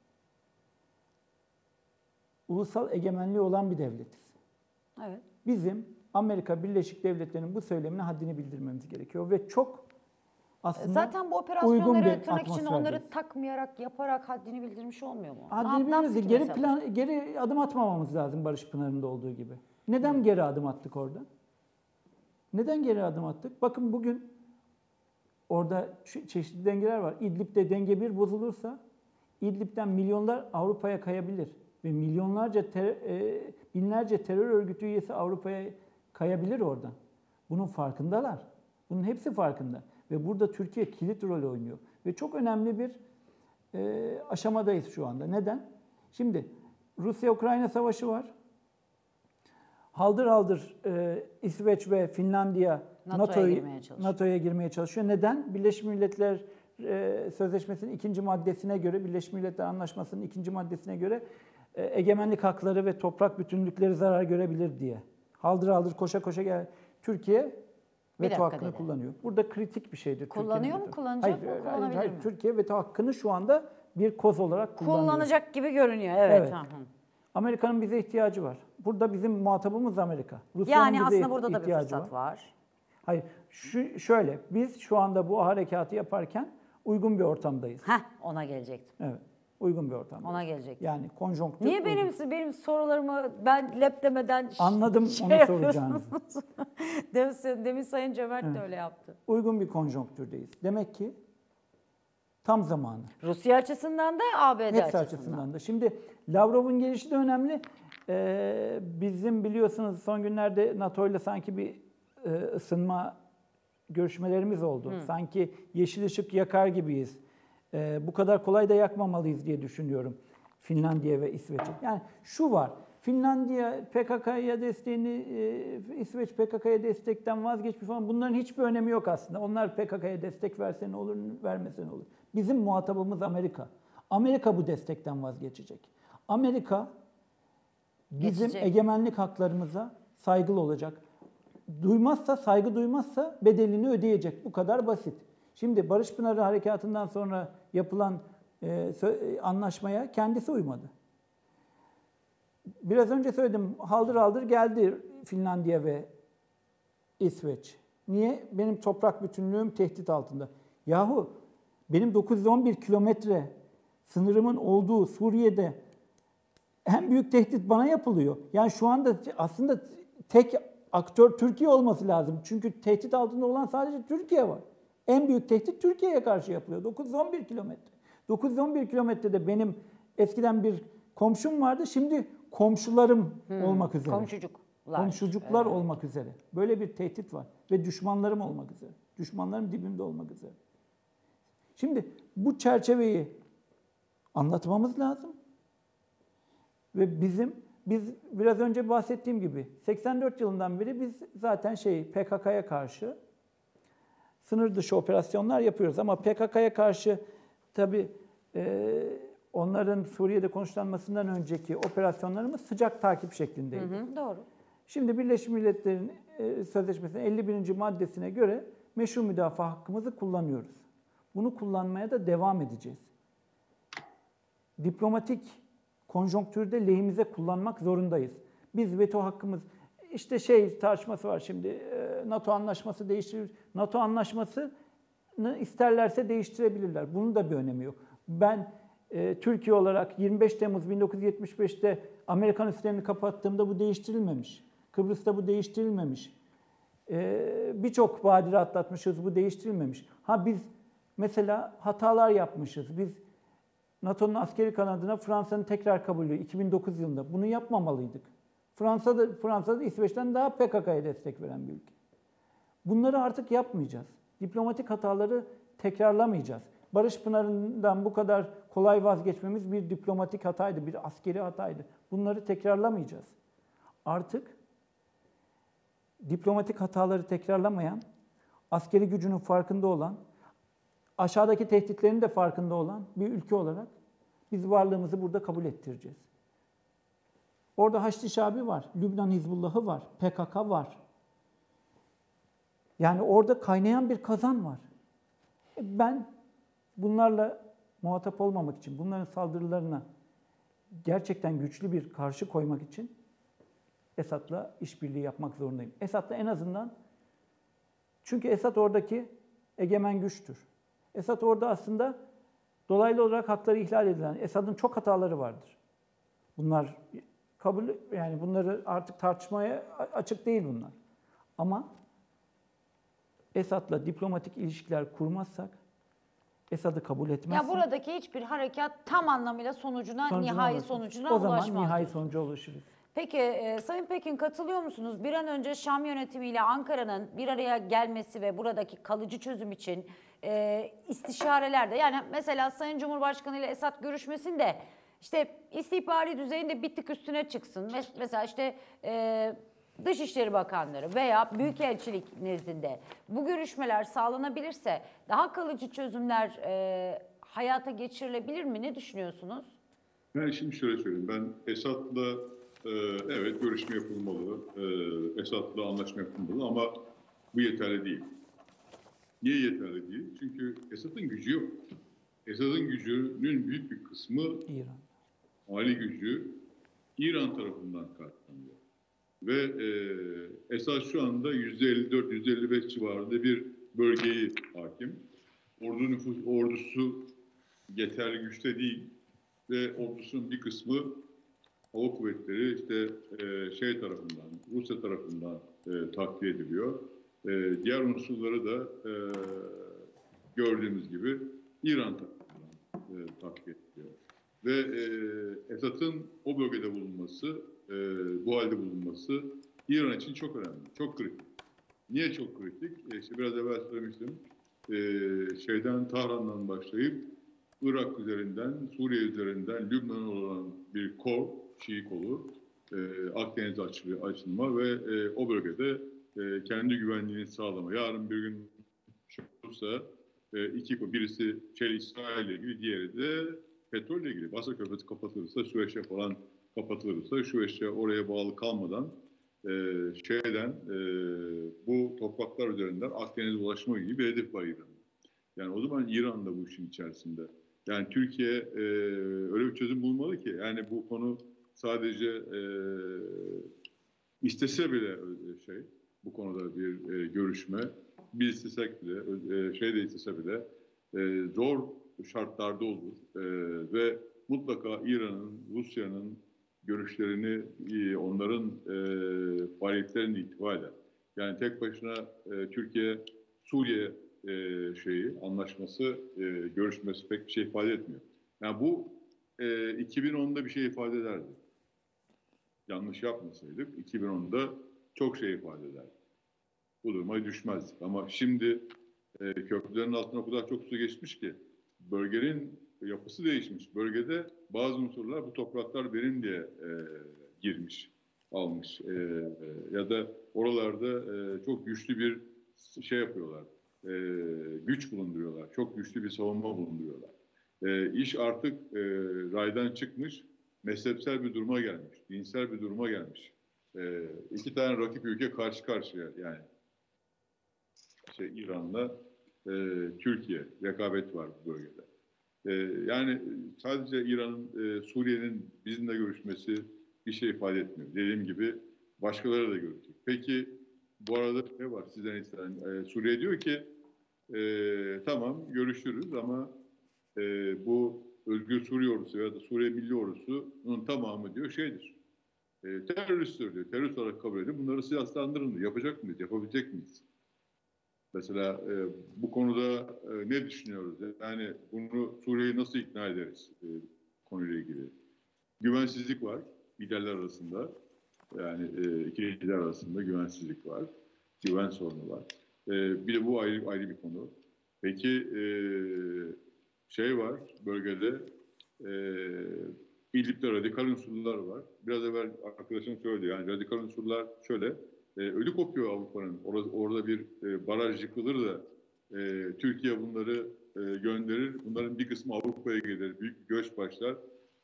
ulusal egemenliği olan bir devletiz. Evet. Bizim Amerika Birleşik Devletleri'nin bu söylemine haddini bildirmemiz gerekiyor ve çok aslında zaten bu uygun operasyonları bir tırnak içinde onları atmosferdeyiz. takmayarak, yaparak haddini bildirmiş olmuyor mu? Haddini bildirmemiz, geri adım atmamamız lazım Barış Pınarı'nda olduğu gibi. Neden geri adım attık orada? Neden geri adım attık? Bakın bugün orada çeşitli dengeler var. İdlib'de denge bir bozulursa İdlib'den milyonlar Avrupa'ya kayabilir. Ve milyonlarca, binlerce terör örgütü üyesi Avrupa'ya kayabilir oradan. Bunun farkındalar. Bunun hepsi farkında. Ve burada Türkiye kilit rol oynuyor. Ve çok önemli bir aşamadayız şu anda. Neden? Şimdi Rusya-Ukrayna savaşı var. Haldır haldır İsveç ve Finlandiya NATO'ya girmeye çalışıyor. Neden? Birleşmiş Milletler Sözleşmesi'nin 2. maddesine göre, Birleşmiş Milletler Anlaşması'nın 2. maddesine göre egemenlik hakları ve toprak bütünlükleri zarar görebilir diye. Haldır haldır koşa koşa gel. Türkiye veto hakkını kullanıyor. Burada kritik bir şeydir. Kullanıyor mu? Kullanacak mı? Kullanabilir mi? Türkiye veto hakkını şu anda bir koz olarak kullanıyor. Kullanacak gibi görünüyor. Evet. Amerika'nın bize ihtiyacı var. Burada bizim muhatabımız Amerika. Yani aslında burada da bir fırsat var. Hayır, şöyle, biz şu anda bu harekatı yaparken uygun bir ortamdayız. Ona gelecektim. Evet, uygun bir ortamda. Ona gelecektim. Yani konjonktür. Niye benim sorularımı ben lep demeden anladım onu soracağınızı. Demin Sayın Cömert de öyle yaptı. Uygun bir konjonktürdeyiz. Demek ki tam zamanı. Rusya açısından da ABD Hepsi açısından da. Şimdi Lavrov'un gelişi de önemli. Bizim biliyorsunuz son günlerde NATO ile sanki bir ısınma görüşmelerimiz oldu. Sanki yeşil ışık yakar gibiyiz. Bu kadar kolay da yakmamalıyız diye düşünüyorum. Finlandiya ve İsveç'e. Yani şu var. Finlandiya PKK'ya desteğini, İsveç PKK'ya destekten vazgeçmiş falan. Bunların hiçbir önemi yok aslında. Onlar PKK'ya destek verse ne olur, vermese ne olur. Bizim muhatabımız Amerika. Amerika bu destekten vazgeçecek. Amerika bizim egemenlik haklarımıza saygılı olacak. Saygı duymazsa bedelini ödeyecek. Bu kadar basit. Şimdi Barış Pınarı Harekatı'ndan sonra yapılan anlaşmaya kendisi uymadı. Biraz önce söyledim, haldır haldır geldi Finlandiya ve İsveç. Niye? Benim toprak bütünlüğüm tehdit altında. Yahu benim 911 kilometre sınırımın olduğu Suriye'de en büyük tehdit bana yapılıyor. Yani şu anda aslında tek aktör Türkiye olması lazım. Çünkü tehdit altında olan sadece Türkiye var. En büyük tehdit Türkiye'ye karşı yapılıyor. 911 kilometre. 911 kilometrede benim eskiden bir komşum vardı. Şimdi komşularım olmak üzere. Komşucuklar olmak üzere. Böyle bir tehdit var. Ve düşmanlarım olmak üzere. Düşmanlarım dibimde olmak üzere. Şimdi bu çerçeveyi anlatmamız lazım. Ve biz biraz önce bahsettiğim gibi 84 yılından beri biz zaten PKK'ya karşı sınır dışı operasyonlar yapıyoruz. Ama PKK'ya karşı tabii onların Suriye'de konuşlanmasından önceki operasyonlarımız sıcak takip şeklindeydi. Doğru. Şimdi Birleşmiş Milletler'in Sözleşmesi'nin 51. maddesine göre meşru müdafaa hakkımızı kullanıyoruz. Bunu kullanmaya da devam edeceğiz. Diplomatik konjonktürde lehimize kullanmak zorundayız. Biz veto hakkımız, tartışması var şimdi, NATO anlaşması değiştirir. NATO anlaşmasını isterlerse değiştirebilirler. Bunun da bir önemi yok. Ben Türkiye olarak 25 Temmuz 1975'te Amerikan üslerini kapattığımda bu değiştirilmemiş. Kıbrıs'ta bu değiştirilmemiş. Birçok badire atlatmışız, bu değiştirilmemiş. Biz mesela hatalar yapmışız. Biz NATO'nun askeri kanadına Fransa'nın tekrar kabulü 2009 yılında. Bunu yapmamalıydık. Fransa'da İsveç'ten daha PKK'ya destek veren bir ülke. Bunları artık yapmayacağız. Diplomatik hataları tekrarlamayacağız. Barış Pınarı'ndan bu kadar kolay vazgeçmemiz bir diplomatik hataydı, bir askeri hataydı. Bunları tekrarlamayacağız. Artık diplomatik hataları tekrarlamayan, askeri gücünün farkında olan, aşağıdaki tehditlerin de farkında olan bir ülke olarak biz varlığımızı burada kabul ettireceğiz. Orada Haçlı Şabi var, Lübnan Hizbullah'ı var, PKK var. Yani orada kaynayan bir kazan var. Ben bunlarla muhatap olmamak için, bunların saldırılarına gerçekten güçlü bir karşı koymak için Esad'la işbirliği yapmak zorundayım. Esad'la en azından, çünkü Esad oradaki egemen güçtür. Esad orada aslında dolaylı olarak hakları ihlal edilen, Esad'ın çok hataları vardır. Bunlar bunları artık tartışmaya açık değil bunlar. Ama Esad'la diplomatik ilişkiler kurmazsak, Esad'ı kabul etmezsek... Ya buradaki hiçbir harekat tam anlamıyla nihai sonucuna ulaşmaz. O zaman nihai sonuca ulaşırız. Peki Sayın Pekin, katılıyor musunuz? Bir an önce Şam yönetimiyle Ankara'nın bir araya gelmesi ve buradaki kalıcı çözüm için istişarelerde, yani mesela Sayın Cumhurbaşkanı ile Esad görüşmesinde istihbari düzeyinde bir tık üstüne çıksın. Mesela Dışişleri Bakanları veya Büyükelçilik nezdinde bu görüşmeler sağlanabilirse daha kalıcı çözümler hayata geçirilebilir mi? Ne düşünüyorsunuz? Ben şimdi şöyle söyleyeyim. Ben Esad'la evet görüşme yapılmalı, Esad'la anlaşma yapılmalı ama bu yeterli değil. Niye yeterli değil? Çünkü Esad'ın gücü yok. Esad'ın gücünün büyük bir kısmı İran. mali gücü İran tarafından karşılanıyor. Ve Esad şu anda %54-%55 civarında bir bölgeyi hakim. Ordusu yeterli güçte değil ve ordusunun bir kısmı hava kuvvetleri işte tarafından, Rusya tarafından takviye ediliyor. Diğer unsurları da gördüğümüz gibi İran tarafından takviye ediliyor. Ve Esad'ın o bölgede bulunması, bu halde bulunması İran için çok önemli, çok kritik. Niye çok kritik? İşte biraz evvel söylemiştim. Tahran'dan başlayıp Irak üzerinden, Suriye üzerinden Lübnan olan bir kol, Şii kolu, Akdeniz'e açılma ve o bölgede kendi güvenliğini sağlama. Yarın bir gün şu olursa birisi İsrail ile ilgili, diğeri de petrolle ilgili. Basra Körfezi kapatılırsa, Süveyş'e falan kapatılırsa, Süveyş'e oraya bağlı kalmadan bu topraklar üzerinden Akdeniz'e ulaşma gibi bir hedef var İran'ın. Yani o zaman İran da bu işin içerisinde. Yani Türkiye öyle bir çözüm bulmalı ki, yani bu konu sadece istese bile bu konuda bir görüşme, biz istesek bile, istese bile zor şartlarda olur ve mutlaka İran'ın, Rusya'nın görüşlerini, onların faaliyetlerini itibar eder. Yani tek başına Türkiye, Suriye anlaşması, görüşmesi pek bir şey ifade etmiyor. Yani bu 2010'da bir şey ifade ederdi. Yanlış yapmasaydık 2010'da çok şey ifade ederdi. Bu duruma düşmezdik. Ama şimdi köprülerin altına o kadar çok su geçmiş ki bölgenin yapısı değişmiş. Bölgede bazı unsurlar bu topraklar benim diye girmiş, almış. Ya da oralarda çok güçlü bir yapıyorlar. Güç bulunduruyorlar. Çok güçlü bir savunma bulunduruyorlar. İş artık raydan çıkmış, mezhepsel bir duruma gelmiş, dinsel bir duruma gelmiş. İki tane rakip ülke karşı karşıya, yani İran'la Türkiye rekabet var bu bölgede. Yani sadece İran'ın, Suriye'nin bizimle görüşmesi bir şey ifade etmiyor. Dediğim gibi başkaları da görecek. Peki bu arada ne var sizden istenen? Suriye diyor ki tamam görüşürüz ama bu Özgür Suriye Ordusu ya da Suriye Milli Ordusu'nun tamamı diyor teröristtir diyor. Terörist olarak kabul edin. Bunları silahlandırın diyor. Yapacak mıyız? Yapabilecek miyiz? Mesela bu konuda ne düşünüyoruz? Yani bunu Suriye'yi nasıl ikna ederiz konuyla ilgili? Güvensizlik var liderler arasında. Yani iki lider arasında güvensizlik var. Güven sorunu var. Bir de bu ayrı bir konu. Peki var bölgede İdlib'de radikal unsurlar var. Biraz evvel arkadaşım söyledi. Yani radikal unsurlar şöyle. Ödü kopuyor Avrupa'nın. Orada bir baraj yıkılır da Türkiye bunları gönderir. Bunların bir kısmı Avrupa'ya gelir. Büyük bir göç başlar.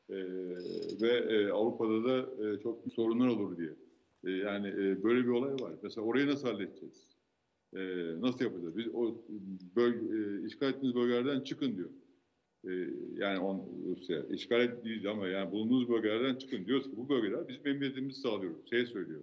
Ve Avrupa'da da çok sorunlar olur diye. Yani böyle bir olay var. Mesela orayı nasıl halledeceğiz? Nasıl yapacağız? Biz işgal ettiğiniz bölgelerden çıkın diyor. Yani Rusya işgal ettiğiniz ama yani bulunduğunuz bölgelerden çıkın diyoruz ki bu bölgeler bizim emniyetimizi sağlıyor. Söylüyor.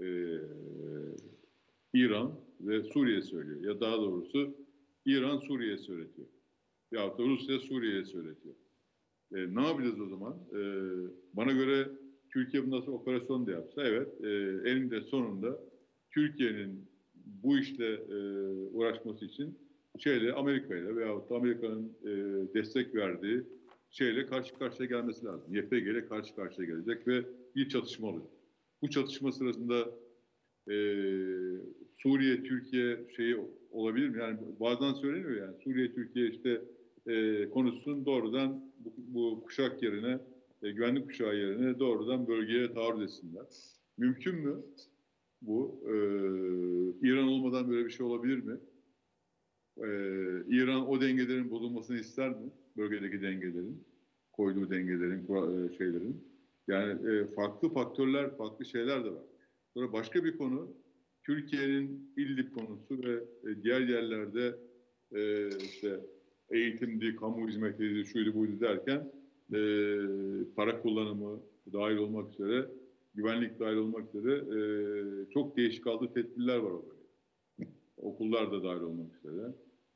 İran ve Suriye söylüyor. Ya daha doğrusu İran Suriye'ye söyletiyor. Ya da Rusya Suriye'ye söyletiyor. Ne yapacağız o zaman? Bana göre Türkiye bundan sonra operasyon da yapsa, evet, eninde sonunda Türkiye'nin bu işle uğraşması için Amerika ile veyahut da Amerika'nın destek verdiği karşı karşıya gelmesi lazım. YPG ile karşı karşıya gelecek ve bir çatışma olacak. Bu çatışma sırasında Suriye, Türkiye olabilir mi? Yani bazen söyleniyor yani Suriye, Türkiye konuşsun doğrudan bu kuşak yerine, güvenlik kuşağı yerine doğrudan bölgeye taarruz etsinler. Mümkün mü? bu. İran olmadan böyle bir şey olabilir mi? İran o dengelerin bozulmasını ister mi? Bölgedeki dengelerin, koyduğu dengelerin, şeylerin. Yani farklı faktörler, farklı şeyler de var. Sonra başka bir konu, Türkiye'nin İdlib konusu ve diğer yerlerde işte eğitimdi, kamu hizmetiydi, şuydu buydu derken para kullanımı dahil olmak üzere, güvenlik dahil olmak üzere çok değişik aldığı tedbirler var orada. Okullar da dahil olmak üzere.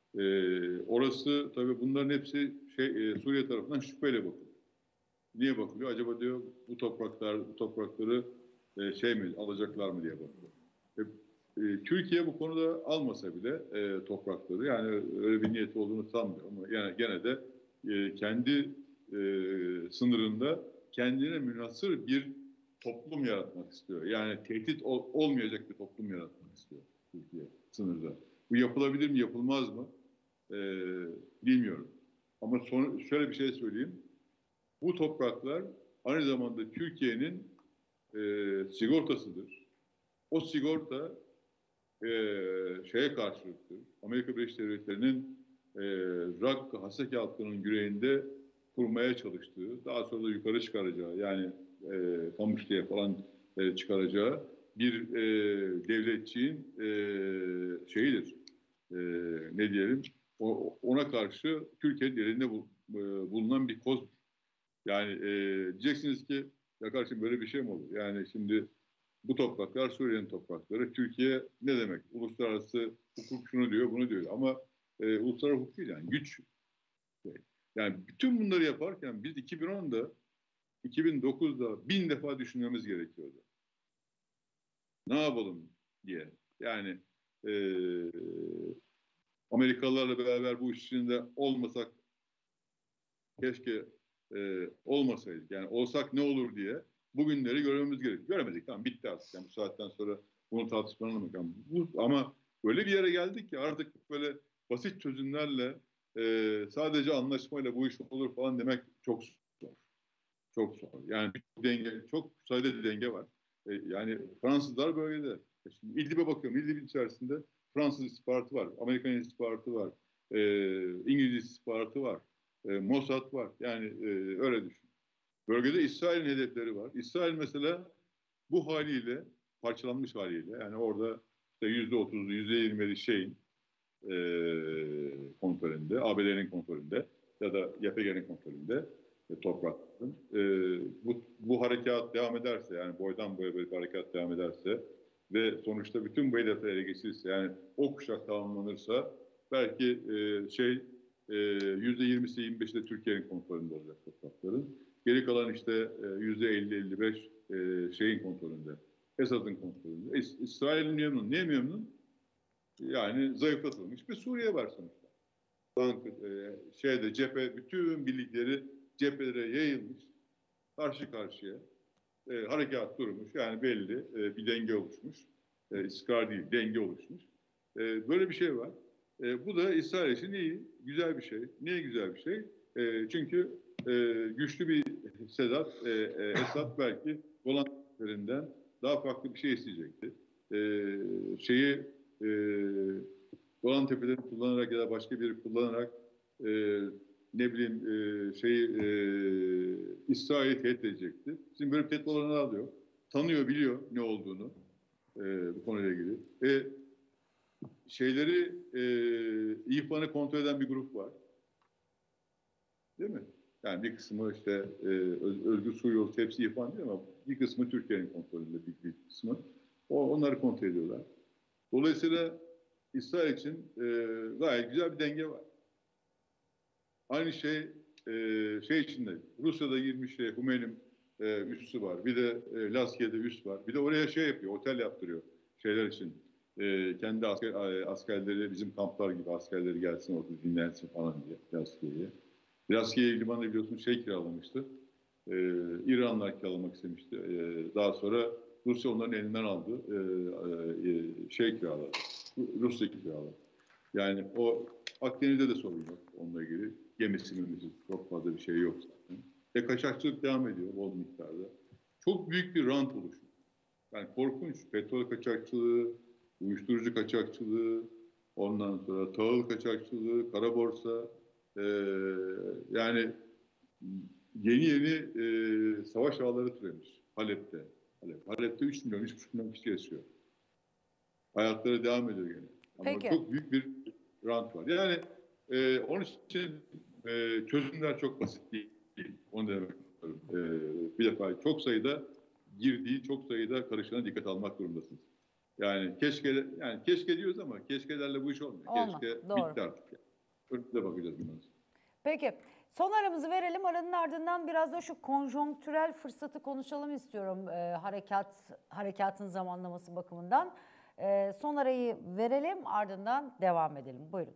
Orası tabii bunların hepsi Suriye tarafından şüpheyle bakılıyor. Niye bakılıyor? Acaba diyor bu toprakları şey mi alacaklar mı diye bakılıyor. Türkiye bu konuda almasa bile toprakları, yani öyle bir niyeti olduğunu sanmıyorum ama yani gene de kendi sınırında kendine münhasır bir toplum yaratmak istiyor. Yani tehdit olmayacak bir toplum yaratmak istiyor Türkiye sınırda. Bu yapılabilir mi, yapılmaz mı? Bilmiyorum. Ama şöyle bir şey söyleyeyim. Bu topraklar aynı zamanda Türkiye'nin sigortasıdır. O sigorta şeye karşılıktır. Amerika Birleşik Devletleri'nin Rakka, Haseki halkının yüreğinde kurmaya çalıştığı, daha sonra da yukarı çıkaracağı, yani Kamışlı'ya falan çıkaracağı bir devletçiğin şeyidir. Ne diyelim? Ona karşı Türkiye'nin elinde bulunan bir koz. Yani diyeceksiniz ki ya kardeşim böyle bir şey mi olur? Yani şimdi bu topraklar Suriye'nin toprakları. Türkiye ne demek? Uluslararası hukuk şunu diyor, bunu diyor. Ama uluslararası hukuk değil, yani güç. Yani bütün bunları yaparken biz 2010'da, 2009'da 1000 defa düşünmemiz gerekiyordu. Ne yapalım diye. Yani e, Amerikalılarla beraber bu iş içinde olmasak, keşke olmasaydık. Yani olsak ne olur diye bugünleri görmemiz gerekiyor. Göremedik, tamam, bitti artık. Yani bu saatten sonra bunu tartışmanın yani ama öyle bir yere geldik ki artık böyle basit çözümlerle sadece anlaşmayla bu iş olur falan demek çok zor. Çok zor. Yani bir denge, çok sayıda denge var. Yani Fransızlar böyle de. Şimdi İdlib'e bakıyorum. İdlib'in içerisinde Fransız istihbaratı var, Amerikan istihbaratı var, İngiliz istihbaratı var, Mossad var. Yani öyle düşün. Bölgede İsrail'in hedefleri var. İsrail mesela bu haliyle, parçalanmış haliyle, yani orada işte %30'lu, %20'li şeyin kontrolünde, ABD'nin kontrolünde ya da YPG'nin kontrolünde toprakların. Bu harekat devam ederse, yani boydan boya bir harekat devam ederse ve sonuçta bütün bu hedefleri ele geçirirse, yani o kuşak tamamlanırsa belki %20'si 25'i de Türkiye'nin kontrolünde olacak toprakların. Geri kalan işte %50-55 şeyin kontrolünde, Esad'ın kontrolünde. İsrail'in memnun. Niye memnun? Yani zayıflatılmış bir Suriye var sonuçta. Bütün birlikleri cephelere yayılmış, karşı karşıya harekat durmuş. Yani belli bir denge oluşmuş. İstikrar değil, denge oluşmuş. Böyle bir şey var. Bu da İsrail için iyi, güzel bir şey. Niye güzel bir şey? Çünkü güçlü bir Esad belki Golan Tepelerinden daha farklı bir şey isteyecekti. Şeyi e, Golan Tepelerini kullanarak ya da başka biri kullanarak ne bileyim İsrail'i tehdit edecekti. Şimdi böyle bir tehdit olanı alıyor. Tanıyor, biliyor ne olduğunu bu konuyla ilgili. İHVA'nı kontrol eden bir grup var. Değil mi? Yani bir kısmı işte Özgür Su Yolu hepsi İHVA değil ama bir kısmı Türkiye'nin kontrolünde, bir kısmı. Onları kontrol ediyorlar. Dolayısıyla İsrail için gayet güzel bir denge var. Aynı şey içinde. Rusya'da girmiş Hümeynim üssü var. Bir de Laskiye'de üs var. Bir de oraya yapıyor, otel yaptırıyor şeyler için. Kendi askerleri, bizim kamplar gibi askerleri gelsin orada dinlensin falan diye Laskiye'ye. Laskiye limanı biliyorsun kiralamıştı. İranlılar kiralamak istemişti. Daha sonra Rusya onların elinden aldı. Kiraladı. Rusya kiraladı. Yani o Akdeniz'de de sorun yok onunla ilgili. Gemisi çok fazla bir şey yok zaten. Kaçakçılık devam ediyor bol miktarda. Çok büyük bir rant oluşuyor. Yani korkunç. Petrol kaçakçılığı, uyuşturucu kaçakçılığı, ondan sonra tahıl kaçakçılığı, kara borsa, yani yeni savaş ağları türemiş Halep'te. Halep'te 3 milyon, 3,5 milyon kişi yaşıyor. Hayatları devam ediyor gene. Ama Peki. çok büyük bir rant var. Yani onun için çözümler çok basit değil. Onu demek istiyorum. Bir defa çok sayıda girdiği, çok sayıda karışına dikkat almak zorundasınız. Yani keşke diyoruz ama keşkelerle bu iş olmuyor. Olmaz, Keşke doğru. bitti artık. Yani. Önümüze bakacağız bundan sonra. Peki. Son aramızı verelim. Aranın ardından biraz da şu konjonktürel fırsatı konuşalım istiyorum harekatın zamanlaması bakımından. Son arayı verelim, ardından devam edelim. Buyurun.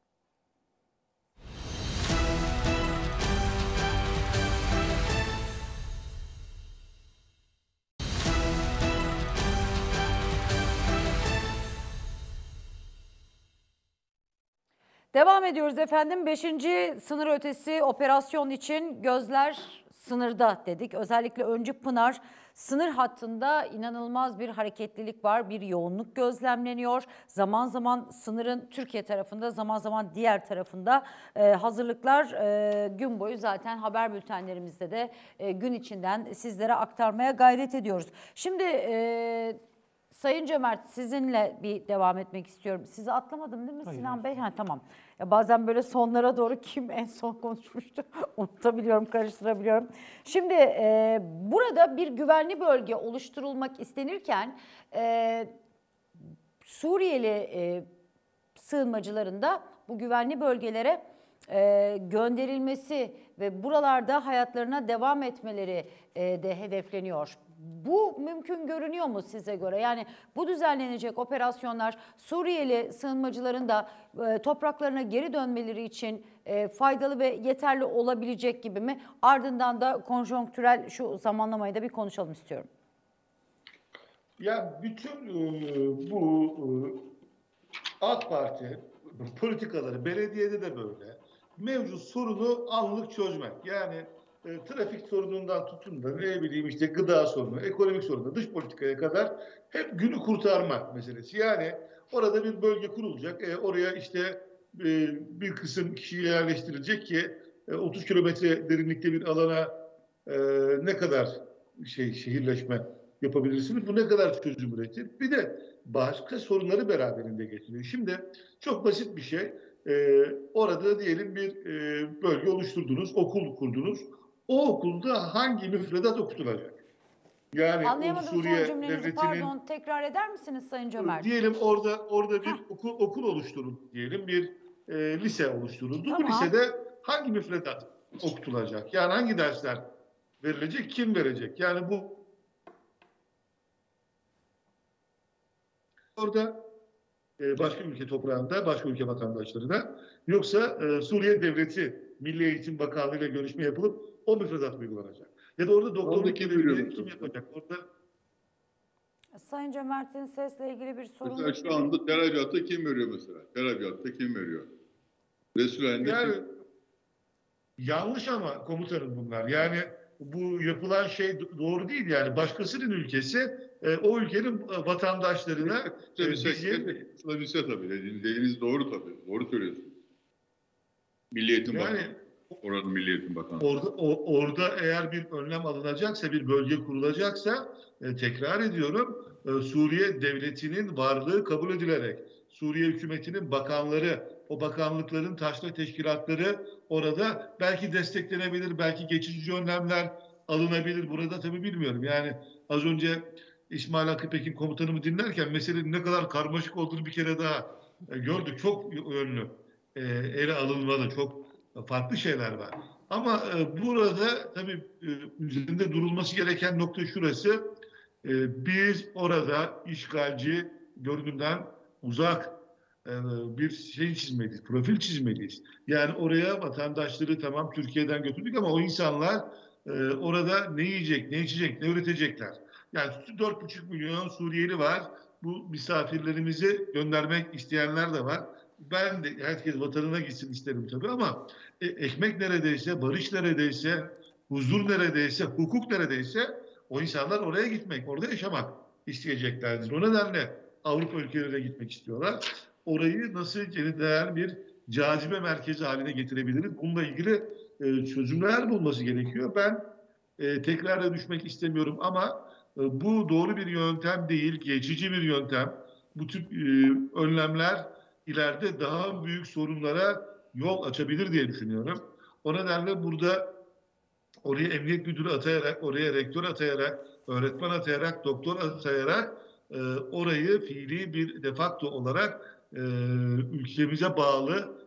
Devam ediyoruz efendim. 5. sınır ötesi operasyon için gözler sınırda dedik. Özellikle Öncü Pınar sınır hattında inanılmaz bir hareketlilik var, bir yoğunluk gözlemleniyor. Zaman zaman sınırın Türkiye tarafında, zaman zaman diğer tarafında hazırlıklar gün boyu zaten haber bültenlerimizde de gün içinden sizlere aktarmaya gayret ediyoruz. Şimdi Sayın Cömert, sizinle bir devam etmek istiyorum. Sizi atlamadım değil mi Hayır, Sinan hayır. Bey? Ha, tamam. Ya bazen böyle sonlara doğru kim en son konuşmuştu unutabiliyorum, karıştırabiliyorum. Şimdi burada bir güvenli bölge oluşturulmak istenirken Suriyeli sığınmacıların da bu güvenli bölgelere gönderilmesi ve buralarda hayatlarına devam etmeleri de hedefleniyor. Bu mümkün görünüyor mu size göre? Yani bu düzenlenecek operasyonlar Suriyeli sığınmacıların da topraklarına geri dönmeleri için faydalı ve yeterli olabilecek gibi mi? Ardından da konjonktürel şu zamanlamayı da bir konuşalım istiyorum. Ya bütün bu AK Parti politikaları, belediyede de böyle. Mevcut sorunu anlık çözmek. Yani trafik sorunundan tutun da ne bileyim işte gıda sorunu, ekonomik sorunu, dış politikaya kadar hep günü kurtarma meselesi. Yani orada bir bölge kurulacak. Oraya işte bir kısım kişi yerleştirilecek ki 30 kilometre derinlikte bir alana ne kadar şehirleşme yapabilirsiniz? Bu ne kadar çözüm üretir? Bir de başka sorunları beraberinde getiriyor. Şimdi çok basit bir şey. Orada diyelim bir bölge oluşturdunuz, okul kurdunuz. O okulda hangi müfredat okutulacak? Yani Anlayamadım son Suriye cümlenizi. devletinin Pardon, tekrar eder misiniz Sayın Cömert? diyelim orada bir okul oluşturuldu diyelim, bir lise oluşturuldu. Bu Tamam. lisede hangi müfredat okutulacak? Yani hangi dersler verilecek, kim verecek? Yani bu orada başka ülke toprağında, başka ülke vatandaşlarına, yoksa Suriye Devleti Milli Eğitim Bakanlığı ile görüşme yapılıp o müfredat uygulanacak. Ya da orada doktorluk görevini kim yapacak? Orada Sayın Cömert'in sesle ilgili bir sorun. Mesela şu anda terabiyatta kim veriyor mesela? Terabiyatta kim veriyor? Resulhane'de yani kim? yanlış ama komutanım bunlar. Yani bu yapılan şey doğru değil yani. Başkasının ülkesi o ülkenin vatandaşlarına Kısabilse tabii. Dediğiniz doğru tabii. Doğru söylüyorsunuz. Milli Eğitim Bakanı. Oranın Milli Eğitim Bakanı. Orada eğer bir önlem alınacaksa, bir bölge kurulacaksa tekrar ediyorum, Suriye Devleti'nin varlığı kabul edilerek, Suriye hükümetinin bakanları, o bakanlıkların taşra teşkilatları orada belki desteklenebilir, belki geçici önlemler alınabilir. Burada tabii bilmiyorum. Yani az önce İsmail Hakkı Pekin komutanımı dinlerken meselenin ne kadar karmaşık olduğunu bir kere daha gördük. Çok yönlü ele alınmalı, çok farklı şeyler var. Ama burada tabii üzerinde durulması gereken nokta şurası. Biz orada işgalci görünümden uzak bir şey çizmeliyiz, profil çizmeliyiz. Yani oraya vatandaşları tamam Türkiye'den götürdük ama o insanlar orada ne yiyecek, ne içecek, ne üretecekler? Yani 4,5 milyon Suriyeli var. Bu misafirlerimizi göndermek isteyenler de var. Ben de herkes vatanına gitsin isterim tabii ama ekmek neredeyse, barış neredeyse, huzur neredeyse, hukuk neredeyse o insanlar oraya gitmek, orada yaşamak isteyeceklerdir. O nedenle Avrupa ülkelerine gitmek istiyorlar. Orayı nasıl yeniden bir cazibe merkezi haline getirebiliriz? Bununla ilgili çözümler bulması gerekiyor. Ben tekrara düşmek istemiyorum ama bu doğru bir yöntem değil, geçici bir yöntem. Bu tip önlemler ileride daha büyük sorunlara yol açabilir diye düşünüyorum. O nedenle burada oraya emniyet müdürü atayarak, oraya rektör atayarak, öğretmen atayarak, doktor atayarak orayı fiili bir de facto olarak ülkemize bağlı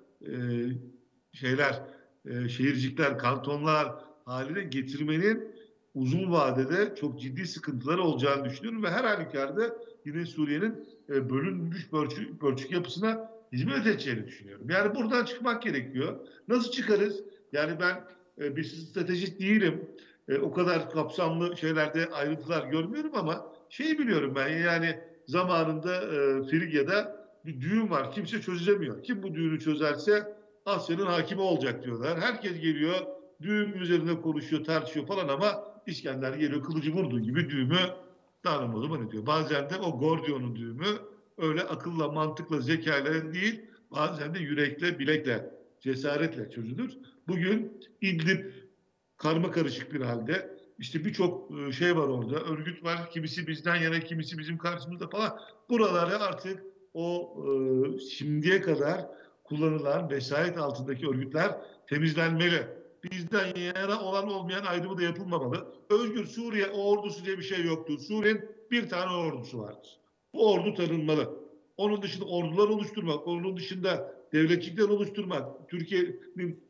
şehircikler, kantonlar haline getirmenin uzun vadede çok ciddi sıkıntıları olacağını düşünüyorum ve her halükarda yine Suriye'nin bölünmüş bölçük yapısına hizmet edeceğini düşünüyorum. Yani buradan çıkmak gerekiyor. Nasıl çıkarız? Yani ben bir stratejist değilim. O kadar kapsamlı şeylerde ayrıntılar görmüyorum ama şeyi biliyorum ben, yani zamanında Frigya'da bir düğün var. Kimse çözemiyor. Kim bu düğünü çözerse Asya'nın hakimi olacak diyorlar. Herkes geliyor, düğün üzerine konuşuyor, tartışıyor falan ama İskender geliyor, kılıcı vurduğu gibi düğümü darmaduman ediyor. Bazen de o Gordion'un düğümü öyle akılla, mantıkla, zekayla değil, bazen de yürekle, bilekle, cesaretle çözülür. Bugün İdlib karma karışık bir halde. İşte birçok şey var orada. Örgüt var. Kimisi bizden yana, kimisi bizim karşımızda falan. Buraları artık o şimdiye kadar kullanılan vesayet altındaki örgütler temizlenmeli. Bizden yana olan olmayan ayrımı da yapılmamalı. Özgür Suriye ordusu diye bir şey yoktur. Suriye'nin bir tane ordusu vardır. Bu ordu tanınmalı. Onun dışında ordular oluşturmak, onun dışında devletçikler oluşturmak, Türkiye'nin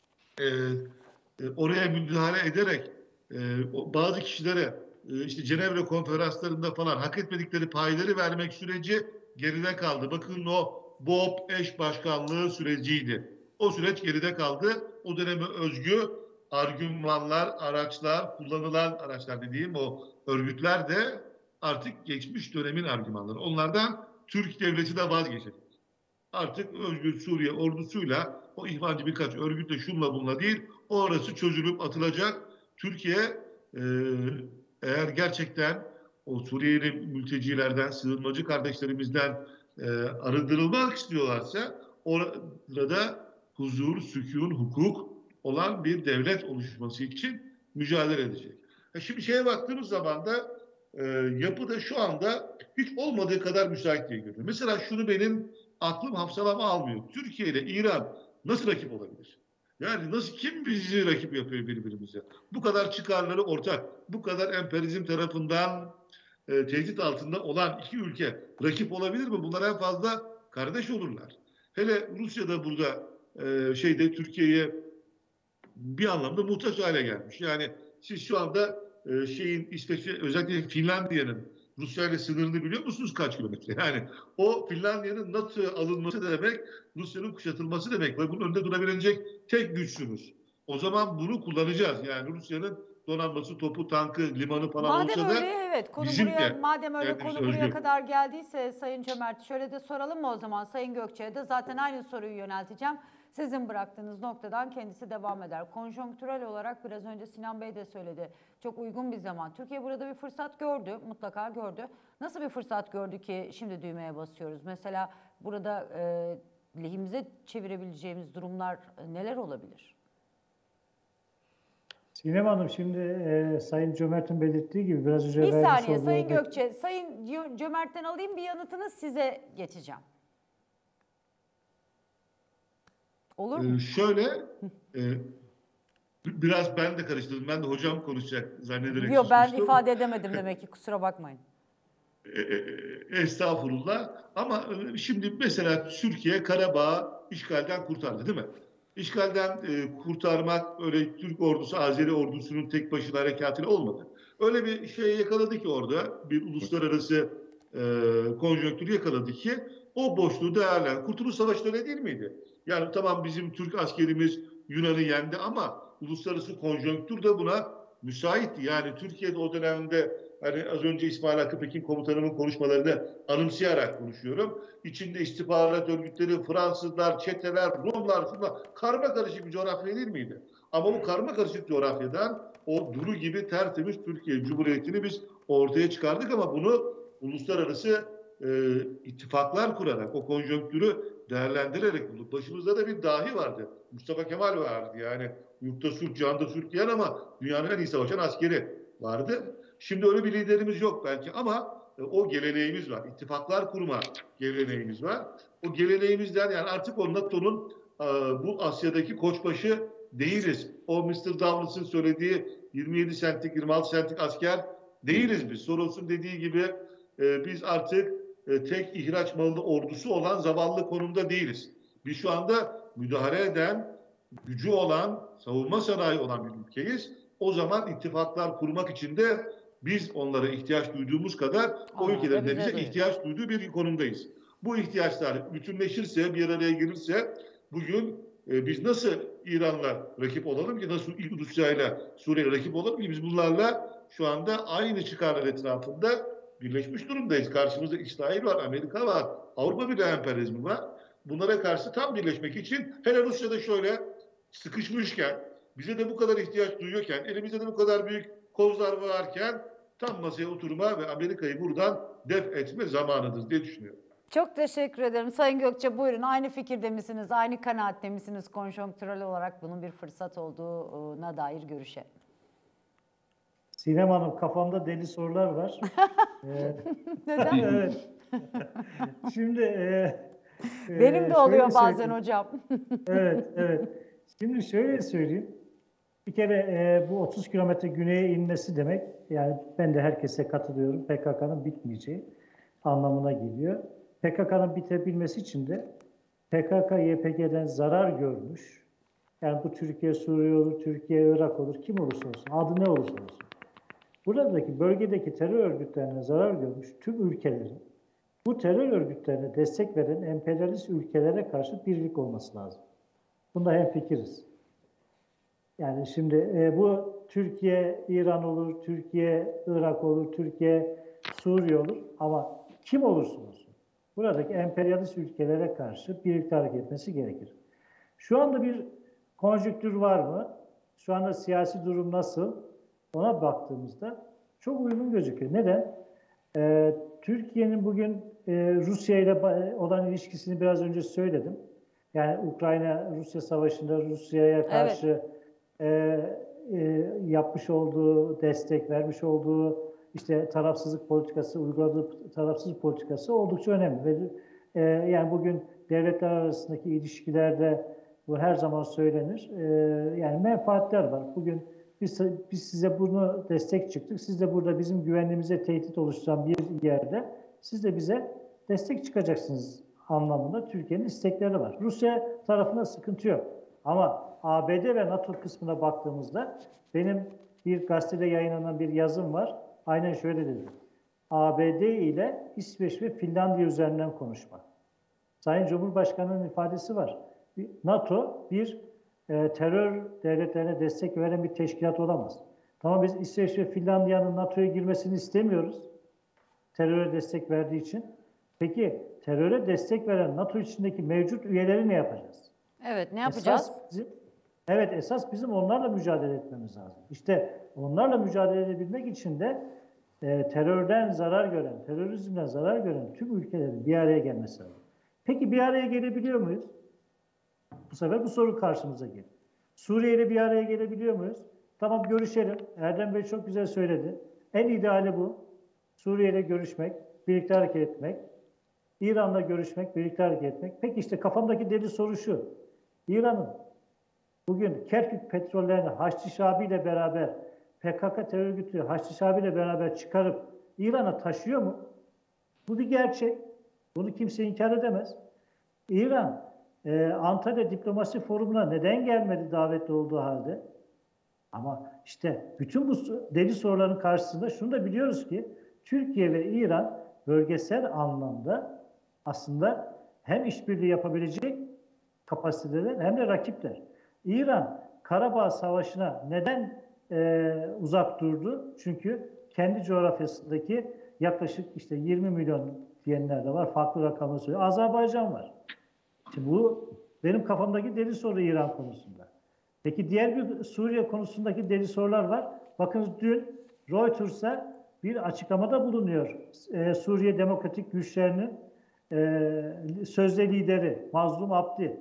oraya müdahale ederek bazı kişilere işte Cenevre konferanslarında falan hak etmedikleri payları vermek süreci geride kaldı. Bakın o BOP eş başkanlığı süreciydi. O süreç geride kaldı. O döneme özgü argümanlar, araçlar, kullanılan araçlar dediğim o örgütler de artık geçmiş dönemin argümanları. Onlardan Türk devleti de vazgeçecek. Artık Özgür Suriye ordusuyla o ihvancı birkaç örgütle şunla bunla değil, orası çözülüp atılacak. Türkiye eğer gerçekten o Suriyeli mültecilerden, sığınmacı kardeşlerimizden arındırılmak istiyorlarsa orada huzur, sükun, hukuk olan bir devlet oluşması için mücadele edecek. Şimdi şeye baktığımız zaman da yapı da şu anda hiç olmadığı kadar müsait diye görüyorum. Mesela şunu benim aklım hafsalama almıyor. Türkiye ile İran nasıl rakip olabilir? Yani nasıl, kim bizi rakip yapıyor birbirimize? Bu kadar çıkarları ortak, bu kadar emperyalizm tarafından tehdit altında olan iki ülke rakip olabilir mi? Bunlar en fazla kardeş olurlar. Hele Rusya da burada Türkiye'ye bir anlamda muhtaç hale gelmiş. Yani siz şu anda İsveç'e, özellikle Finlandiya'nın Rusya ile sınırını biliyor musunuz kaç kilometre? Yani o Finlandiya'nın nasıl alınması demek, Rusya'nın kuşatılması demek ve bunun önünde durabilecek tek güçsünüz. O zaman bunu kullanacağız. Yani Rusya'nın donanması, topu, tankı, limanı falan Madem olsa da öyle, evet, konu bizim buraya, de madem öyle kendimiz konu buraya özgür. kadar geldiyse Sayın Cömert, şöyle de soralım mı o zaman Sayın Gökçe'ye de, zaten aynı soruyu yönelteceğim. Sizin bıraktığınız noktadan kendisi devam eder. Konjonktürel olarak biraz önce Sinan Bey de söyledi. Çok uygun bir zaman. Türkiye burada bir fırsat gördü, mutlaka gördü. Nasıl bir fırsat gördü ki şimdi düğmeye basıyoruz? Mesela burada lehimize çevirebileceğimiz durumlar neler olabilir? Sinem Hanım, şimdi Sayın Cömert'in belirttiği gibi biraz önce Bir vermiş saniye olduğu Sayın örnek- Gökçe, Sayın Cömert'ten alayım bir yanıtını, size geçeceğim. Olur mu? Biraz ben de karıştırdım. Ben de hocam konuşacak zannederek Yok, ben susmuştum. ifade edemedim demek ki, kusura bakmayın. Estağfurullah. Ama şimdi mesela Türkiye Karabağ'ı işgalden kurtardı değil mi? İşgalden kurtarmak öyle Türk ordusu, Azeri ordusunun tek başına harekatıyla olmadı. Öyle bir şey yakaladı ki orada, bir uluslararası konjonktür yakaladı ki o boşluğu değerlendirdi. Kurtuluş Savaşı öyle değil miydi? Yani tamam, bizim Türk askerimiz Yunan'ı yendi ama uluslararası konjonktür de buna müsaitti. Yani Türkiye'de o dönemde, hani az önce İsmail Hakkı Pekin komutanımın konuşmalarını anımsayarak konuşuyorum. İçinde istihbarat örgütleri, Fransızlar, çeteler, Rumlar, şunlar, karma karışık bir coğrafya değil miydi? Ama bu karma karışık coğrafyadan o duru gibi tertemiz Türkiye Cumhuriyeti'ni biz ortaya çıkardık ama bunu uluslararası ittifaklar kurarak, o konjonktürü değerlendirerek bulduk. Başımızda da bir dahi vardı. Mustafa Kemal vardı. Yani yurtta sulh, canda sulh diyen ama dünyanın en iyi savaşan askeri vardı. Şimdi öyle bir liderimiz yok belki ama o geleneğimiz var. İttifaklar kurma geleneğimiz var. O geleneğimizden yani artık o NATO'nun bu Asya'daki koçbaşı değiliz. O Mr. Douglas'ın söylediği 27 centlik, 26 centlik asker değiliz biz. Soros'un dediği gibi biz artık tek ihraç malı ordusu olan zavallı konumda değiliz. Biz şu anda müdahale eden, gücü olan, savunma sanayi olan bir ülkeyiz. O zaman ittifaklar kurmak için de biz onlara ihtiyaç duyduğumuz kadar o ülkelerin de bize ihtiyaç duyduğu bir konumdayız. Bu ihtiyaçlar bütünleşirse, bir araya girirse bugün biz nasıl İran'la rakip olalım ki, nasıl Rusya'yla Suriye'yle rakip olalım ki, biz bunlarla şu anda aynı çıkarlar etrafında birleşmiş durumdayız. Karşımızda İsrail var, Amerika var, Avrupa Birliği emperyalizmi var. Bunlara karşı tam birleşmek için hele Rusya'da şöyle sıkışmışken, bize de bu kadar ihtiyaç duyuyorken, elimizde de bu kadar büyük kozlar varken tam masaya oturma ve Amerika'yı buradan def etme zamanıdır diye düşünüyorum. Çok teşekkür ederim. Sayın Gökçe, buyurun. Aynı fikirde misiniz? Aynı kanaatte misiniz? Konjonktürel olarak bunun bir fırsat olduğuna dair görüşe. Sinem Hanım, kafamda deli sorular var. Neden? Evet. Şimdi Benim de oluyor şöyle bazen söyleyeyim. hocam. Evet, evet. Şimdi şöyle söyleyeyim. Bir kere bu 30 kilometre güneye inmesi demek, yani ben de herkese katılıyorum, PKK'nın bitmeyeceği anlamına geliyor. PKK'nın bitebilmesi için de PKK, YPG'den zarar görmüş. Yani bu Türkiye, Suriye olur, Türkiye, Irak olur, kim olursa olsun, adı ne olursa olsun. Buradaki bölgedeki terör örgütlerine zarar görmüş tüm ülkelerin bu terör örgütlerine destek veren emperyalist ülkelere karşı birlik olması lazım. Bunda hemfikiriz. Yani şimdi bu Türkiye, İran olur, Türkiye, Irak olur, Türkiye, Suriye olur ama kim olursa olsun buradaki emperyalist ülkelere karşı birlikte hareket etmesi gerekir. Şu anda bir konjonktür var mı? Şu anda siyasi durum nasıl? Ona baktığımızda çok uygun gözüküyor. Neden? Türkiye'nin bugün Rusya ile olan ilişkisini biraz önce söyledim. Yani Ukrayna-Rusya savaşında Rusya'ya karşı yapmış olduğu destek, vermiş olduğu işte tarafsızlık politikası, uyguladığı tarafsızlık politikası oldukça önemli. Ve yani bugün devletler arasındaki ilişkilerde bu her zaman söylenir. Yani menfaatler var. Bugün biz size bunu destek çıktık. Siz de burada bizim güvenliğimize tehdit oluşturan bir yerde siz de bize destek çıkacaksınız anlamında Türkiye'nin istekleri var. Rusya tarafında sıkıntı yok. Ama ABD ve NATO kısmına baktığımızda benim bir gazetede yayınlanan bir yazım var. Aynen şöyle dedi. ABD ile İsveç ve Finlandiya üzerinden konuşma. Sayın Cumhurbaşkanı'nın ifadesi var. NATO bir terör devletlerine destek veren bir teşkilat olamaz. Tamam, biz İsveç ve Finlandiya'nın NATO'ya girmesini istemiyoruz. Teröre destek verdiği için. Peki teröre destek veren NATO içindeki mevcut üyeleri ne yapacağız? Evet, ne yapacağız? Esas bizim onlarla mücadele etmemiz lazım. İşte onlarla mücadele edebilmek için de terörden zarar gören, terörizmden zarar gören tüm ülkelerin bir araya gelmesi lazım. Peki bir araya gelebiliyor muyuz? Bu sefer bu soru karşımıza geliyor. Suriye ile bir araya gelebiliyor muyuz? Tamam, görüşelim. Erdem Bey çok güzel söyledi. En ideali bu. Suriye ile görüşmek, birlikte hareket etmek. İran'la görüşmek, birlikte hareket etmek. Peki işte kafamdaki deli soru şu. İran'ın bugün Kerkük petrollerini Haçlı Şabi ile beraber, PKK terör örgütü Haçlı Şabi ile beraber çıkarıp İran'a taşıyor mu? Bu bir gerçek. Bunu kimse inkar edemez. İran Antalya Diplomasi Forumu'na neden gelmedi davetli olduğu halde? Ama işte bütün bu deli soruların karşısında şunu da biliyoruz ki Türkiye ve İran bölgesel anlamda aslında hem işbirliği yapabilecek kapasiteler hem de rakipler. İran Karabağ Savaşı'na neden uzak durdu? Çünkü kendi coğrafyasındaki yaklaşık işte 20 milyon diyenler de var. Farklı rakamlar söylüyor. Azerbaycan var. Şimdi bu benim kafamdaki deli soru İran konusunda. Peki diğer bir Suriye konusundaki deli sorular var. Bakın dün Reuters'a bir açıklamada bulunuyor. Suriye Demokratik Güçlerinin sözde lideri Mazlum Abdi.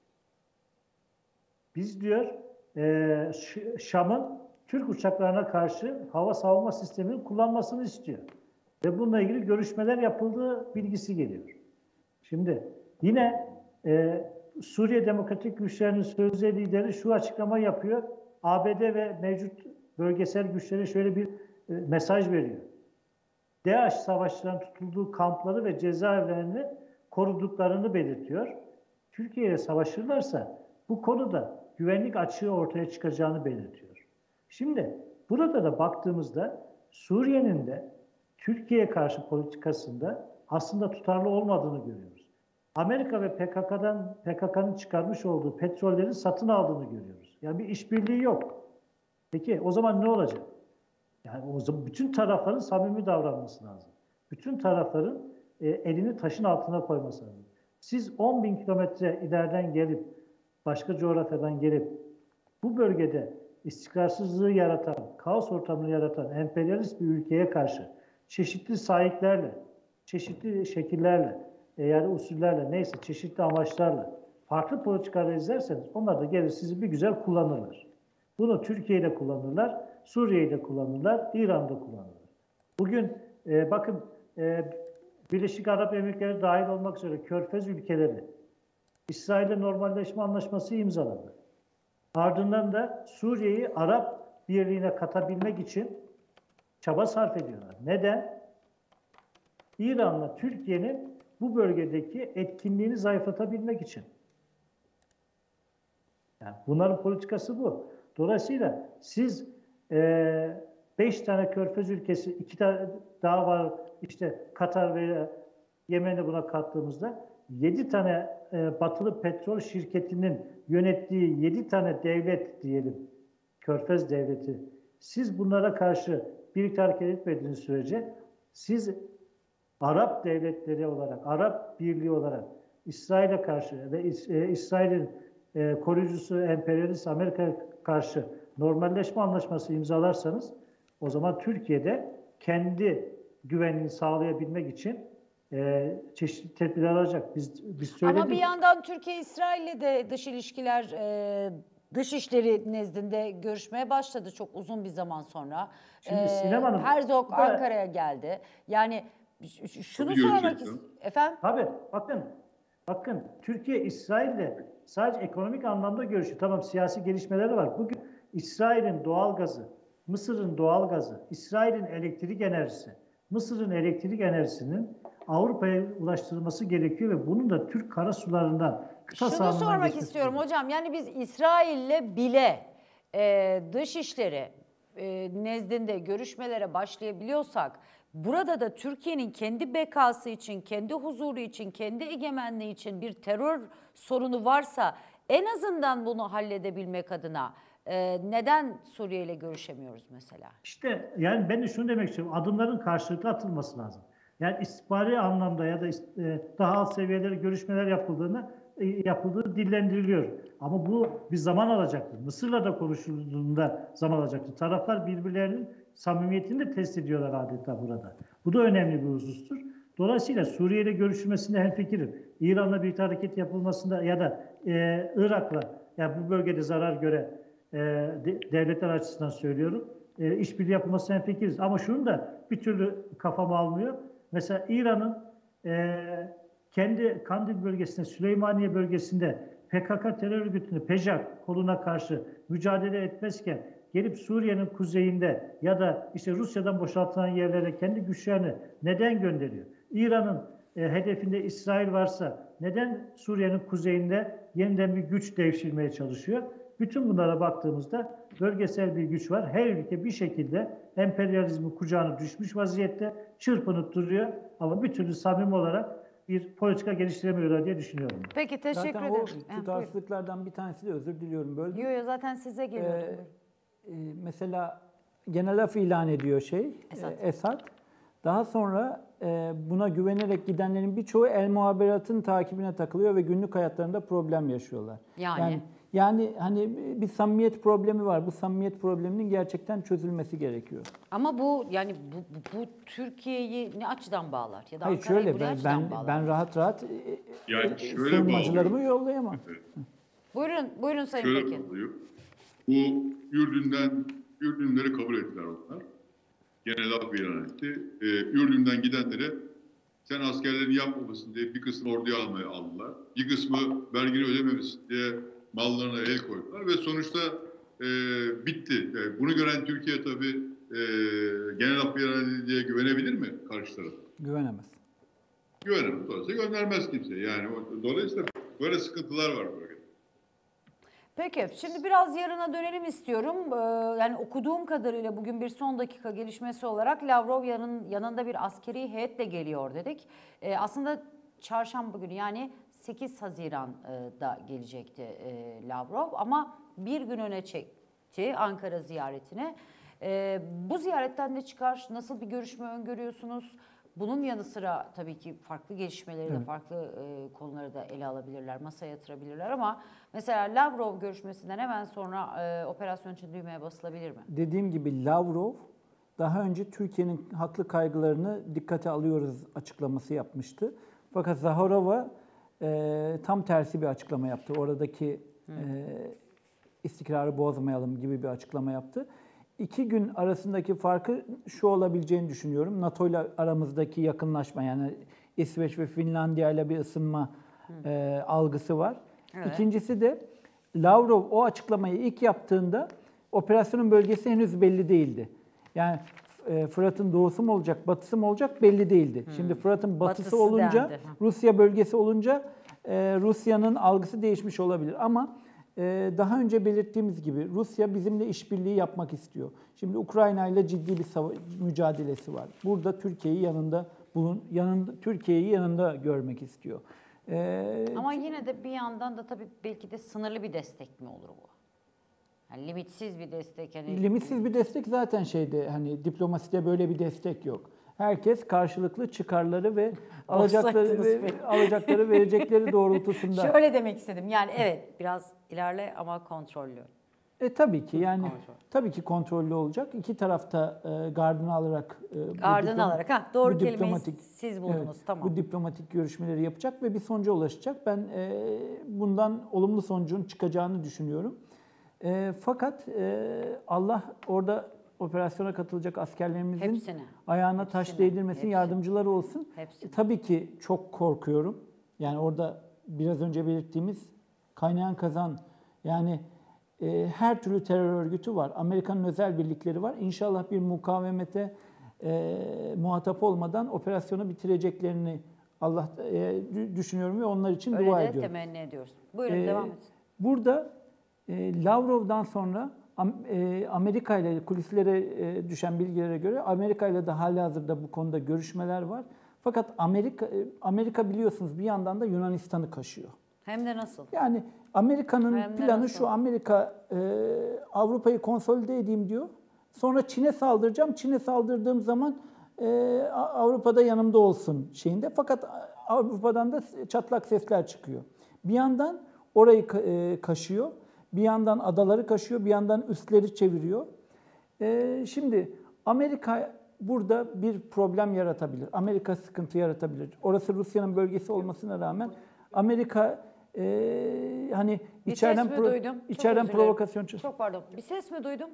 Biz diyor Şam'ın Türk uçaklarına karşı hava savunma sisteminin kullanmasını istiyor. Ve bununla ilgili görüşmeler yapıldığı bilgisi geliyor. Şimdi yine Suriye Demokratik Güçlerinin sözde lideri şu açıklama yapıyor. ABD ve mevcut bölgesel güçlere şöyle bir mesaj veriyor. DAEŞ savaşçıların tutulduğu kampları ve cezaevlerini koruduklarını belirtiyor. Türkiye ile savaşırlarsa bu konuda güvenlik açığı ortaya çıkacağını belirtiyor. Şimdi burada da baktığımızda Suriye'nin de Türkiye'ye karşı politikasında aslında tutarlı olmadığını görüyoruz. Amerika ve PKK'nın çıkarmış olduğu petrolleri satın aldığını görüyoruz. Yani bir işbirliği yok. Peki o zaman ne olacak? Yani o zaman bütün tarafların samimi davranması lazım. Bütün tarafların elini taşın altına koyması lazım. Siz 10.000 kilometre ileriden gelip, başka coğrafyadan gelip bu bölgede istikrarsızlığı yaratan, kaos ortamını yaratan emperyalist bir ülkeye karşı çeşitli sahiplerle, çeşitli şekillerle, yani usullerle, neyse çeşitli amaçlarla farklı politikalar izlerseniz onlar da gelir sizi bir güzel kullanırlar. Bunu Türkiye'de kullanırlar, Suriye'de kullanırlar, İran'da kullanırlar. Bugün bakın Birleşik Arap Emirlikleri dahil olmak üzere Körfez ülkeleri İsrail'le normalleşme anlaşması imzaladı. Ardından da Suriye'yi Arap Birliği'ne katabilmek için çaba sarf ediyorlar. Neden? İran'la Türkiye'nin bu bölgedeki etkinliğini zayıflatabilmek için. Yani bunların politikası bu. Dolayısıyla siz 5 tane Körfez ülkesi, 2 tane daha var, işte Katar ve Yemen'i buna kattığımızda 7 tane batılı petrol şirketinin yönettiği 7 tane devlet diyelim, Körfez devleti. Siz bunlara karşı birlikte hareket etmediğiniz sürece siz Arap devletleri olarak, Arap Birliği olarak İsrail'e karşı ve İsrail'in koruyucusu emperyalist Amerika'ya karşı normalleşme anlaşması imzalarsanız o zaman Türkiye'de kendi güvenliğini sağlayabilmek için çeşitli tedbirler alacak. Biz söyledik. Ama bir yandan Türkiye-İsrail'le de dış ilişkiler, dışişleri nezdinde görüşmeye başladı çok uzun bir zaman sonra. Şimdi Sinem Hanım, Herzog Ankara'ya geldi. Yani şunu sormak istiyorum. Efendim? Tabii bakın Türkiye İsrail'le sadece ekonomik anlamda görüşüyor. Tamam siyasi gelişmeleri var. Bugün İsrail'in doğal gazı, Mısır'ın doğal gazı, İsrail'in elektrik enerjisi, Mısır'ın elektrik enerjisinin Avrupa'ya ulaştırılması gerekiyor ve bunun da Türk karasularından, kıta Şunu sahanından sormak geçmesi istiyorum gerekiyor. hocam. Yani biz İsrail'le bile dışişleri nezdinde görüşmelere başlayabiliyorsak burada da Türkiye'nin kendi bekası için, kendi huzuru için, kendi egemenliği için bir terör sorunu varsa en azından bunu halledebilmek adına neden Suriye ile görüşemiyoruz mesela? İşte yani ben de şunu demek istiyorum. Adımların karşılıklı atılması lazım. Yani istihbari anlamda ya da daha alt seviyelerde görüşmeler yapıldığı dillendiriliyor. Ama bu bir zaman alacaktır. Mısır'la da konuşulduğunda zaman alacaktır. Taraflar birbirlerinin samimiyetini de test ediyorlar adeta burada. Bu da önemli bir husustur. Dolayısıyla Suriye ile görüşülmesinde hemfikirim. İran'la birlikte hareket yapılmasında ya da Irak'la, yani bu bölgede zarar gören devletler açısından söylüyorum. İşbirliği yapılması hemfikiriz. Ama şunu da bir türlü kafam almıyor. Mesela İran'ın kendi Kandil bölgesinde, Süleymaniye bölgesinde PKK terör örgütünü PEJAK koluna karşı mücadele etmezken gelip Suriye'nin kuzeyinde ya da işte Rusya'dan boşaltılan yerlere kendi güçlerini neden gönderiyor? İran'ın hedefinde İsrail varsa neden Suriye'nin kuzeyinde yeniden bir güç devşirmeye çalışıyor? Bütün bunlara baktığımızda bölgesel bir güç var. Her ülke bir şekilde emperyalizmin kucağına düşmüş vaziyette çırpınıp duruyor ama bir türlü samimi olarak bir politika geliştiremiyorlar diye düşünüyorum. Peki teşekkür Zaten ederim. o tutarsızlıklardan bir tanesi de, özür diliyorum böldüm. Yok zaten size geliyorum. Mesela genel af ilan ediyor Esad. Daha sonra buna güvenerek gidenlerin birçoğu El Muhaberat'ın takibine takılıyor ve günlük hayatlarında problem yaşıyorlar. Yani Yani hani bir samimiyet problemi var. Bu samimiyet probleminin gerçekten çözülmesi gerekiyor. Ama bu yani bu Türkiye'yi ne açıdan bağlar? Ya da Hayır Ankara'yı şöyle bu ne ben açıdan bağlar? ben rahat rahat Yani şöyle sığınmacılarımı bağlıyor. yollayamam. Buyurun Sayın Şöyle Pekin. bağlıyor. Bu Ürdünleri kabul ettiler onlar. Genel af ilan etti. Ürdün'den gidenlere sen askerlerini yapmamışsın diye bir kısmı orduya aldılar. Bir kısmı vergini ödememişsin diye mallarına el koydular ve sonuçta bitti. Bunu gören Türkiye tabii genel af ilan edildi diye güvenebilir mi karşı tarafa? Güvenemez. Güvenemez. Dolayısıyla göndermez kimse. Yani dolayısıyla böyle sıkıntılar var bölgede. Peki şimdi biraz yarına dönelim istiyorum. Yani okuduğum kadarıyla bugün bir son dakika gelişmesi olarak Lavrov yanında bir askeri heyetle geliyor dedik. Aslında çarşamba günü yani 8 Haziran'da gelecekti Lavrov ama bir gün öne çekti Ankara ziyaretine. Bu ziyaretten ne çıkar? Nasıl bir görüşme öngörüyorsunuz? Bunun yanı sıra tabii ki farklı gelişmeleri de farklı konuları da ele alabilirler, masaya yatırabilirler ama mesela Lavrov görüşmesinden hemen sonra operasyon için düğmeye basılabilir mi? Dediğim gibi Lavrov daha önce Türkiye'nin haklı kaygılarını dikkate alıyoruz açıklaması yapmıştı. Fakat Zaharova tam tersi bir açıklama yaptı. Oradaki istikrarı bozmayalım gibi bir açıklama yaptı. 2 gün arasındaki farkı şu olabileceğini düşünüyorum. NATO ile aramızdaki yakınlaşma yani İsveç ve Finlandiya ile bir ısınma algısı var. Evet. İkincisi de Lavrov o açıklamayı ilk yaptığında operasyonun bölgesi henüz belli değildi. Yani Fırat'ın doğusu mu olacak, batısı mı olacak belli değildi. Şimdi Fırat'ın batısı olunca, dendi. Rusya bölgesi olunca Rusya'nın algısı değişmiş olabilir. Ama daha önce belirttiğimiz gibi Rusya bizimle işbirliği yapmak istiyor. Şimdi Ukrayna ile ciddi bir mücadelesi var. Burada Türkiye'yi Türkiye'yi yanında görmek istiyor. Ama yine de bir yandan da tabii belki de sınırlı bir destek mi olur bu? Yani limitsiz bir destek. Hani Limitsiz bir destek zaten hani diplomaside böyle bir destek yok. Herkes karşılıklı çıkarları ve alacakları verecekleri doğrultusunda. Şöyle demek istedim. Yani evet biraz ilerle ama kontrollü. Tabii ki yani tabii ki kontrollü olacak. İki tarafta gardını alarak Doğru bu kelimeyi siz buldunuz. Tamam. Bu diplomatik görüşmeleri yapacak ve bir sonuca ulaşacak. Ben bundan olumlu sonucun çıkacağını düşünüyorum. Fakat Allah orada operasyona katılacak askerlerimizin ayağına taş değdirmesin, yardımcıları olsun. Tabii ki çok korkuyorum. Yani orada biraz önce belirttiğimiz kaynayan kazan yani her türlü terör örgütü var. Amerika'nın özel birlikleri var. İnşallah bir mukavemete muhatap olmadan operasyonu bitireceklerini düşünüyorum ve onlar için dua ediyorum. Öyle de temenni ediyoruz. Buyurun devam edin. Burada Lavrov'dan sonra Amerika ile kulislere düşen bilgilere göre Amerika ile de halihazırda bu konuda görüşmeler var. Fakat Amerika biliyorsunuz bir yandan da Yunanistan'ı kaşıyor. Hem de nasıl? Yani Amerika'nın planı şu, Amerika Avrupa'yı konsolide edeyim diyor. Sonra Çin'e saldıracağım. Çin'e saldırdığım zaman Avrupa'da yanımda olsun şeyinde. Fakat Avrupa'dan da çatlak sesler çıkıyor. Bir yandan orayı kaşıyor. Bir yandan adaları kaşıyor. Bir yandan üstleri çeviriyor. Şimdi Amerika burada bir problem yaratabilir. Amerika sıkıntı yaratabilir. Orası Rusya'nın bölgesi olmasına rağmen Amerika hani içeriden provokasyon. Çok pardon. Bir ses mi duydum?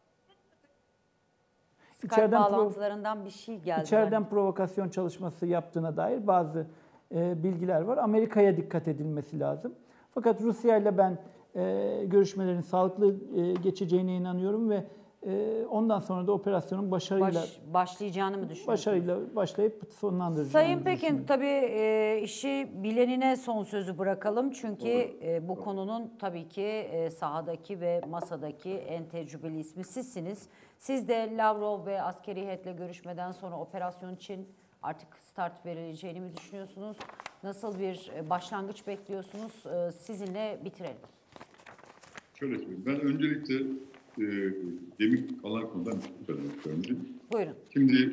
Skype İçeriden bağlantılarından bir şey geldi. İçeriden provokasyon çalışması yaptığına dair bazı bilgiler var. Amerika'ya dikkat edilmesi lazım. Fakat Rusya ile ben görüşmelerin sağlıklı geçeceğine inanıyorum ve ondan sonra da operasyonun başlayacağını mı düşünüyorsunuz? Başarıyla başlayıp sonlandıracağını Sayın Pekin tabii işi bilenine son sözü bırakalım. Çünkü bu konunun tabii ki sahadaki ve masadaki en tecrübeli ismi sizsiniz. Siz de Lavrov ve askeri heyetle görüşmeden sonra operasyon için artık start verileceğini mi düşünüyorsunuz? Nasıl bir başlangıç bekliyorsunuz? Sizinle bitirelim. Şöyle söyleyeyim. Ben öncelikle demin kalan konudan bir şey söylemek istiyorum. Buyurun. Şimdi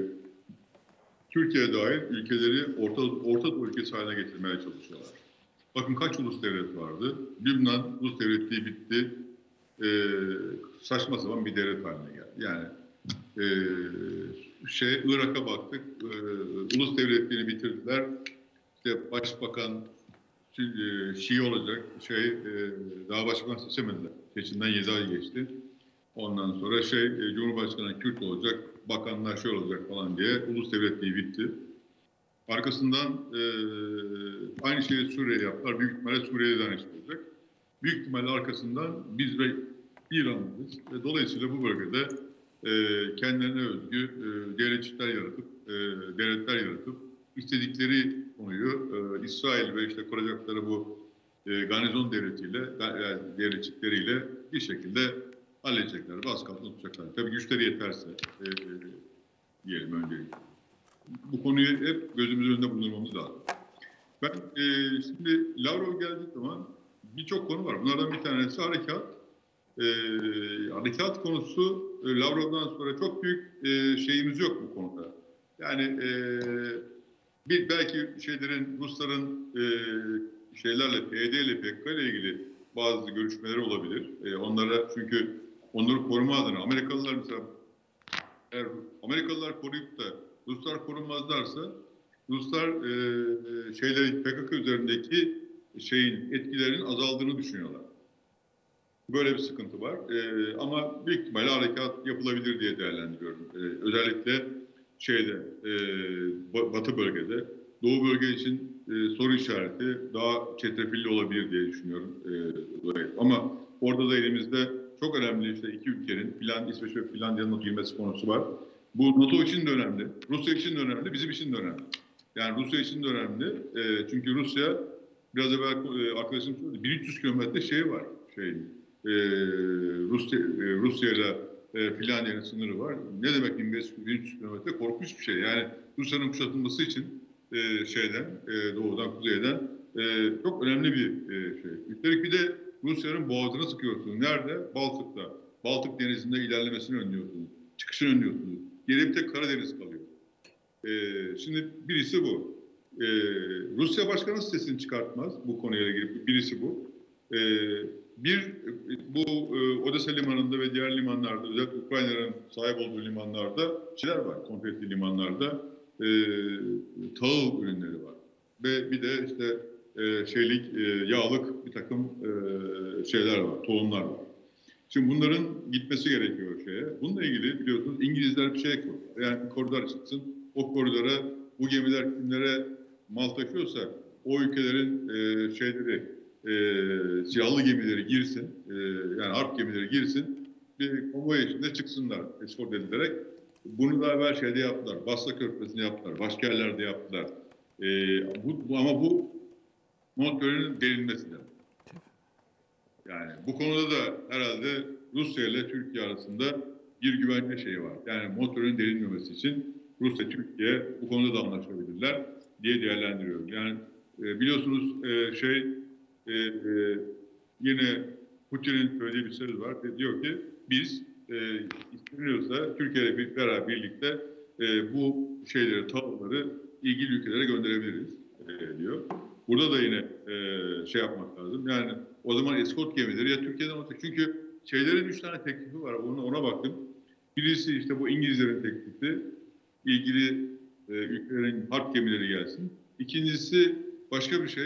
Türkiye dahil ülkeleri Orta Doğu ülkesi haline getirmeye çalışıyorlar. Bakın kaç ulus devlet vardı. Lübnan ulus devletliği bitti. Saçma sapan bir devlet haline geldi. Yani Irak'a baktık. Ulus devletliğini bitirdiler. İşte başbakan Şii olacak. Daha başbakan seçemediler. Seçimden 7 ay geçti. Ondan sonra Cumhurbaşkanı Kürt olacak, bakanlar şöyle olacak falan diye ulus devletliği bitti. Arkasından aynı şeyi Suriye'ye yaptılar. Büyük ihtimalle Suriye'de de aynı şey olacak. Büyük ihtimalle arkasından biz ve İran'dayız. Dolayısıyla bu bölgede kendilerine özgü devletler yaratıp istedikleri konuyu İsrail ve işte kuracakları bu garnizon devletçikleriyle bir şekilde halledecekler. Baskı altında tutacaklar. Tabii güçleri yeterse diyelim öncelikle. Bu konuyu hep gözümüz önünde bulundurmamız lazım. Ben şimdi Lavrov geldiği zaman birçok konu var. Bunlardan bir tanesi harekat. Harekat konusu Lavrov'dan sonra çok büyük şeyimiz yok bu konuda. Yani belki Rusların PYD ile PKK ile ilgili bazı görüşmeleri olabilir. Çünkü onları koruma adına Amerikalılar mesela eğer Amerikalılar koruyup da Ruslar korunmazlarsa Ruslar PKK üzerindeki etkilerinin azaldığını düşünüyorlar. Böyle bir sıkıntı var. Ama büyük ihtimalle harekat yapılabilir diye değerlendiriyorum. Özellikle Batı bölgede, Doğu bölge için soru işareti daha çetrefilli olabilir diye düşünüyorum. Ama orada da elimizde çok önemli iki ülkenin, İsveç ve Finlandiya'nın girmesi konusu var. Bu NATO için de önemli, Rusya için de önemli, bizim için de önemli. Yani Rusya için de önemli. Çünkü Rusya, biraz evvel arkadaşım söyledi, 1300 kilometre var. Rusya ile Finlandiya'nın sınırı var. Ne demek 1300 kilometre? Korkunç bir şey. Yani Rusya'nın kuşatılması için doğudan, kuzeyden çok önemli bir şey. Üstelik bir de Rusya'nın boğazına sıkıyorsunuz. Nerede? Baltık'ta. Baltık denizinde ilerlemesini önlüyorsunuz. Çıkışını önlüyorsunuz. Geriye bir tek Karadeniz kalıyor. Şimdi birisi bu. Rusya başkanı sesini çıkartmaz bu konuyla ilgili. Birisi bu. Bu Odessa limanında ve diğer limanlarda, özellikle Ukrayna'nın sahip olduğu limanlarda şeyler var, konkretli limanlarda tahıl ürünleri var. Ve bir de yağlık bir takım şeyler var, tohumlar var. Şimdi bunların gitmesi gerekiyor Bununla ilgili biliyorsunuz İngilizler bir şey koyuyor. Yani bir koridor çıksın, o koridora bu gemiler kimlere mal taşıyorsa o ülkelerin silahlı gemileri girsin, yani harp gemileri girsin, bir konvoy içinde çıksınlar eskort edilerek. Bunu da evvel yaptılar, Basra Körfezi'nde yaptılar, başka yerlerde yaptılar. Ama bu Montreal'in delinmesi lazım. Yani bu konuda da herhalde Rusya ile Türkiye arasında bir güvence var. Yani Montreal'in delinmemesi için Rusya, Türkiye bu konuda da anlaşabilirler diye değerlendiriyorum. Yani biliyorsunuz yine Putin'in söylediği bir söz var. Diyor ki biz isteniyorsa Türkiye ile birlikte bu tahılları ilgili ülkelere gönderebiliriz diyor. Burada da yine yapmak lazım. Yani o zaman eskort gemileri ya Türkiye'den olacak. Çünkü 3 tane teklifi var. Ona baktım. Birisi bu İngilizlerin teklifi. İlgili ülkelerin harp gemileri gelsin. İkincisi başka bir şey.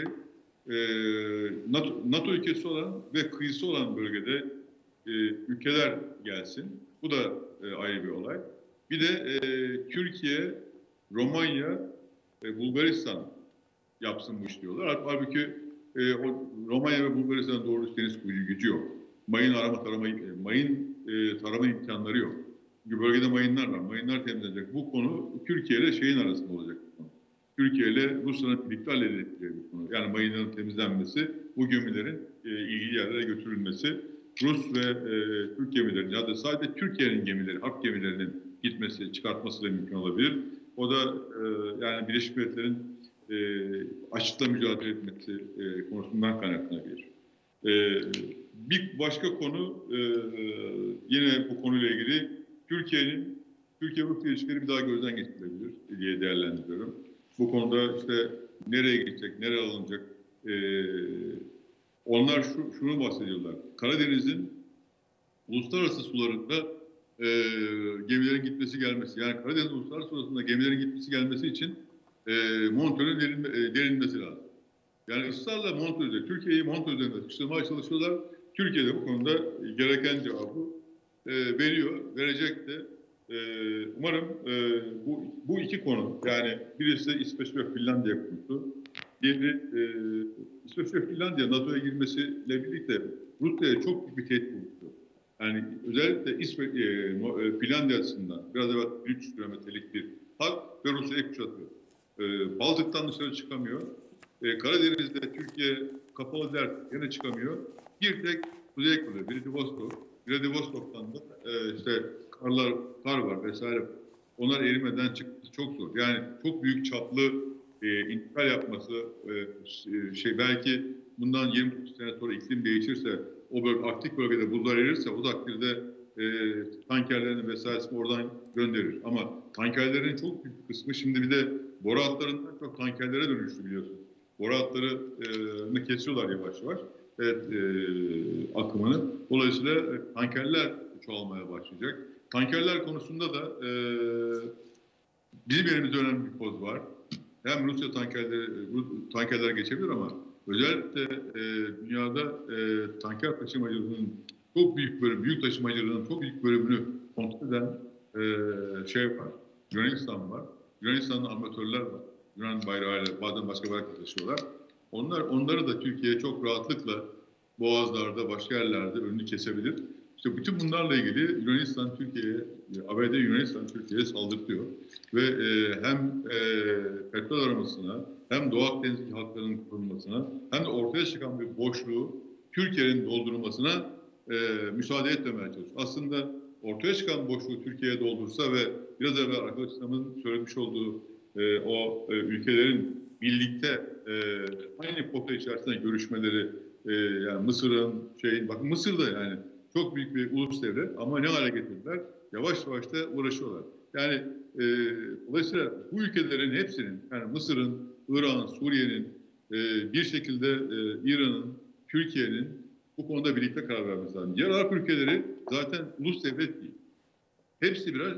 NATO ülkesi olan ve kıyısı olan bölgede ülkeler gelsin. Bu da ayrı bir olay. Bir de Türkiye, Romanya, Bulgaristan yapsın bu iş diyorlar. Halbuki Romanya ve Bulgaristan'ın doğru deniz gücü yok. Mayın tarama imkanları yok. Çünkü bölgede mayınlar var. Mayınlar temizlenecek. Bu konu Türkiye ile arasında olacak. Türkiye ile Rusya'nın birlikte halledecekleri bir konu. Yani mayınların temizlenmesi, bu gemilerin ilgili yerlere götürülmesi, Rus ve Türk gemilerinin ya da sadece Türkiye'nin gemileri, harp gemilerinin gitmesi, çıkartması da mümkün olabilir. O da yani Birleşik Milletler'in açlıkla mücadele etmesi konusundan kaynaklanabilir. Bir başka konu yine bu konuyla ilgili Türkiye-Rusya ilişkileri bir daha gözden geçirilebilir diye değerlendiriyorum. Bu konuda nereye gidecek, nereye alınacak, onlar şunu bahsediyorlar. Karadeniz'in uluslararası sularında gemilerin gitmesi gelmesi. Yani Karadeniz uluslararası sularında gemilerin gitmesi gelmesi için Montreux'ün derinmesi lazım. Yani ısrarla Montreux'de, Türkiye'yi Montreux'den sıkıştırmaya çalışıyorlar. Türkiye de bu konuda gereken cevabı veriyor, verecek de. Umarım bu iki konu, yani birisi İsveç ve Finlandiya konusu, diğeri İsveç ve Finlandiya NATO'ya girmesiyle birlikte Rusya'ya çok büyük bir tehdit oluştu. Yani özellikle İsveç, Finlandiya açısından biraz evvel 300 kilometrelik bir hat ve Rusya'yı kuşatıyor. Baltık'tan dışarı çıkamıyor. Karadeniz'de Türkiye kapalı dert, yine çıkamıyor. Bir tek kuzey kalıyor, Vladivostok. Vladivostok'tan da işte kar var vesaire. Onlar erimeden çıktı, çok zor. Yani çok büyük çaplı intikal yapması, belki bundan 20 sene sonra iklim değişirse, o Arktik bölgede buzlar erirse, o takdirde tankerlerini vesairesini oradan gönderir. Ama tankerlerin çok büyük kısmı şimdi bir de boru hatlarından çok tankerlere dönüştü, biliyorsun. Boru hatlarını kesiyorlar yavaş yavaş. Evet, akımını. Dolayısıyla tankerler çoğalmaya başlayacak. Tankerler konusunda da bizim elimizde önemli bir koz var. Hem Rusya tankerler geçebilir ama özellikle dünyada tanker taşımacılığının çok büyük bölümü, büyük taşımacılığının çok büyük bölümünü kontrol eden var. Yunanistan var. Yunanistan'da amatörler var. Yunan bayrağıyla, bazen başka bayrakla taşıyorlar. Onları da Türkiye çok rahatlıkla boğazlarda, başka yerlerde önünü kesebilir. İşte bütün bunlarla ilgili Yunanistan Türkiye'ye, ABD Yunanistan Türkiye'ye saldırtıyor. Ve hem petrol aramasına, hem Doğu Akdeniz halklarının korunmasına, hem de ortaya çıkan bir boşluğu Türkiye'nin doldurmasına müsaade etmemeye çalışıyor. Aslında ortaya çıkan boşluğu Türkiye'ye doldursa ve biraz evvel arkadaşlarımın söylemiş olduğu o ülkelerin birlikte aynı pota içerisinde görüşmeleri, yani Mısır'ın bakın Mısır'da yani çok büyük bir ulus devlet ama ne hale getirdiler? Yavaş yavaş da uğraşıyorlar. Yani dolayısıyla bu ülkelerin hepsinin, yani Mısır'ın, İran'ın, Suriye'nin, bir şekilde İran'ın, Türkiye'nin bu konuda birlikte karar vermesi lazım. Diğer Arap ülkeleri zaten ulus devlet değil. Hepsi birer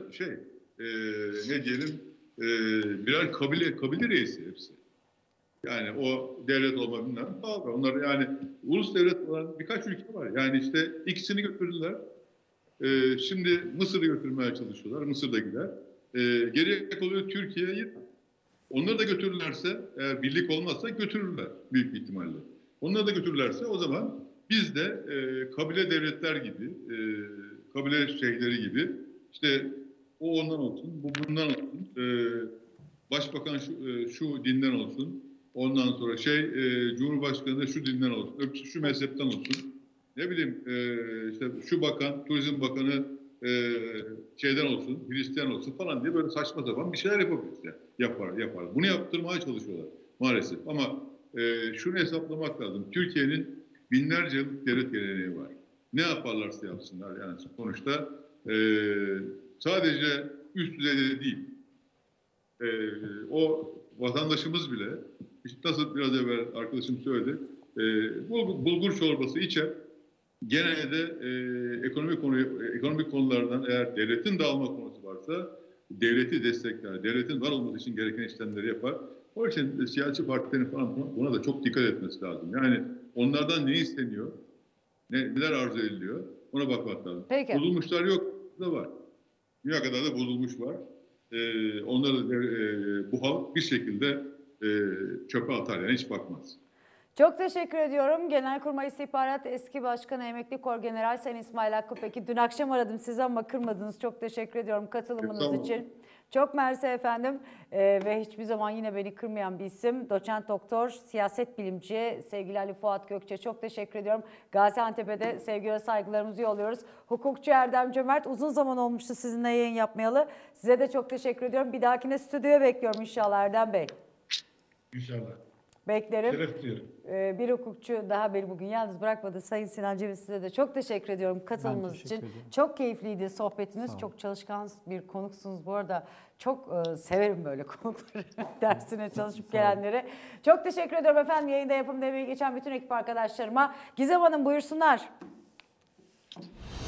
ne diyelim, birer kabile reisi hepsi. Yani o devlet olma bilmem ne. Onlar yani ulus devlet olan birkaç ülke var. Yani işte ikisini götürdüler. Şimdi Mısır'ı götürmeye çalışıyorlar. Mısır da gider. Geriye kalıyor Türkiye'yi. Onları da götürürlerse, eğer birlik olmazsa götürürler büyük bir ihtimalle. Onları da götürürlerse o zaman biz de kabile devletler gibi, kabile şeyhleri gibi, işte o ondan olsun, bu bundan olsun, başbakan şu dinden olsun, ondan sonra Cumhurbaşkanı da şu dinden olsun, şu mezhepten olsun, ne bileyim işte şu bakan, Turizm Bakanı şeyden olsun, Hristiyan olsun falan diye böyle saçma sapan bir şeyler yapabiliriz yani. Yapar. Bunu yaptırmaya çalışıyorlar maalesef. Ama şunu hesaplamak lazım. Türkiye'nin binlerce yıllık devlet geleneği var. Ne yaparlarsa yapsınlar yani sonuçta sadece üst düzeyde değil. O vatandaşımız bile, işte nasıl biraz evvel arkadaşım söyledi, bulgur çorbası içer. Genelde ekonomik konulardan eğer devletin dağılma konusu varsa devleti destekler, devletin var olması için gereken işlemleri yapar. O için siyasi partilerin falan buna da çok dikkat etmesi lazım. Yani onlardan ne isteniyor, neler arzu ediliyor, ona bakmak lazım. Peki. Bozulmuşlar yok, da var. Dünya kadar da bozulmuş var. Onları bu halk bir şekilde çöpe atar, yani hiç bakmaz. Çok teşekkür ediyorum. Genelkurmay İstihbarat Eski Başkanı Emekli Korgeneral Sayın İsmail Hakkı Peki. Dün akşam aradım sizi ama kırmadınız. Çok teşekkür ediyorum katılımınız için. Çok mersi efendim. Ve hiçbir zaman yine beni kırmayan bir isim. Doçent Doktor, siyaset bilimci sevgili Ali Fuat Gökçe. Çok teşekkür ediyorum. Gaziantep'e de sevgi ve saygılarımızı yolluyoruz. Hukukçu Erdem Cömert, uzun zaman olmuştu sizinle yayın yapmayalı. Size de çok teşekkür ediyorum. Bir dahakine stüdyoya bekliyorum inşallah Erdem Bey. İnşallah. beklerim. Şeref duyuyorum. Bir hukukçu daha beni bugün yalnız bırakmadı. Sayın Sinan Ceviz, size de çok teşekkür ediyorum katılımınız teşekkür için. ederim. Çok keyifliydi sohbetimiz. Sağ olun. Çok çalışkan bir konuksunuz bu arada. Çok severim böyle konukları, dersine çalışıp gelenleri. Çok teşekkür ediyorum efendim. Yayında yapımda emeği geçen bütün ekip arkadaşlarıma. Gizem Hanım buyursunlar.